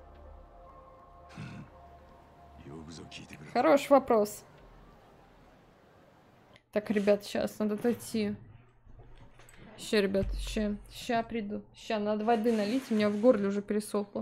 Хороший вопрос. Так, ребят, сейчас надо отойти. Ща, ребят, ща. Ща приду. Ща, надо воды налить, у меня в горле уже пересохло.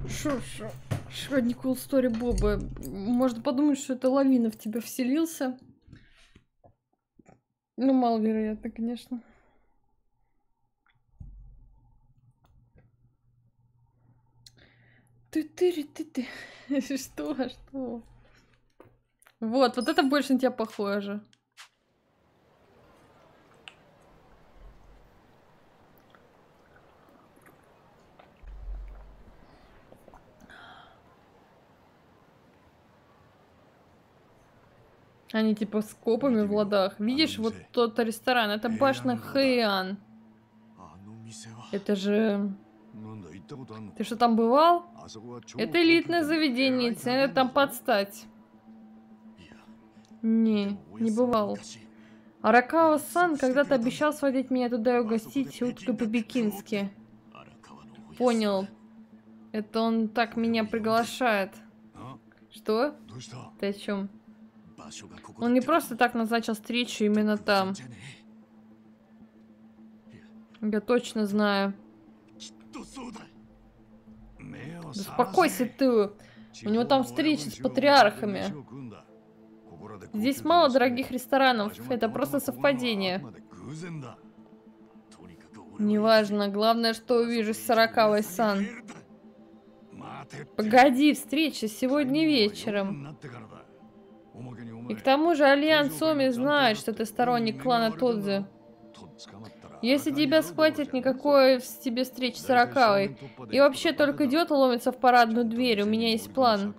Шо, шо? Шо, Никол Стори Боба? Можно подумать, что это лавина в тебя вселился. Ну, маловероятно, конечно. Ты-ты-ты-ты. Что? Что? Вот, вот это больше на тебя похоже. Они типа с копами в ладах. Видишь, вот тот ресторан, это башня Хэйан. Это же... Ты что, там бывал? Это элитное заведение, цены там подстать. Не, не бывал. Аракава-сан когда-то обещал сводить меня туда и угостить уткой по-пекински. Понял. Это он так меня приглашает. Что? Ты о чем? Он не просто так назначил встречу именно там. Я точно знаю. Да успокойся ты. У него там встреча с патриархами. Здесь мало дорогих ресторанов. Это просто совпадение. Неважно. Главное, что увижу с Аракавой-сан. Погоди, встреча сегодня вечером. И к тому же Альянс Оми знает, что ты сторонник клана Тодзи. Если тебя схватит, никакой с тебе встречи с Аракавой. И вообще только идиот ломится в парадную дверь. У меня есть план.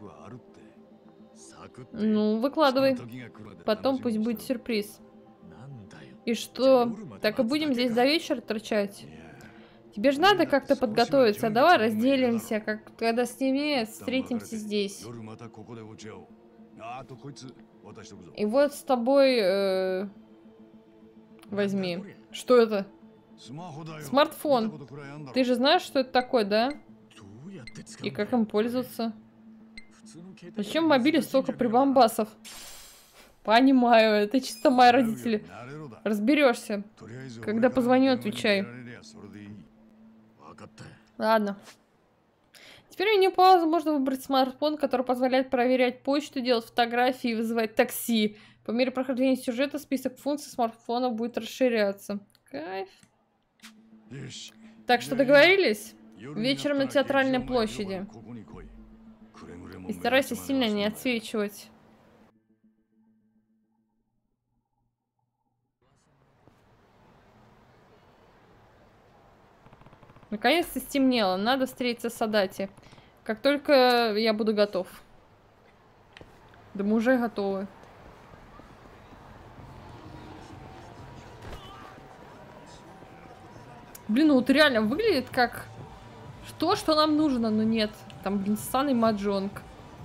Ну, выкладывай. Потом пусть будет сюрприз. И что? Так и будем здесь до вечера торчать? Тебе же надо как-то подготовиться. Давай разделимся. Как, когда стемнеет, встретимся здесь. И вот с тобой... Э, возьми. Что это? Смартфон. Ты же знаешь, что это такое, да? И как им пользоваться? Зачем в мобиле столько прибамбасов? Понимаю, это чисто мои родители. Разберешься. Когда позвоню, отвечай. Ладно. Теперь в меню паузы можно выбрать смартфон, который позволяет проверять почту, делать фотографии и вызывать такси. По мере прохождения сюжета список функций смартфона будет расширяться. Кайф. Так что договорились? Вечером на Театральной площади. И старайся сильно не отсвечивать. Наконец-то стемнело. Надо встретиться с Адати. Как только я буду готов. Да мы уже готовы. Блин, ну вот реально выглядит как... То, что нам нужно, но нет. Там, блин, ссаный маджонг.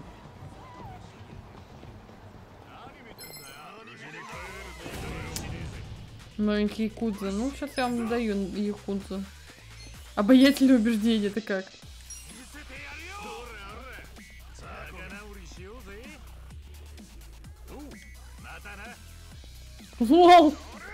Новенький якудза. Ну, сейчас я вам даю якудзу. Обаятельное убеждение, это как? Лол!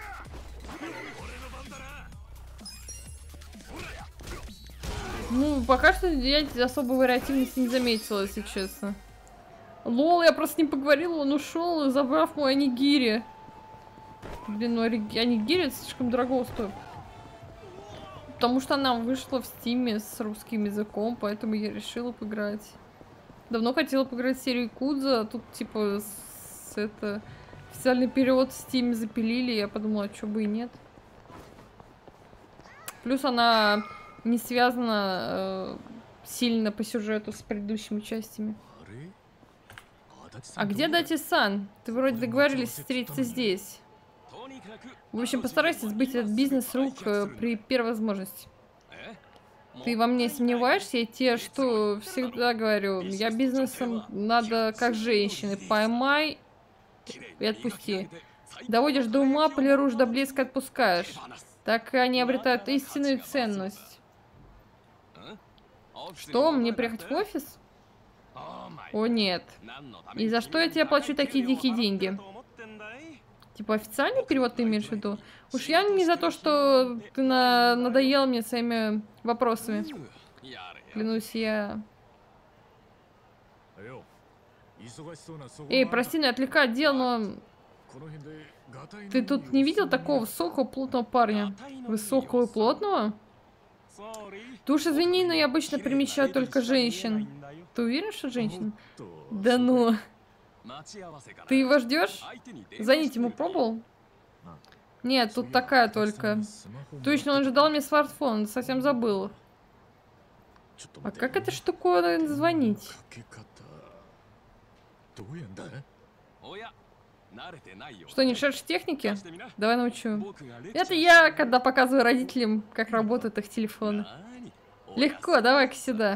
Ну, пока что я особой вариативности не заметила, если честно. Лол, я просто с ним поговорила, он ушел, забрав мой онигири. Блин, ну онигири слишком дорого стоит. Потому что она вышла в стиме с русским языком, поэтому я решила поиграть. Давно хотела поиграть в серию Якудза, а тут типа с, это официальный перевод в стиме запилили, я подумала, что бы и нет. Плюс она не связана э, сильно по сюжету с предыдущими частями. А где Дати-сан? Ты вроде договорились встретиться здесь. В общем, постарайся сбыть этот бизнес с рук э, при первой возможности. Ты во мне сомневаешься? Я тебе что всегда говорю. Я бизнесом надо как женщины. Поймай и отпусти. Доводишь до ума, полируешь до блеска, отпускаешь. Так они обретают истинную ценность. Что, мне приехать в офис? О, нет. И за что я тебе плачу такие дикие деньги? Типа официальный перевод ты имеешь в виду? Уж я не за то, что ты на... надоел мне своими вопросами. Клянусь, я Эй, прости, не отвлекай от дел, но... Ты тут не видел такого высокого, плотного парня? Высокого и плотного? Ты уж извини, но я обычно примечаю только женщин. Ты уверен, что женщин? Да ну. Ты его ждешь? Звонить ему пробовал? Нет, тут такая только. Точно, он же дал мне смартфон, совсем забыл. А как эта штука звонить? Что, не шаришь в технике? Давай научу. Это я, когда показываю родителям, как работают их телефоны. Легко, давай-ка сюда.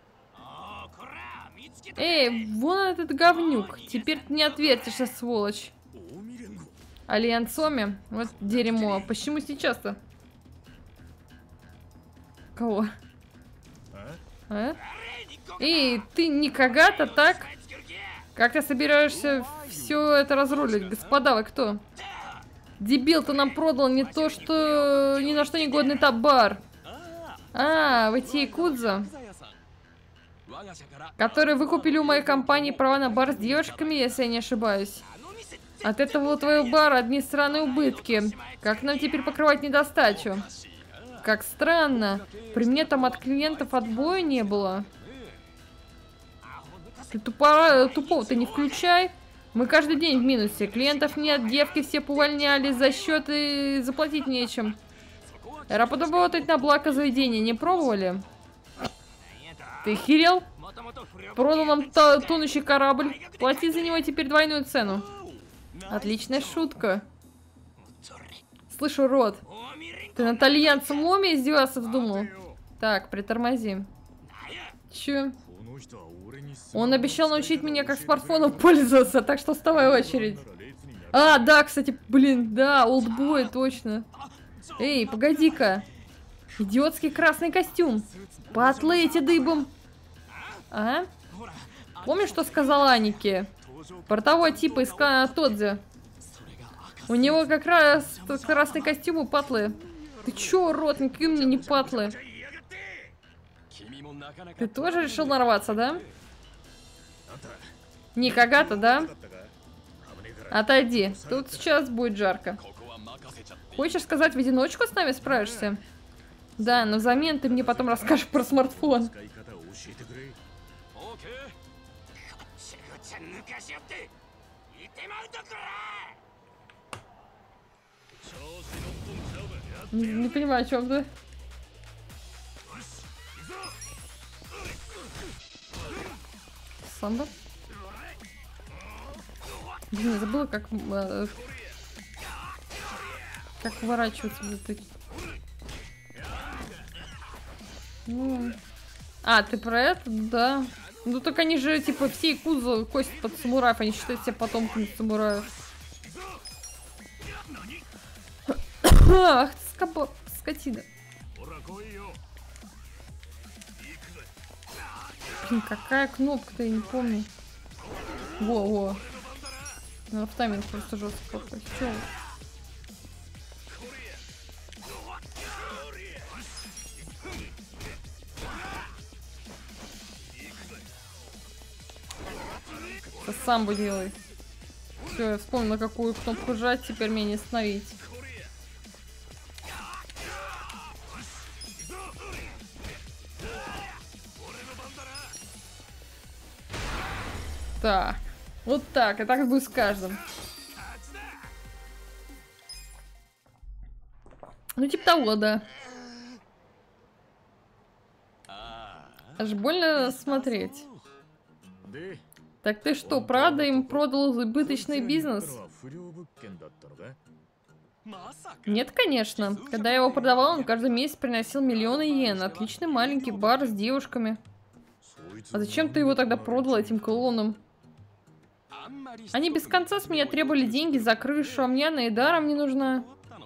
Эй, вон этот говнюк. Теперь ты не отвертишься, сволочь. Альянс Оми? Вот дерьмо. Почему сейчас-то? Кого? А? Эй, ты не Кагата, так? Как ты собираешься все это разрулить? Господа, вы кто? Дебил, ты нам продал не то, что... ни на что не годный товар. А, вы те якудза, которые выкупили у моей компании права на бар с девушками, если я не ошибаюсь. От этого у твоего бара одни странные убытки. Как нам теперь покрывать недостачу? Как странно. При мне там от клиентов отбоя не было. Ты тупо... тупого-то не включай. Мы каждый день в минусе. Клиентов нет, девки все повольнялись за счет и заплатить нечем. Работать на благо заведения не пробовали? Ты херел? Продал нам тонущий корабль. Плати за него теперь двойную цену. Отличная шутка. Слышь, урод. Ты над альянсом Оми издеваться вздумал? Так, притормози. Чё? Он обещал научить меня, как смартфоном пользоваться, так что вставай в очередь. А, да, кстати, блин, да, олдбой, точно. Эй, погоди-ка. Идиотский красный костюм. По атлете дыбом. А? Помнишь, что сказала Анике? Про того типа из клана Тодзе. У него как раз красный костюм и патлы. Ты чё, урод, никакие мне не патлы. Ты тоже решил нарваться, да? Не Кагата, да? Отойди, тут сейчас будет жарко. Хочешь сказать, в одиночку с нами справишься? Да, но взамен ты мне потом расскажешь про смартфон. Не, не понимаю, о чем ты. Самбо? Блин, я забыла, как... Э, как уворачиваться. Ну... А, ты про это? Да. Ну так они же, типа, все якудзы косят под самураев, они считают себя потомками самураев. Ах, ты скоба... скотина. Блин, какая кнопка-то, я не помню. Во-во. Ну, в тайминг просто жестко. Чё? Ты сам бы делай. Все, я вспомнила, какую кнопку жать, теперь меня не остановить. Так, вот так, и так будет с каждым. Ну, типа того, да. Аж больно смотреть. Так ты что, правда им продал убыточный бизнес? Нет, конечно. Когда я его продавал, он каждый месяц приносил миллионы йен. Отличный маленький бар с девушками. А зачем ты его тогда продал этим клоунам? Они без конца с меня требовали деньги за крышу, а мне она и даром не нужна.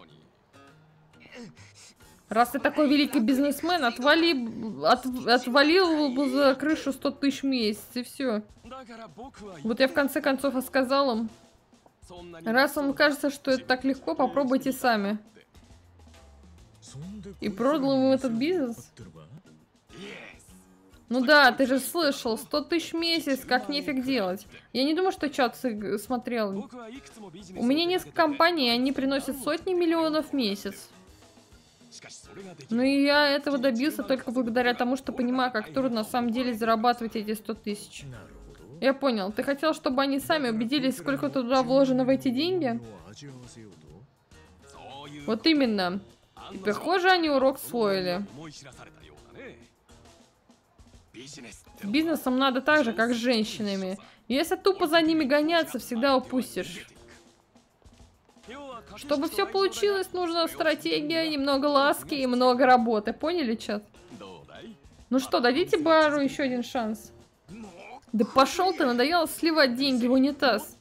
Раз ты такой великий бизнесмен, отвали, от, отвалил бы за крышу сто тысяч в месяц, и все. Вот я в конце концов и сказал им. Раз вам кажется, что это так легко, попробуйте сами. И продал ему этот бизнес? Ну да, ты же слышал, сто тысяч в месяц, как нефиг делать. Я не думаю, что чат смотрел. У меня несколько компаний, и они приносят сотни миллионов в месяц. Ну и я этого добился только благодаря тому, что понимаю, как трудно на самом деле зарабатывать эти сто тысяч. Я понял. Ты хотел, чтобы они сами убедились, сколько туда вложено в эти деньги? Вот именно. И, похоже, они урок усвоили. С бизнесом надо так же, как с женщинами. Если тупо за ними гоняться, всегда упустишь. Чтобы все получилось, нужна стратегия, немного ласки и много работы. Поняли, чат? Ну что, дадите Бару еще один шанс? Да пошел ты, надоело сливать деньги в унитаз.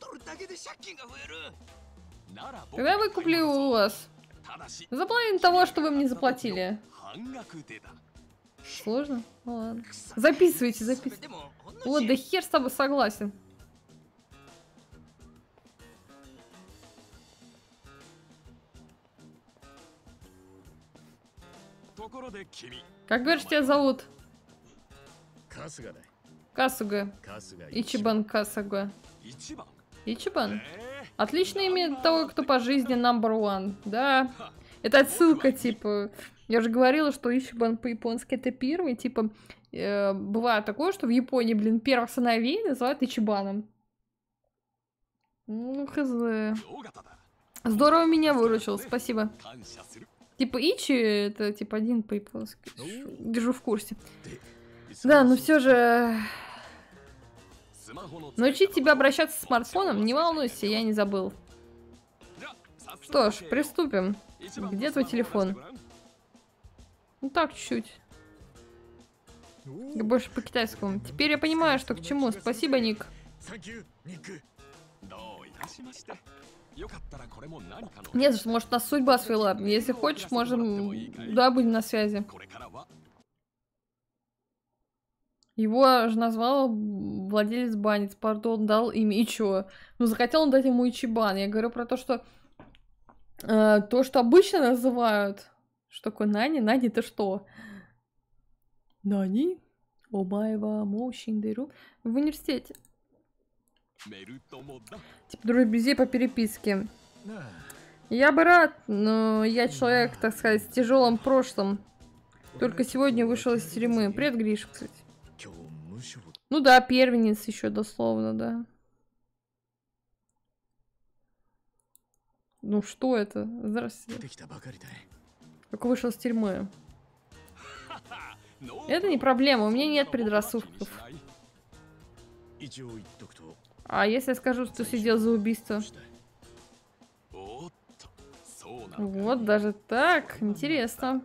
Когда я выкуплю у вас? За половину того, что вы мне заплатили. Сложно? Ну ладно. Записывайте, записывайте. Вот, да хер с тобой согласен. Как говоришь, тебя зовут? Касуга. Ичибан Касуга. Ичибан? Отличное имя того, кто по жизни number one. Да. Это отсылка, типа... Я же говорила, что Ичибан по-японски это первый. Типа, э, бывает такое, что в Японии, блин, первых сыновей называют Ичибаном. Ну, хз. Здорово меня выручил, спасибо. Типа Ичи, это типа один по-японски. Держу в курсе. Да, но все же... Научить тебя обращаться с смартфоном? Не волнуйся, я не забыл. Что ж, приступим. Где твой телефон? Ну так, чуть-чуть. Больше по-китайскому. Теперь я понимаю, что к чему. Спасибо, Ник. Нет, может, нас судьба свела. Если хочешь, можем... Да, будем на связи. Его же назвал владелец банец. Пардон, дал имя. И чё? Ну, захотел он дать ему Ичибан. Я говорю про то, что... Э, то, что обычно называют... Что такое Нани? Нани это что? Нани? Обаева Моушиндеру. В университете. Типа друзей по переписке. Я бы рад, но я человек, так сказать, с тяжелым прошлым. Только сегодня вышел из тюрьмы. Привет, Гриша, кстати. Ну да, первенец еще дословно, да. Ну что это? Здравствуйте. Только вышел из тюрьмы. Это не проблема, у меня нет предрассудков. А если я скажу, что сидел за убийство? Вот, даже так. Интересно.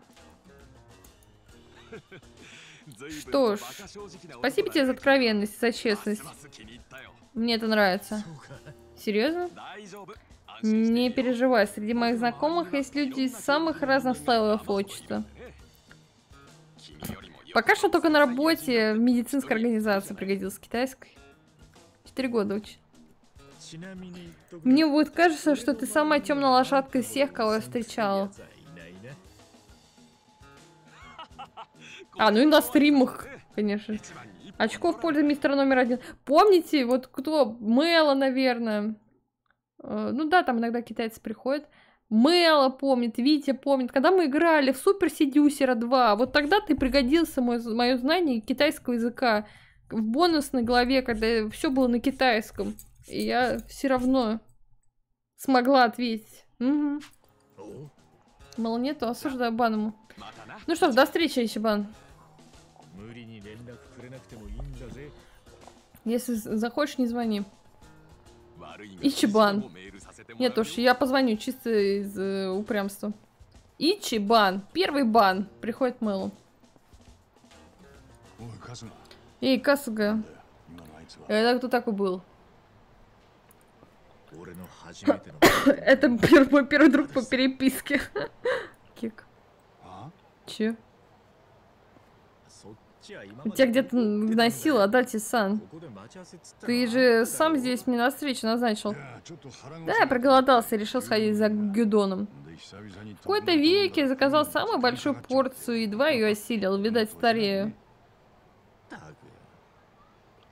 Что ж, спасибо тебе за откровенность, за честность. Мне это нравится. Серьезно? Не переживай, среди моих знакомых есть люди из самых разных слоев общества. Пока что только на работе в медицинской организации пригодился китайской. Четыре года учит. Мне будет кажется, что ты самая темная лошадка из всех, кого я встречала. А, ну и на стримах, конечно. Очко в пользу мистера номер один. Помните, вот кто? Мэла, наверное. Ну да, там иногда китайцы приходят. Мэла помнит, Витя помнит. Когда мы играли в Супер Седюсера два, вот тогда ты пригодился мой, мое знание китайского языка. В бонусной главе, когда все было на китайском. И я все равно смогла ответить. Угу. Мало нету, осуждаю бан ему. Ну что ж, до встречи, Ичибан. Если захочешь, не звони. Ичибан. Нет уж, я позвоню чисто из э, упрямства. Ичибан. Первый бан. Приходит Мэлу. Эй, Касуга. Это кто такой был? Это мой первый друг по переписке. Кик. Че? Тебя где-то носил, Адати-сан. Ты же сам здесь мне на встречу назначил. Да, я проголодался и решил сходить за гюдоном. В какой-то веке заказал самую большую порцию, едва ее осилил, видать, старею.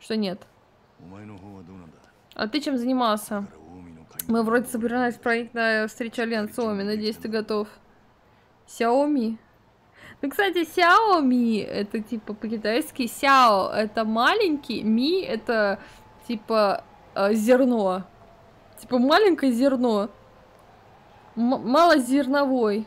Что нет? А ты чем занимался? Мы вроде собирались проект на встречу Альянс Xiaomi. Надеюсь, ты готов. Xiaomi? Ну, кстати, Xiaomi это типа по-китайски. Xiao это маленький, ми это типа э, зерно. Типа маленькое зерно. М малозерновой.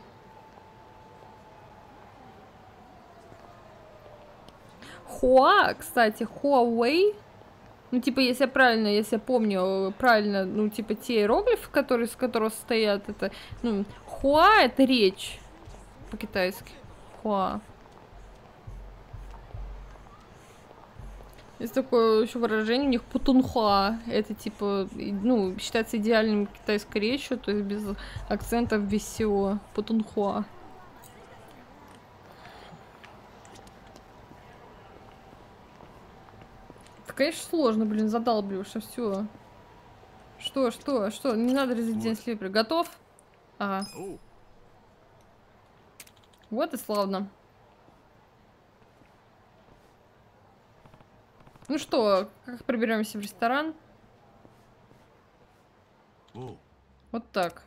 Хуа, кстати, Huawei. Ну, типа, если я правильно, если я помню правильно, ну, типа, те иероглифы, которые, с которого состоят, это, ну, хуа — это речь по-китайски. Хуа. Есть такое еще выражение у них путунхуа. Это, типа, ну, считается идеальным китайской речью, то есть без акцентов, без всего. Путунхуа. Конечно, сложно, блин, задалбливаешь, а все. Что, что, что? Не надо Resident Evil. Готов? Ага. Вот и славно. Ну что, как проберемся в ресторан? Вот так.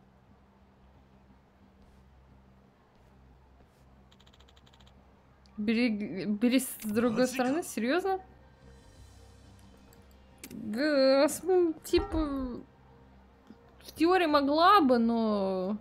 Бери, бери с другой стороны, серьезно? Гас, ну, типа, в теории могла бы, но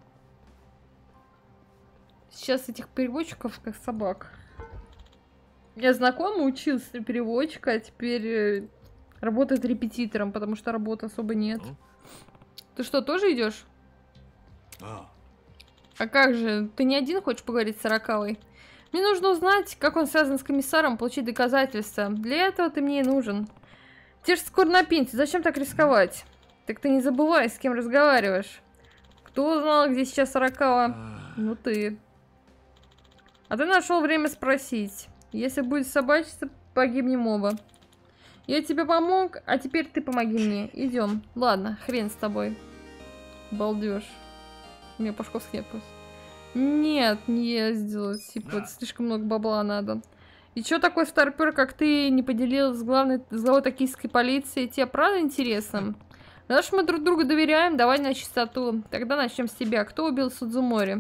сейчас этих переводчиков как собак. Я знакомый учился переводчика, а теперь работает репетитором, потому что работы особо нет. Ты что, тоже идешь? А. а как же? Ты не один хочешь поговорить с Сорокавой? Мне нужно узнать, как он связан с комиссаром, получить доказательства. Для этого ты мне и нужен. Ты же скоро на пенсии, зачем так рисковать? Так ты не забывай, с кем разговариваешь. Кто узнал, где сейчас Сорокава? Ну ты. А ты нашел время спросить. Если будет собачиться, погибнем оба. Я тебе помог, а теперь ты помоги мне. Идем. Ладно, хрен с тобой. Балдеж. Мне пашковский просто. Нет, не ездила. Типа, да. Слишком много бабла надо. И чё такой старпер, как ты, не поделилась с главной, с главой токийской полиции? Тебе правда интересно? Знаешь, мы друг другу доверяем, давай на чистоту. Тогда начнем с тебя. Кто убил Судзумори?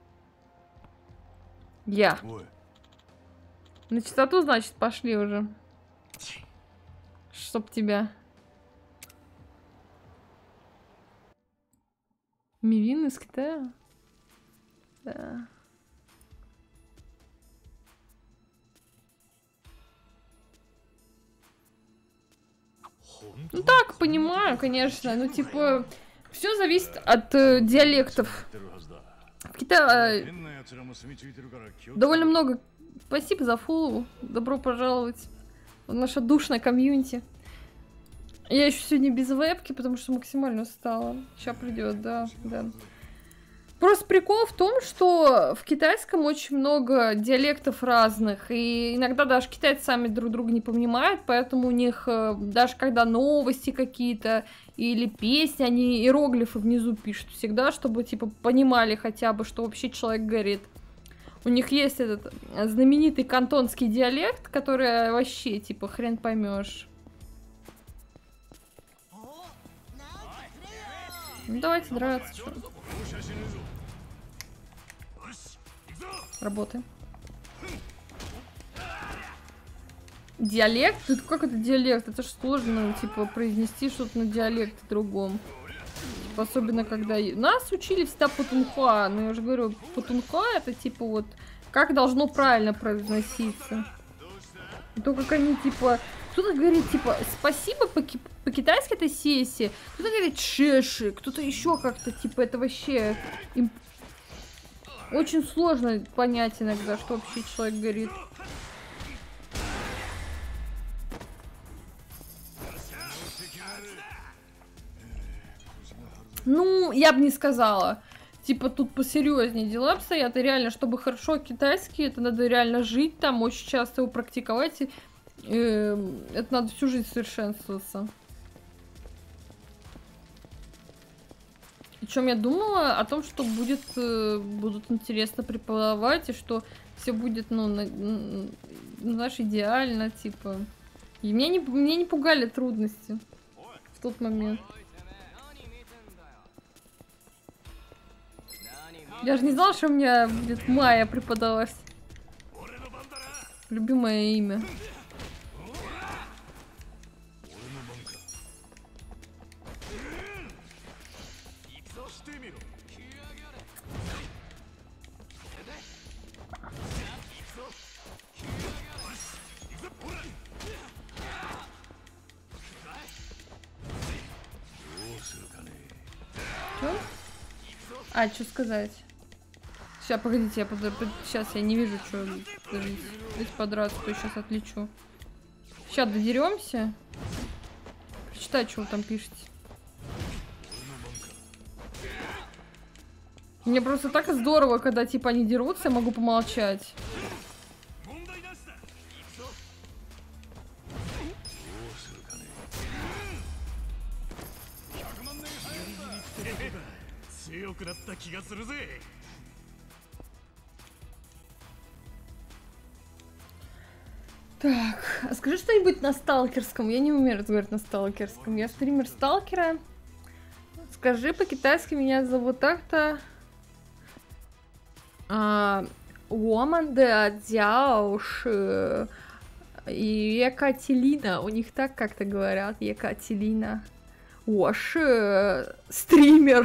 Я. Ой. На чистоту, значит, пошли уже. Чтоб тебя. Мивин из Китая? Да. Ну так, понимаю, конечно. Ну, типа, все зависит от э, диалектов. В Китае э, довольно много. Спасибо за фоллоу. Добро пожаловать в наше душное комьюнити. Я еще сегодня без вебки, потому что максимально устала. Сейчас придет, да, да. Просто прикол в том, что в китайском очень много диалектов разных, и иногда даже китайцы сами друг друга не понимают, поэтому у них даже когда новости какие-то или песни, они иероглифы внизу пишут всегда, чтобы типа понимали хотя бы, что вообще человек говорит. У них есть этот знаменитый кантонский диалект, который вообще типа хрен поймешь. Ну, давайте драться, что. Работаем. Диалект? Это как это диалект? Это же сложно, типа, произнести что-то на диалекте другом. Типа, особенно, когда... Нас учили всегда путунхуа, но я уже говорю, путунхуа это, типа, вот, как должно правильно произноситься. И то, как они, типа... Кто-то говорит, типа, спасибо по-китайски это сеси, кто-то говорит шеши, кто-то еще как-то, типа, это вообще... Им... Очень сложно понять иногда, что вообще человек говорит. Ну, я бы не сказала. Типа, тут посерьезнее дела обстоят. И реально, чтобы хорошо китайский, это надо реально жить там, очень часто его практиковать. И, э, это надо всю жизнь совершенствоваться. Причем я думала о том, что будет, э, будут интересно преподавать, и что все будет, ну, на, ну, знаешь, идеально, типа. И меня не, меня не пугали трудности в тот момент. Я же не знала, что у меня будет Майя преподалась. Любимое имя. Чё? А, что сказать? Сейчас, погодите, я под... сейчас я не вижу, что. Здесь подраться, то сейчас отличу. Сейчас додеремся. Прочитай, что вы там пишете. Мне просто так здорово, когда типа они дерутся, я могу помолчать. Так, а скажи что-нибудь на сталкерском. Я не умею разговаривать на сталкерском. Я стример сталкера. Скажи по-китайски, меня зовут так-то. Woman de Дяуши. И Екатерина. У них так как-то говорят. Екатерина. Оши. Стример.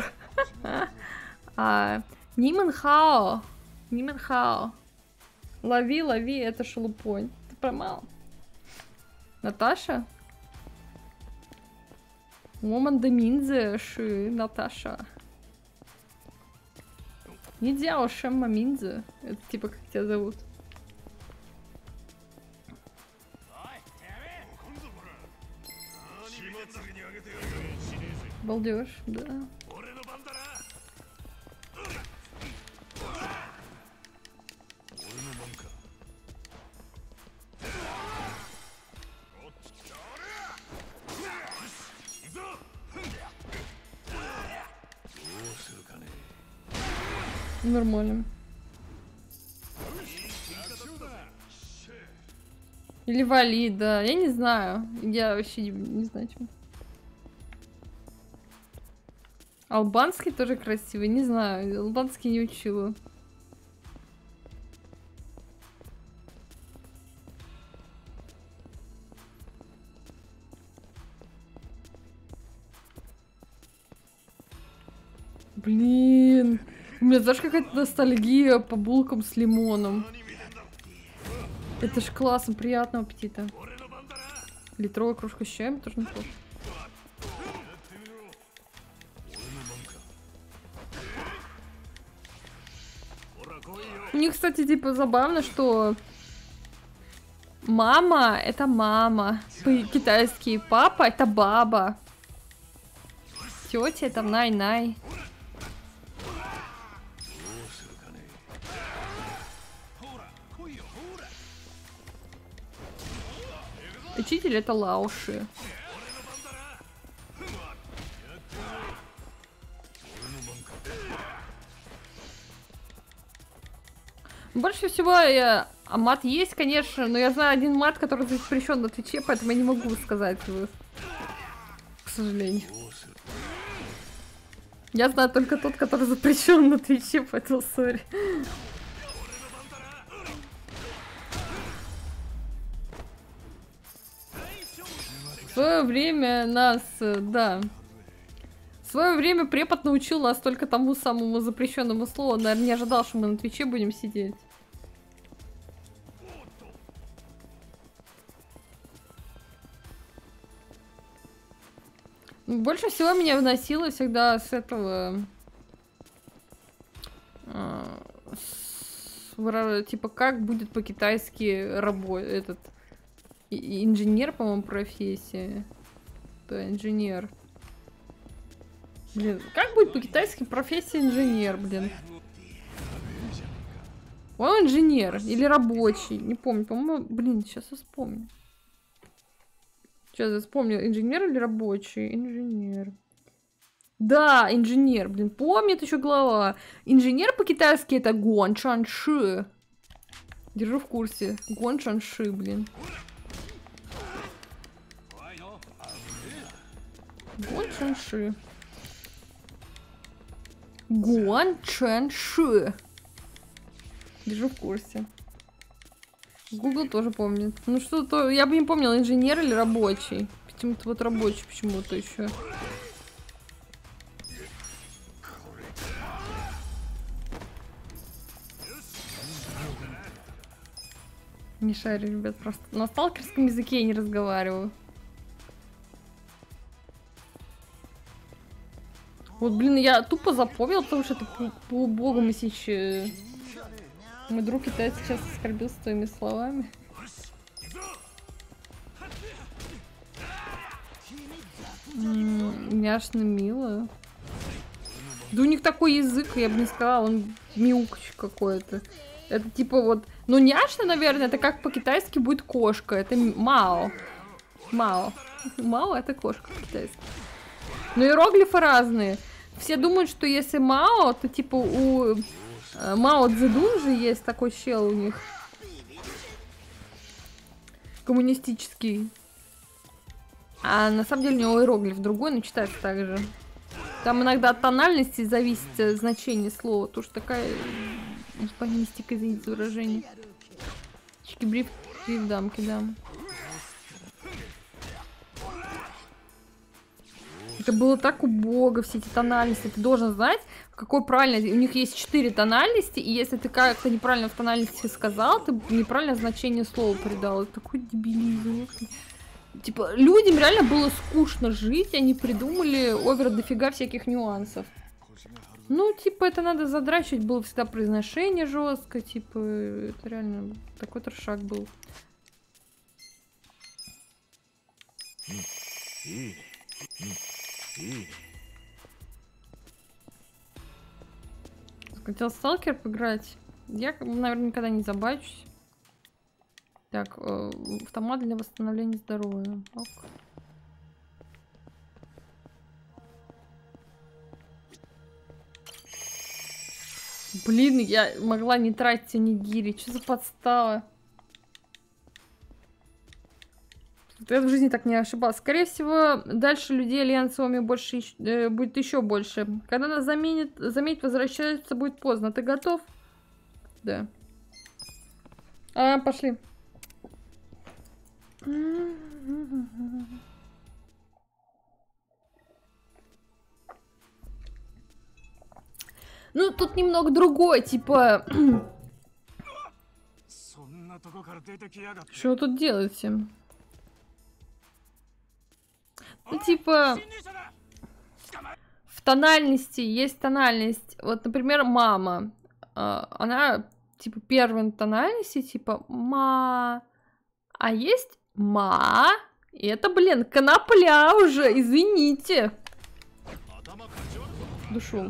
Нимэнхао. Нимэнхао. Лови, лови, это шелупонь. Ты поймал? Наташа? Woman de Минзе Ши. Наташа. Не Дяо Шемма Минзе. Это типа как тебя зовут? Балдеж, да. Нормально. Или вали, да. Я не знаю. Я вообще не, не знаю, чем. Албанский тоже красивый. Не знаю. Албанский не учила. Блин. У меня, знаешь, какая-то ностальгия по булкам с лимоном. Это ж классно, приятного аппетита. Литровая кружка с чаем тоже неплохо. У них, кстати, типа забавно, что мама — это мама. По-китайски папа — это баба. Тетя — это най-най. Учитель — это Лауши. Больше всего я... А мат есть, конечно, но я знаю один мат, который запрещен на Твиче, поэтому я не могу сказать его. К сожалению. Я знаю только тот, который запрещен на Твиче, поэтому сори. В свое время нас, да. В свое время препод научил нас только тому самому запрещенному слову. Наверное, не ожидал, что мы на Твиче будем сидеть. Больше всего меня выносило всегда с этого... Э, с, типа, как будет по-китайски работать этот... И, инженер, по-моему, профессия. Да, инженер. Блин, как будет по-китайски профессия инженер, блин? Он инженер или рабочий, не помню, по-моему, блин, сейчас я вспомню. Сейчас я вспомню, инженер или рабочий? Инженер. Да, инженер, блин, помнит еще глава. Инженер по-китайски это гуан чан ши. Держу в курсе. Гуан чан ши, блин. Гуан Чэнши. Гуан Чэнши. Держу в курсе. Google тоже помнит. Ну что-то, я бы не помнила, инженер или рабочий. Почему-то вот рабочий почему-то еще. Не шарю, ребят, просто на сталкерском языке я не разговариваю. Вот, блин, я тупо запомнила, потому что это полубога Месич. Мой друг китаец сейчас оскорбил своими словами. М-м, няшно, мило. Да у них такой язык, я бы не сказала, он мяукач какой-то. Это типа вот... Ну, няшно, наверное, это как по-китайски будет кошка. Это мао. Мао. Мао — это кошка по-китайски. Но иероглифы разные. Все думают, что если мао, то типа у... Мао Цзэдун же есть такой чел у них. Коммунистический. А на самом деле у него иероглиф другой, но читается так же. Там иногда от тональности зависит значение слова. Тоже такая мистика, извините за выражение. Чики-бриф, дам, кидам. Это было так убого, все эти тональности. Ты должен знать, какой правильно. У них есть четыре тональности, и если ты как-то неправильно в тональности сказал, ты неправильное значение слова придал. Это такой дебилизм. Типа, людям реально было скучно жить, они придумали овер дофига всяких нюансов. Ну, типа, это надо задрачивать, было всегда произношение жестко, типа, это реально такой трешак был. Хотел сталкер поиграть. Я, наверное, никогда не забачусь. Так, э, автомат для восстановления здоровья. Ок. Блин, я могла не тратить онигири. Что за подстава? Я в жизни так не ошибалась. Скорее всего, дальше людей альянсовыми больше э, будет еще больше. Когда нас заменит, заметить, возвращаться будет поздно. Ты готов? Да. А, пошли. Ну, тут немного другое, типа... Что вы тут делаете? Ну, типа... В тональности есть тональность. Вот, например, мама. Она, типа, первой тональности, типа, ма... А есть ма... И это, блин, конопля уже, извините. Душу.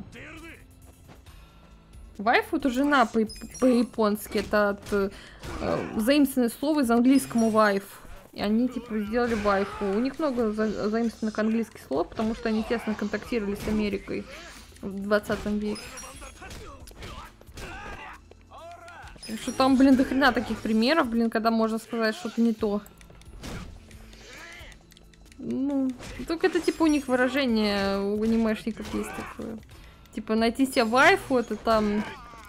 Вайфу — это жена по-японски. Это от, э, заимственное слово из английскому вайф. И они, типа, сделали вайфу. У них много за заимственных английских слов, потому что они тесно контактировали с Америкой в двадцатом веке. Что там, блин, до хрена таких примеров, блин, когда можно сказать что-то не то. Ну, только это, типа, у них выражение, у анимешников есть такое. Типа, найти себе вайфу, это там...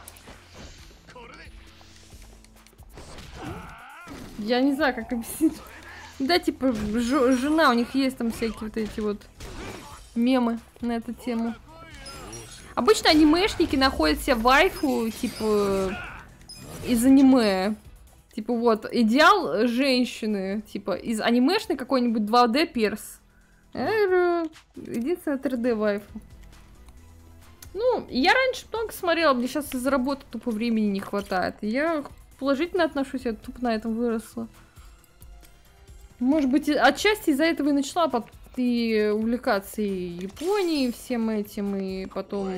Я не знаю, как объяснить. Да, типа, жена, у них есть там всякие вот эти вот мемы на эту тему. Обычно анимешники находят себе вайфу, типа, из аниме. Типа, вот, идеал женщины, типа, из анимешной какой-нибудь два дэ перс. Единственное три дэ вайфу. Ну, я раньше много смотрела, мне сейчас из-за работы тупо времени не хватает. Я положительно отношусь, я тупо на этом выросла. Может быть, отчасти из-за этого и начала и увлекаться и Японией, всем этим, и потом...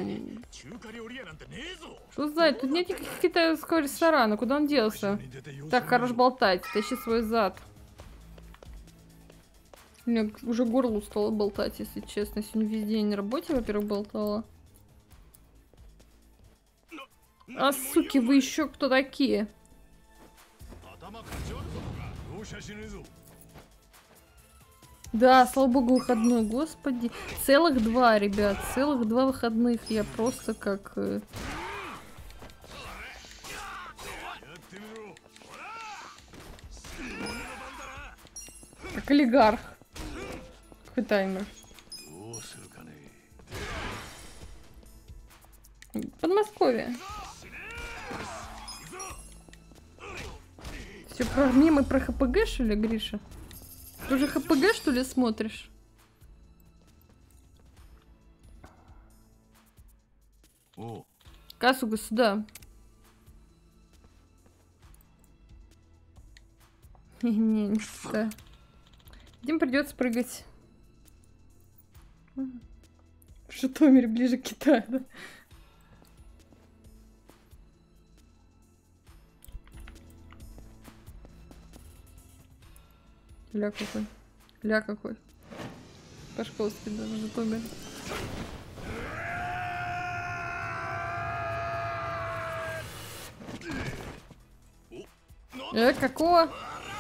Что за... Тут нет никаких китайского ресторана, куда он делся? Так, хорош болтать, тащи свой зад. У меня уже горло устало болтать, если честно. Сегодня весь день на работе, во-первых, болтала. А, суки, вы еще кто такие? Да, слава богу, выходной, господи. Целых два, ребят, целых два выходных. Я просто как... э, Как олигарх. Какой таймер? Подмосковье. Все про мемы про ХПГ, что ли, Гриша? Ты уже ХПГ, что ли, смотришь? Касуга сюда. Не, не сюда. Дим придется прыгать. В Житомире ближе к Китаю, да? Ля какой. Ля какой. Пашковский, да, в Житомире. Э, какого?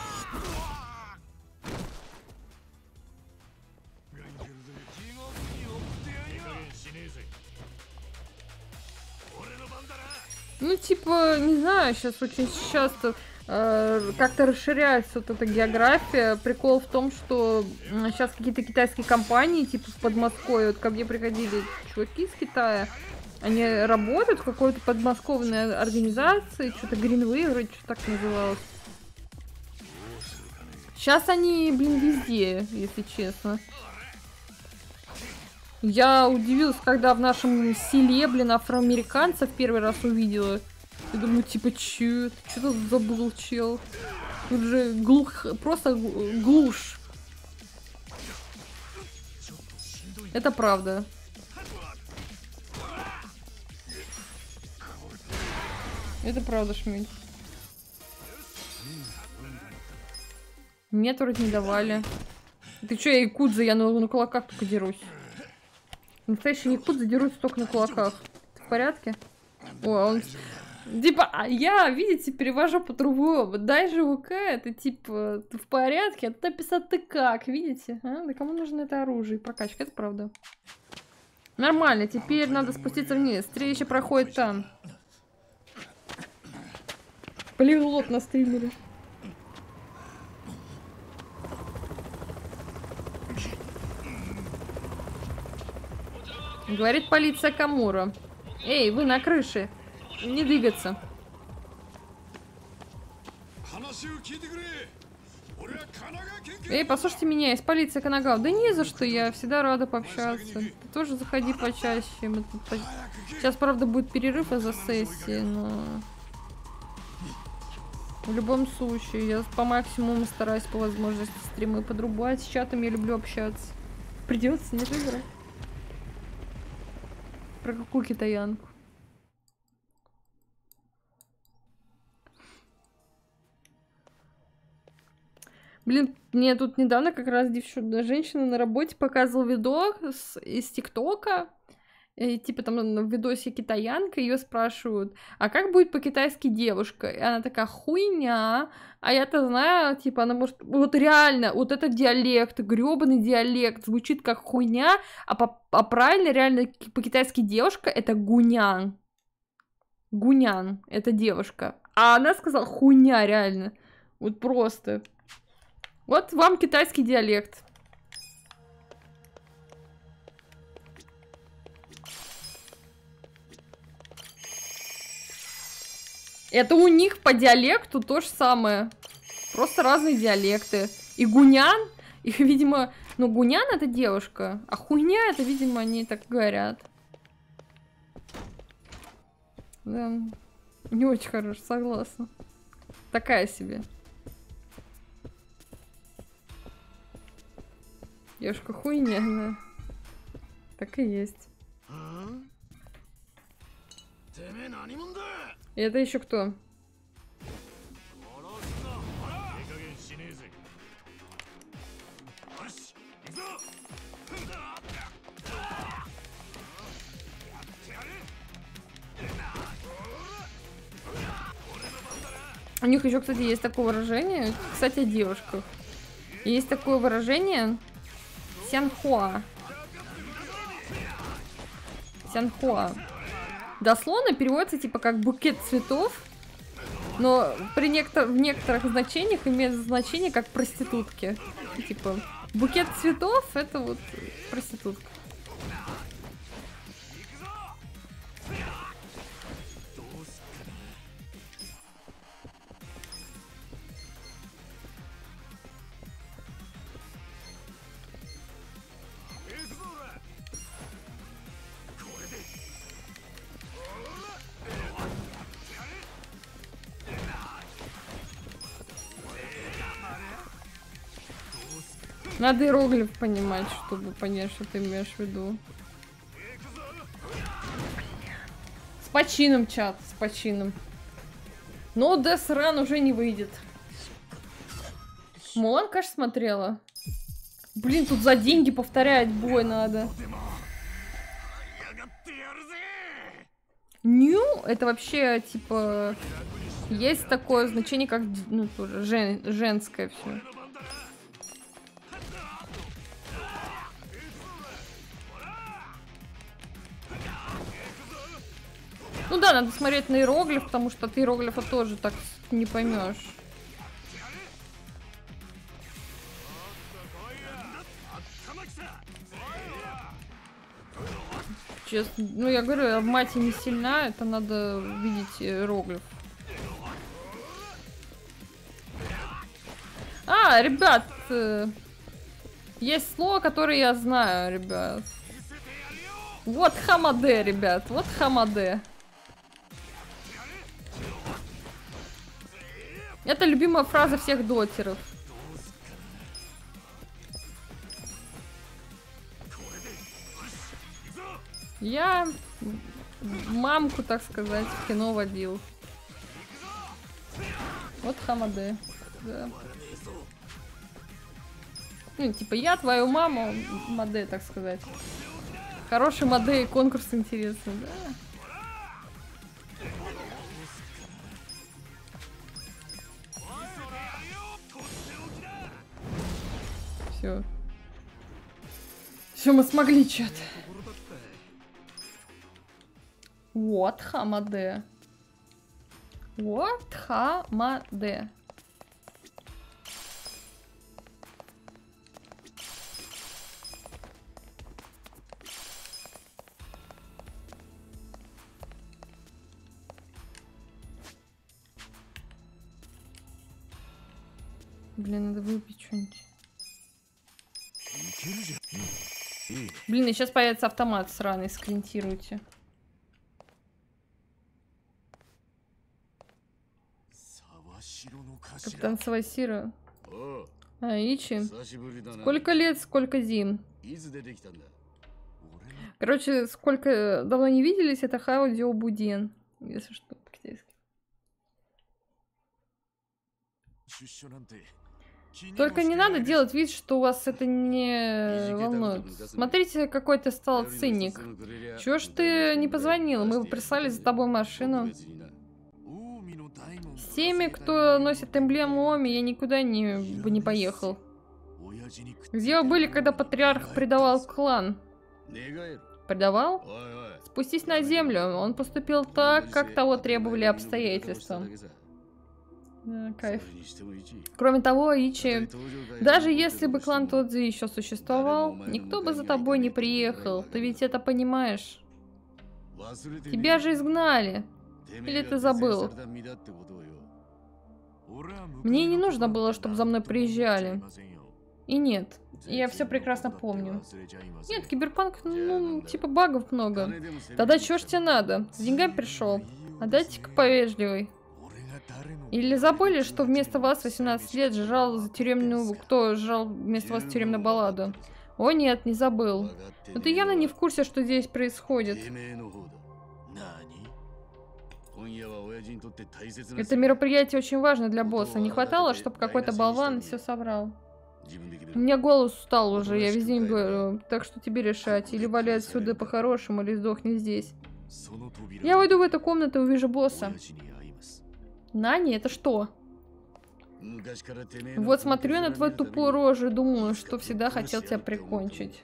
Ну, типа, не знаю, сейчас очень часто э, как-то расширяется вот эта география. Прикол в том, что сейчас какие-то китайские компании, типа в Подмосковье, вот ко мне приходили чуваки из Китая, они работают в какой-то подмосковной организации, что-то Greenway, вроде что так называлось. Сейчас они, блин, везде, если честно. Я удивилась, когда в нашем селе, блин, афроамериканцев первый раз увидела. Я думаю, типа, чё? Что-то забыл, чел. Тут же глух, просто глушь. Это правда. Это правда, Шмель. Мне вроде не давали. Ты чё, я якудза, я на, на кулаках только дерусь. Настоящий якудза дерутся только на кулаках. Ты в порядке? О, он... Типа, а я, видите, перевожу по-другому. Дай же УК, это типа, ты в порядке? А тут написано ты как, видите? А? Да кому нужно это оружие? Прокачка, это правда. Нормально, теперь надо спуститься вниз. Встреча проходит там. Полиглот на стримере. Говорит полиция Камура. Эй, вы на крыше. Не двигаться. Эй, послушайте меня, из полиции Канагава. Да не за что, я всегда рада пообщаться. Ты тоже заходи почаще. Мы тут по... Сейчас, правда, будет перерыв из-за сессии, но... В любом случае, я по максимуму стараюсь по возможности стримы подрубать. С чатом я люблю общаться. Придется, не выбирать. Про какую китаянку? Блин, мне тут недавно как раз девчонка, женщина на работе показывала видос из ТикТока. И, типа там в видосе китаянка, ее спрашивают, а как будет по-китайски девушка? И она такая, хуйня. А я-то знаю, типа, она может... Вот реально, вот этот диалект, грёбаный диалект, звучит как хуйня, а, по... а правильно, реально, по-китайски девушка — это гунян. Гунян — это девушка. А она сказала хуйня, реально. Вот просто. Вот вам китайский диалект. Это у них по диалекту то же самое. Просто разные диалекты. И гунян, их, видимо... Ну, гунян — это девушка, а хуйня — это, видимо, они так говорят. Да. Не очень хорошо, согласна. Такая себе. Девушка хуйня, да. Так и есть. И это еще кто? У них еще, кстати, есть такое выражение. Кстати, о девушках. Есть такое выражение. Сянхуа. Сянхуа. Дословно переводится типа как букет цветов, но при некотор в некоторых значениях имеет значение как проститутки. Типа букет цветов — это вот проститутка. Надо иероглиф понимать, чтобы понять, что ты имеешь в виду. С почином, чат, с почином. Но Death Run уже не выйдет. Мулан, конечно, смотрела. Блин, тут за деньги повторять бой надо. Ню, это вообще, типа, есть такое значение, как, ну, тоже, жен, женское все. Ну да, надо смотреть на иероглиф, потому что ты иероглифа тоже так не поймешь. Честно, ну я говорю, я в мате не сильна, это надо видеть иероглиф. А, ребят, есть слово, которое я знаю, ребят. Вот хамаде, ребят, вот хамаде. Это любимая фраза всех дотеров. Я мамку, так сказать, в кино водил. Вот хамаде. Да. Ну, типа, я твою маму, маде, так сказать. Хороший маде и конкурс интересный, да. Все. Все, мы смогли, чат. Вот хамаде. Вот хамаде. Блин, надо выпить что-нибудь. Блин, и сейчас появится автомат сраный, скринтируйте. Капитан Савасира. А, Ичи. Сколько лет, сколько зим. Короче, сколько давно не виделись, это Хаудио Буден. Если что, по-китайски. Только не надо делать вид, что у вас это не волнует. Смотрите, какой ты стал циник. Чего ж ты не позвонил? Мы прислали за тобой машину. С теми, кто носит эмблему Оми, я никуда не, бы не поехал. Где вы были, когда патриарх предавал клан? Предавал? Спустись на землю. Он поступил так, как того требовали обстоятельства. Да, кайф. Кроме того, Ичи, даже если бы клан Тодзи еще существовал, никто бы за тобой не приехал. Ты ведь это понимаешь? Тебя же изгнали. Или ты забыл? Мне не нужно было, чтобы за мной приезжали. И нет, я все прекрасно помню. Нет, киберпанк, ну, типа багов много. Тогда чего ж тебе надо? С деньгами пришел. А дайте-ка повежливый. Или забыли, что вместо вас восемнадцать лет жрал за тюремную... Кто жрал вместо вас тюремную балладу? О нет, не забыл. Но ты явно не в курсе, что здесь происходит. Это мероприятие очень важно для босса. Не хватало, чтобы какой-то болван все собрал. У меня голос устал уже, я весь день говорю. Так что тебе решать. Или вали отсюда по-хорошему, или сдохни здесь. Я войду в эту комнату и увижу босса. Нани, это что? Вот смотрю я на твою тупую рожу и думаю, что всегда хотел тебя прикончить.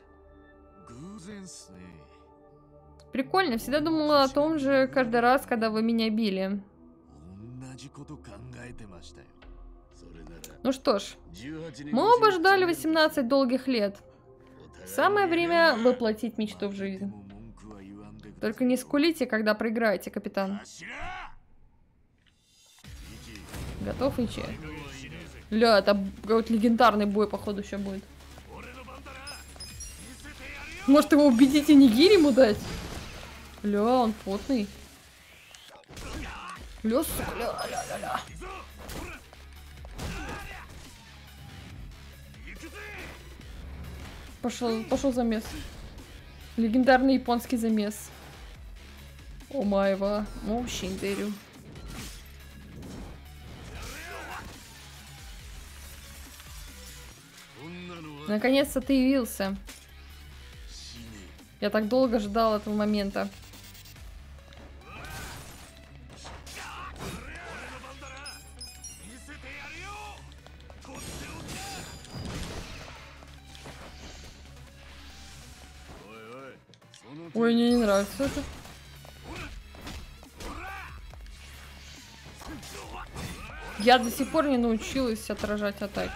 Прикольно, всегда думала о том же каждый раз, когда вы меня били. Ну что ж, мы оба ждали восемнадцать долгих лет. Самое время воплотить мечту в жизнь. Только не скулите, когда проиграете, капитан. Готов, Ичи? Ля, это какой-то легендарный бой, походу, еще будет. Может, его убедить и нигири ему дать? Ля, он потный. Ля, сука, ля, ля, ля, ля. Пошел, пошел замес. Легендарный японский замес. О майва, очень дырю. Наконец-то ты явился. Я так долго ждал этого момента. Ой, мне не нравится это. Я до сих пор не научилась отражать атаки.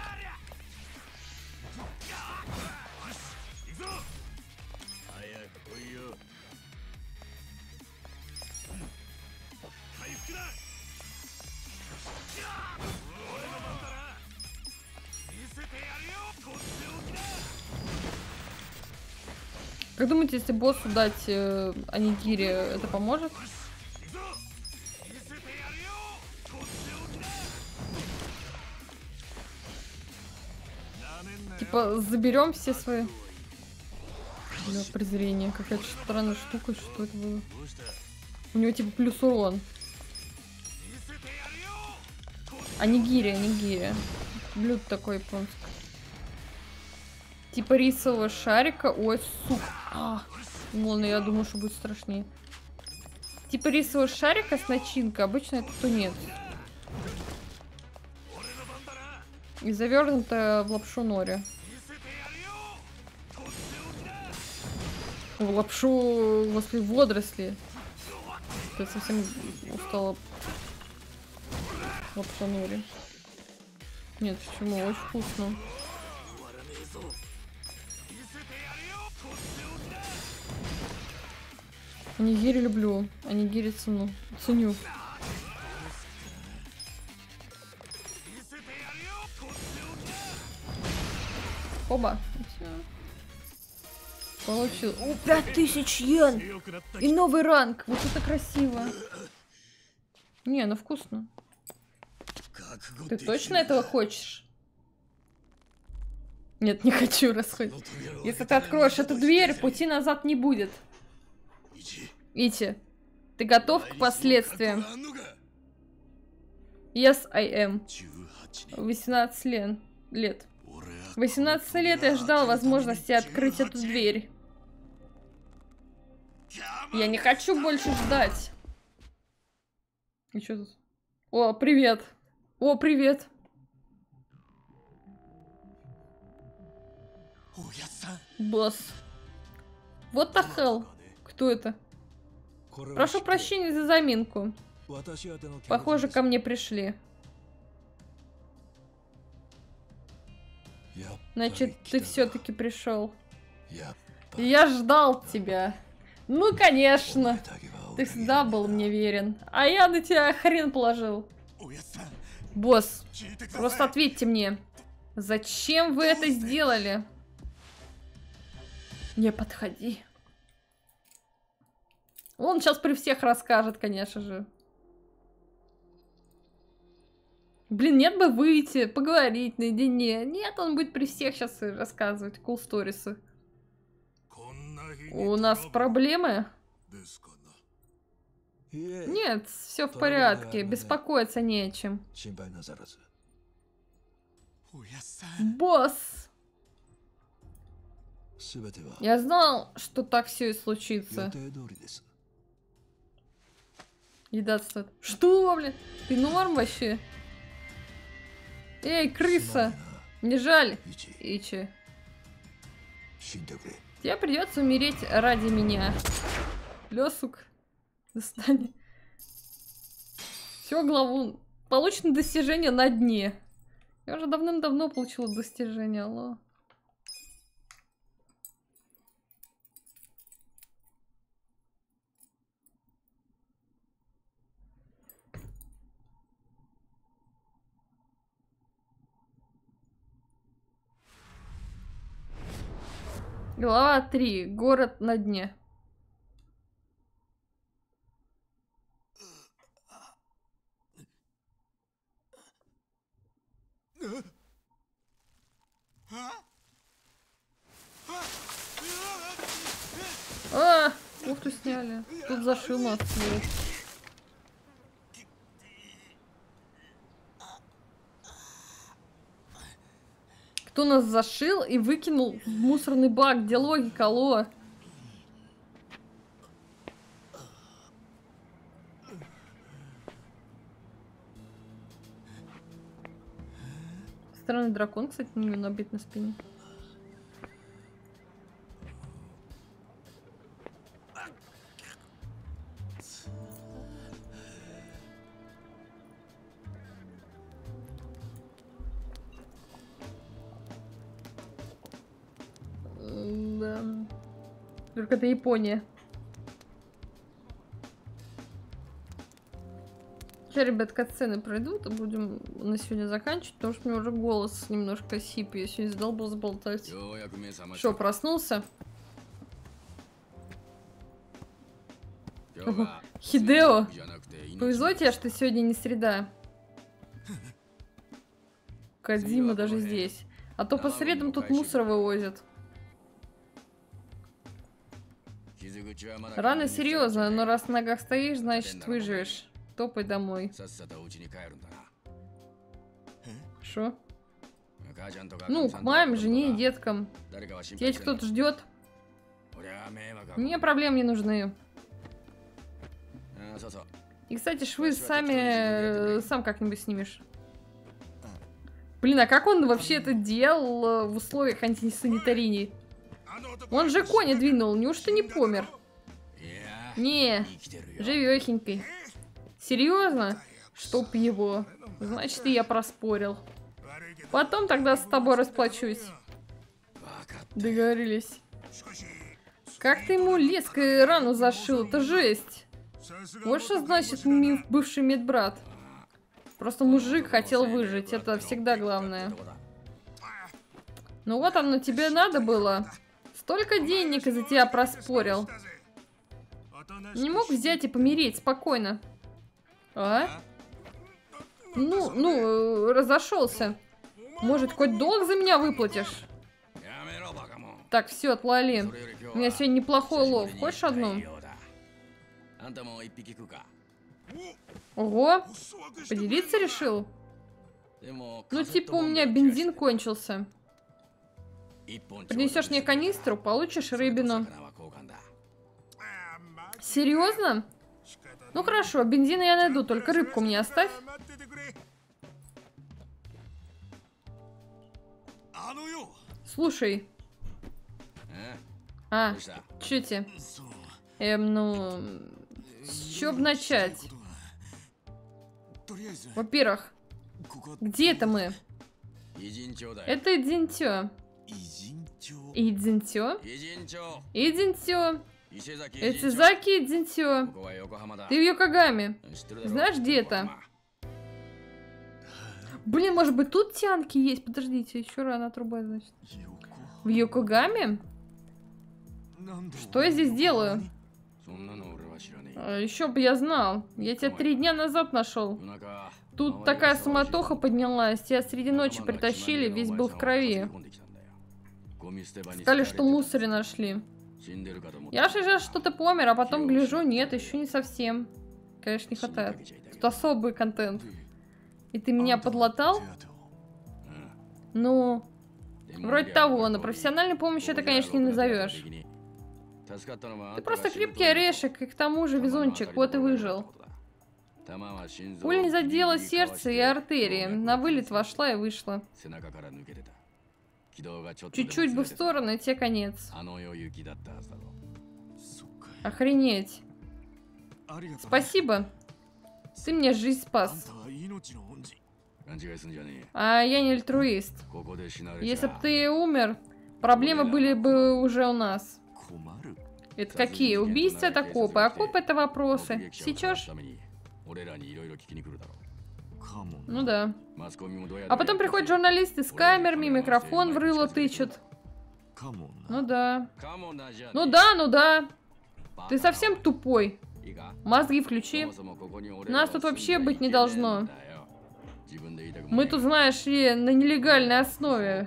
Как думаете, если боссу дать э, анигири, это поможет? Типа, заберем все свои... Бля, презрение. Какая-то странная штука, что это было. У него типа плюс урон. Анигири, анигири. Блюдо такое японское. Типа рисового шарика. Ой, сука. А, ладно, я думаю, что будет страшнее. Типа рисового шарика с начинкой. Обычно это тунец. И завернуто в лапшу нори. В лапшу, господи, водоросли. Я совсем устала. Лапша нори. Нет, почему? Очень вкусно. Анигири люблю. Анигири цену. Ценю. Оба. Получил. О, пять тысяч йен! И новый ранг. Вот это красиво. Не, ну вкусно. Ты точно этого хочешь? Нет, не хочу расходить. Если ты откроешь эту дверь, пути назад не будет. Ити, ты готов к последствиям? Yes, I am. восемнадцать лет. восемнадцать лет я ждал возможности открыть эту дверь. Я не хочу больше ждать. И что тут? О, привет. О, привет. Босс. What the hell? Кто это? Прошу прощения за заминку. Похоже, ко мне пришли. Значит, ты все-таки пришел. Я ждал тебя. Ну, конечно. Ты всегда был мне верен. А я на тебя хрен положил. Босс, просто ответьте мне. Зачем вы это сделали? Не подходи. Он сейчас при всех расскажет, конечно же. Блин, нет бы выйти, поговорить наедине. Нет, он будет при всех сейчас рассказывать cool stories. У нас проблемы? Нет, все в порядке. Беспокоиться не о чем. Босс! Я знал, что так все и случится. Еда стоит. Что, блин? Ты норм вообще? Эй, крыса! Не жаль, Ичи. Тебе придется умереть ради меня. Лёсук. Достань. Все, главу. Получено достижение на дне. Я уже давным-давно получила достижение, алло. Глава три. Город на дне. А, ух ты, сняли. Тут зашил нас. Кто нас зашил и выкинул в мусорный бак? Где логика, алло? Странный дракон, кстати, на него набит на спине. Да. Только это Япония. Сейчас, ребят, катсцены пройдут, и будем на сегодня заканчивать, потому что у меня уже голос немножко сип, я сегодня задолбался болтать. Что, проснулся? Хидео, повезло тебе, что сегодня не среда. Кодзима даже здесь. А то по средам тут мусор вывозят. Рано серьезно, но раз на ногах стоишь, значит выживешь. Топай домой. Шо? Ну, к маме, жене и деткам. Тебя кто-то ждет? Мне проблем не нужны. И, кстати, швы сами сам как-нибудь снимешь. Блин, а как он вообще это делал в условиях антисанитарии? Он же коня двинул, неужто не помер? Не, живехенький. Серьезно? Чтоб его. Значит, и я проспорил. Потом тогда с тобой расплачусь. Договорились. Как ты ему леской рану зашил? Это жесть. Вот что значит бывший медбрат. Просто мужик хотел выжить. Это всегда главное. Ну вот оно тебе надо было. Столько денег из-за тебя проспорил. Не мог взять и помереть спокойно. А? Ну, ну, разошелся. Может, хоть долг за меня выплатишь? Так, все, отвали. У меня сегодня неплохой лов. Хочешь одну? Ого! Поделиться решил? Ну, типа, у меня бензин кончился. Принесешь мне канистру, получишь рыбину. Серьезно? Ну хорошо, бензина я найду, только рыбку мне оставь. Слушай. А, чё тебе? Эм, ну... С чего бы начать? Во-первых, где это мы? Это Идзинтё. Идзинтё? Идзинтё. Ицизаки Идзинтё. Ты в Йокогаме. Знаешь, где это? Блин, может быть, тут тянки есть? Подождите, еще рано отрубать, значит. В Йокогаме? Что я здесь делаю? Еще бы я знал. Я тебя три дня назад нашел. Тут такая суматоха поднялась. Тебя среди ночи притащили, весь был в крови. Сказали, что в мусоре нашли. Я же что-то помер, а потом гляжу, нет, еще не совсем. Конечно, не хватает. Тут особый контент. И ты меня подлатал? Ну, вроде того, но профессиональной помощью это, конечно, не назовешь. Ты просто крепкий орешек, и к тому же везунчик, вот и выжил. Пуля не задела сердце и артерии. На вылет вошла и вышла. Чуть-чуть бы в сторону, и тебе конец. Охренеть. Спасибо. Ты мне жизнь спас. А я не альтруист. Если бы ты умер, проблемы были бы уже у нас. Это какие? Убийства это копы, а копы это вопросы. Сечешь? Ну да. А потом приходят журналисты с камерами, микрофон в рыло тычут. Ну да. Ну да, ну да. Ты совсем тупой. Мозги включи. Нас тут вообще быть не должно. Мы тут, знаешь ли, на нелегальной основе.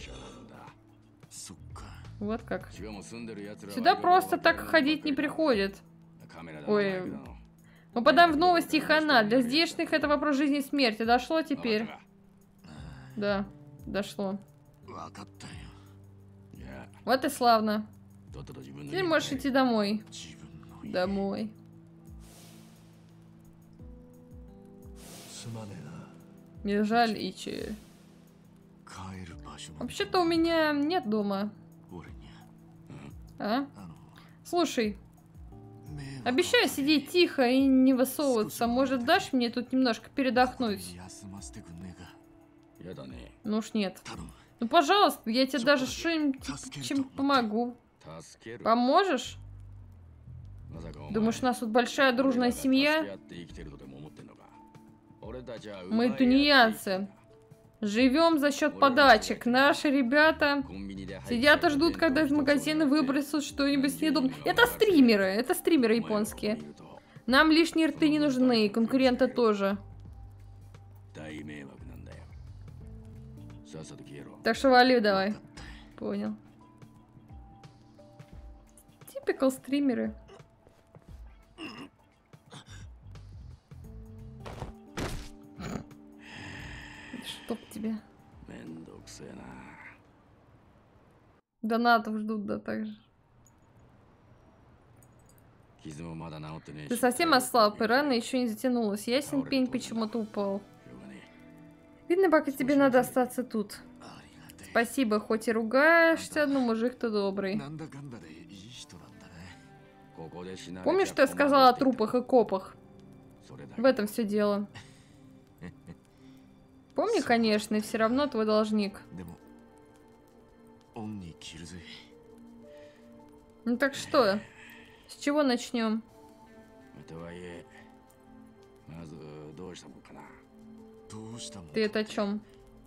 Вот как. Сюда просто так ходить не приходит. Ой. Мы подаем в новости и хана. Для здешних это вопрос жизни и смерти. Дошло теперь? Да, дошло. Вот и славно. Теперь можешь идти домой. Домой. Мне жаль, Ичи. Вообще-то у меня нет дома. А? Слушай, обещаю сидеть тихо и не высовываться. Может, дашь мне тут немножко передохнуть? Ну уж нет. Ну, пожалуйста, я тебе даже что-нибудь чем помогу. Поможешь? Думаешь, у нас тут большая дружная семья? Мы тунеядцы. Живем за счет подачек. Наши ребята сидят и ждут, когда из магазина выбросят что-нибудь съедобное. Это стримеры. Это стримеры японские. Нам лишние рты не нужны. И конкуренты тоже. Так что вали давай. Понял. Типикал стримеры. Чтоб тебе. Донатов ждут, да, так же. Ты совсем ослаб, и рана еще не затянулась. Ясен пень почему-то упал. Видно, пока тебе надо остаться тут. Спасибо, хоть и ругаешься, но мужик-то добрый. Помнишь, что я сказала о трупах и копах? В этом все дело. Помни, конечно, и все равно твой должник. Ну так что? С чего начнем? Ты это о чем?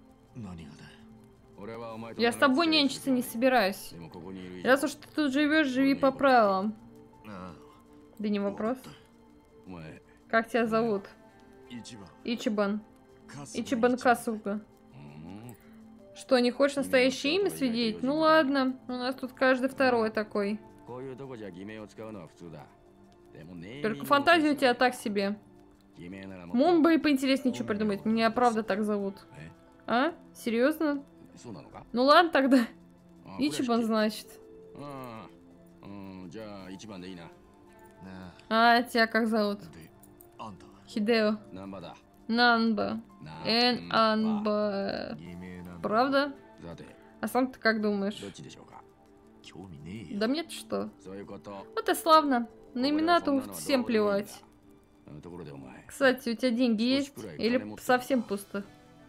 Я с тобой нянчиться не собираюсь. Раз уж ты тут живешь, живи по правилам. Да не вопрос. Как тебя зовут? Ичибан. Ичибан Касуга. Что, не хочешь настоящее имя свидеть? Ну ладно, у нас тут каждый второй такой. Только фантазия у тебя так себе. Мон бы и поинтереснее что придумать. Меня правда так зовут. А? Серьезно? Ну ладно тогда. Ичибан, значит. А, тебя как зовут? Хидео. Нанба. Эн-анба. Правда? А сам ты как думаешь? Да мне-то что? Вот и славно. На имена-то всем плевать. Кстати, у тебя деньги есть? Или совсем пусто?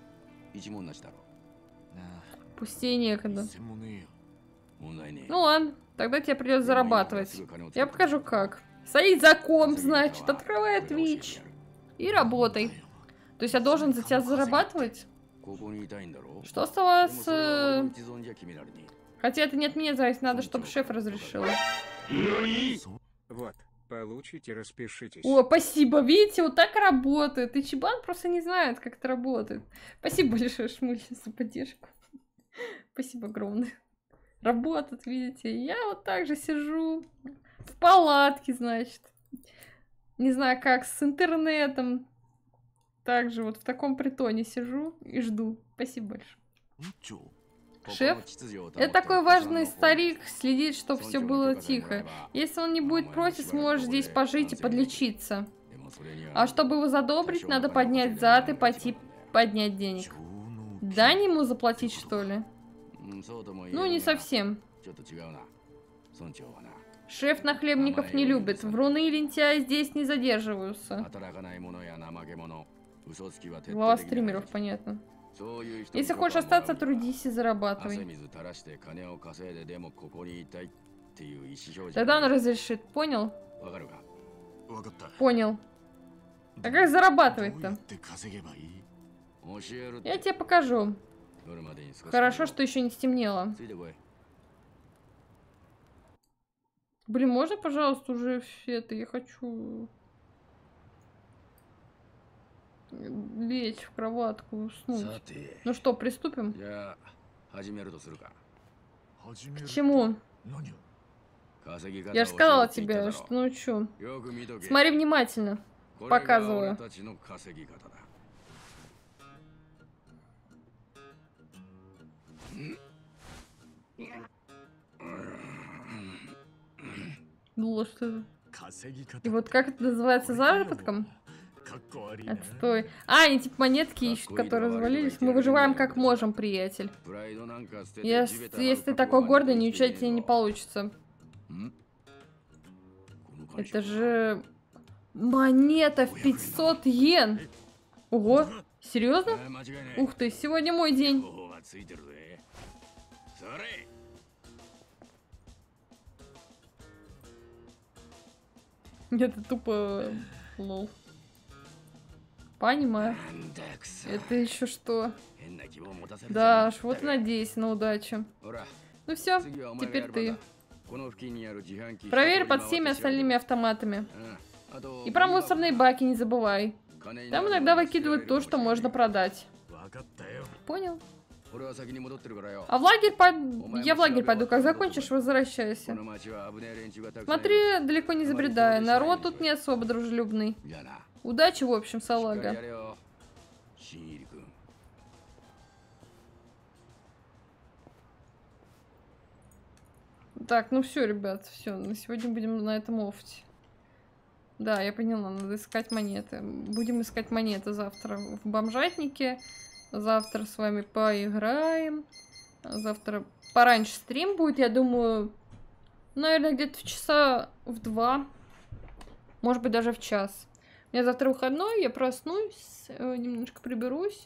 Пустее некогда. Ну ладно, тогда тебе придется зарабатывать. Я покажу как. Садись за комп, значит, открывай Twitch и работай. То есть я должен за тебя зарабатывать? Что оставалось? Э... Хотя это не от меня зависит, надо, чтобы шеф разрешил. Вот, получите, распишитесь. О, спасибо, видите, вот так работает. И Чибан просто не знает, как это работает. Спасибо большое, Шмуль, за поддержку. Спасибо огромное. Работает, видите. Я вот так же сижу в палатке, значит. Не знаю, как с интернетом. Также вот в таком притоне сижу и жду. Спасибо большое. Шеф, это такой важный старик, следит, чтобы все было тихо. Если он не будет против, сможешь здесь пожить и подлечиться. А чтобы его задобрить, надо поднять зад и пойти поднять денег. Дань ему заплатить, что ли? Ну, не совсем. Шеф нахлебников не любит. Вруны и лентяи здесь не задерживаются. Глава стримеров, понятно. Если хочешь остаться, трудись и зарабатывай. Тогда он разрешит, понял? Понял. А как зарабатывать-то? Я тебе покажу. Хорошо, что еще не стемнело. Блин, можно, пожалуйста, уже это? Я хочу лечь в кроватку, уснуть. Ну что, приступим? К чему? Я же сказала тебе, что научу. Смотри внимательно. Показываю. Ну что? И вот как это называется заработком? Отстой. А, они типа монетки ищут, которые развалились. Мы выживаем как можем, приятель. Если, если ты такой гордый, ничего тебе не получится. Это же монета в пятьсот йен. Ого, серьезно? Ух ты, сегодня мой день. Это тупо лол. Понимаю. Это еще что? Да, аж вот надеюсь на удачу. Ну все, теперь ты. Проверь под всеми остальными автоматами. И про мусорные баки не забывай. Там иногда выкидывают то, что можно продать. Понял. А в лагерь пойду... Я в лагерь пойду. Как закончишь, возвращайся. Смотри, далеко не забредая. Народ тут не особо дружелюбный. Удачи, в общем, салага. Так, ну все, ребят, все. На сегодня будем на этом офте. Да, я поняла, надо искать монеты. Будем искать монеты завтра в бомжатнике. Завтра с вами поиграем. Завтра пораньше стрим будет, я думаю, наверное, где-то в часа в два. Может быть, даже в час. У меня завтра выходной, я проснусь, немножко приберусь.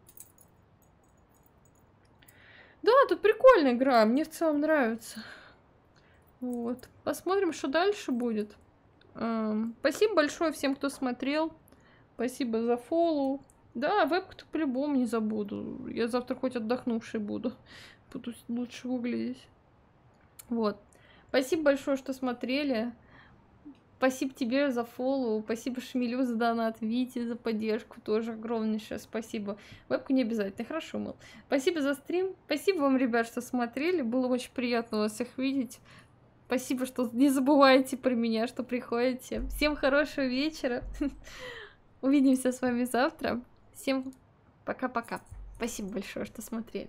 Да, тут прикольная игра, мне в целом нравится. Вот. Посмотрим, что дальше будет. Эм, спасибо большое всем, кто смотрел. Спасибо за фоллоу. Да, вебку-то по-любому не забуду. Я завтра хоть отдохнувшей буду. Буду лучше выглядеть. Вот. Спасибо большое, что смотрели. Спасибо тебе за фоллоу. Спасибо Шмелю за донат. Вите за поддержку. Тоже огромнейшее спасибо. Вебку не обязательно. Хорошо, мол. Спасибо за стрим. Спасибо вам, ребят, что смотрели. Было очень приятно вас всех видеть. Спасибо, что не забываете про меня, что приходите. Всем хорошего вечера. Увидимся с вами завтра. Всем пока-пока. Спасибо большое, что смотрели.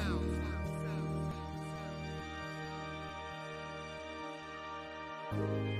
Sound.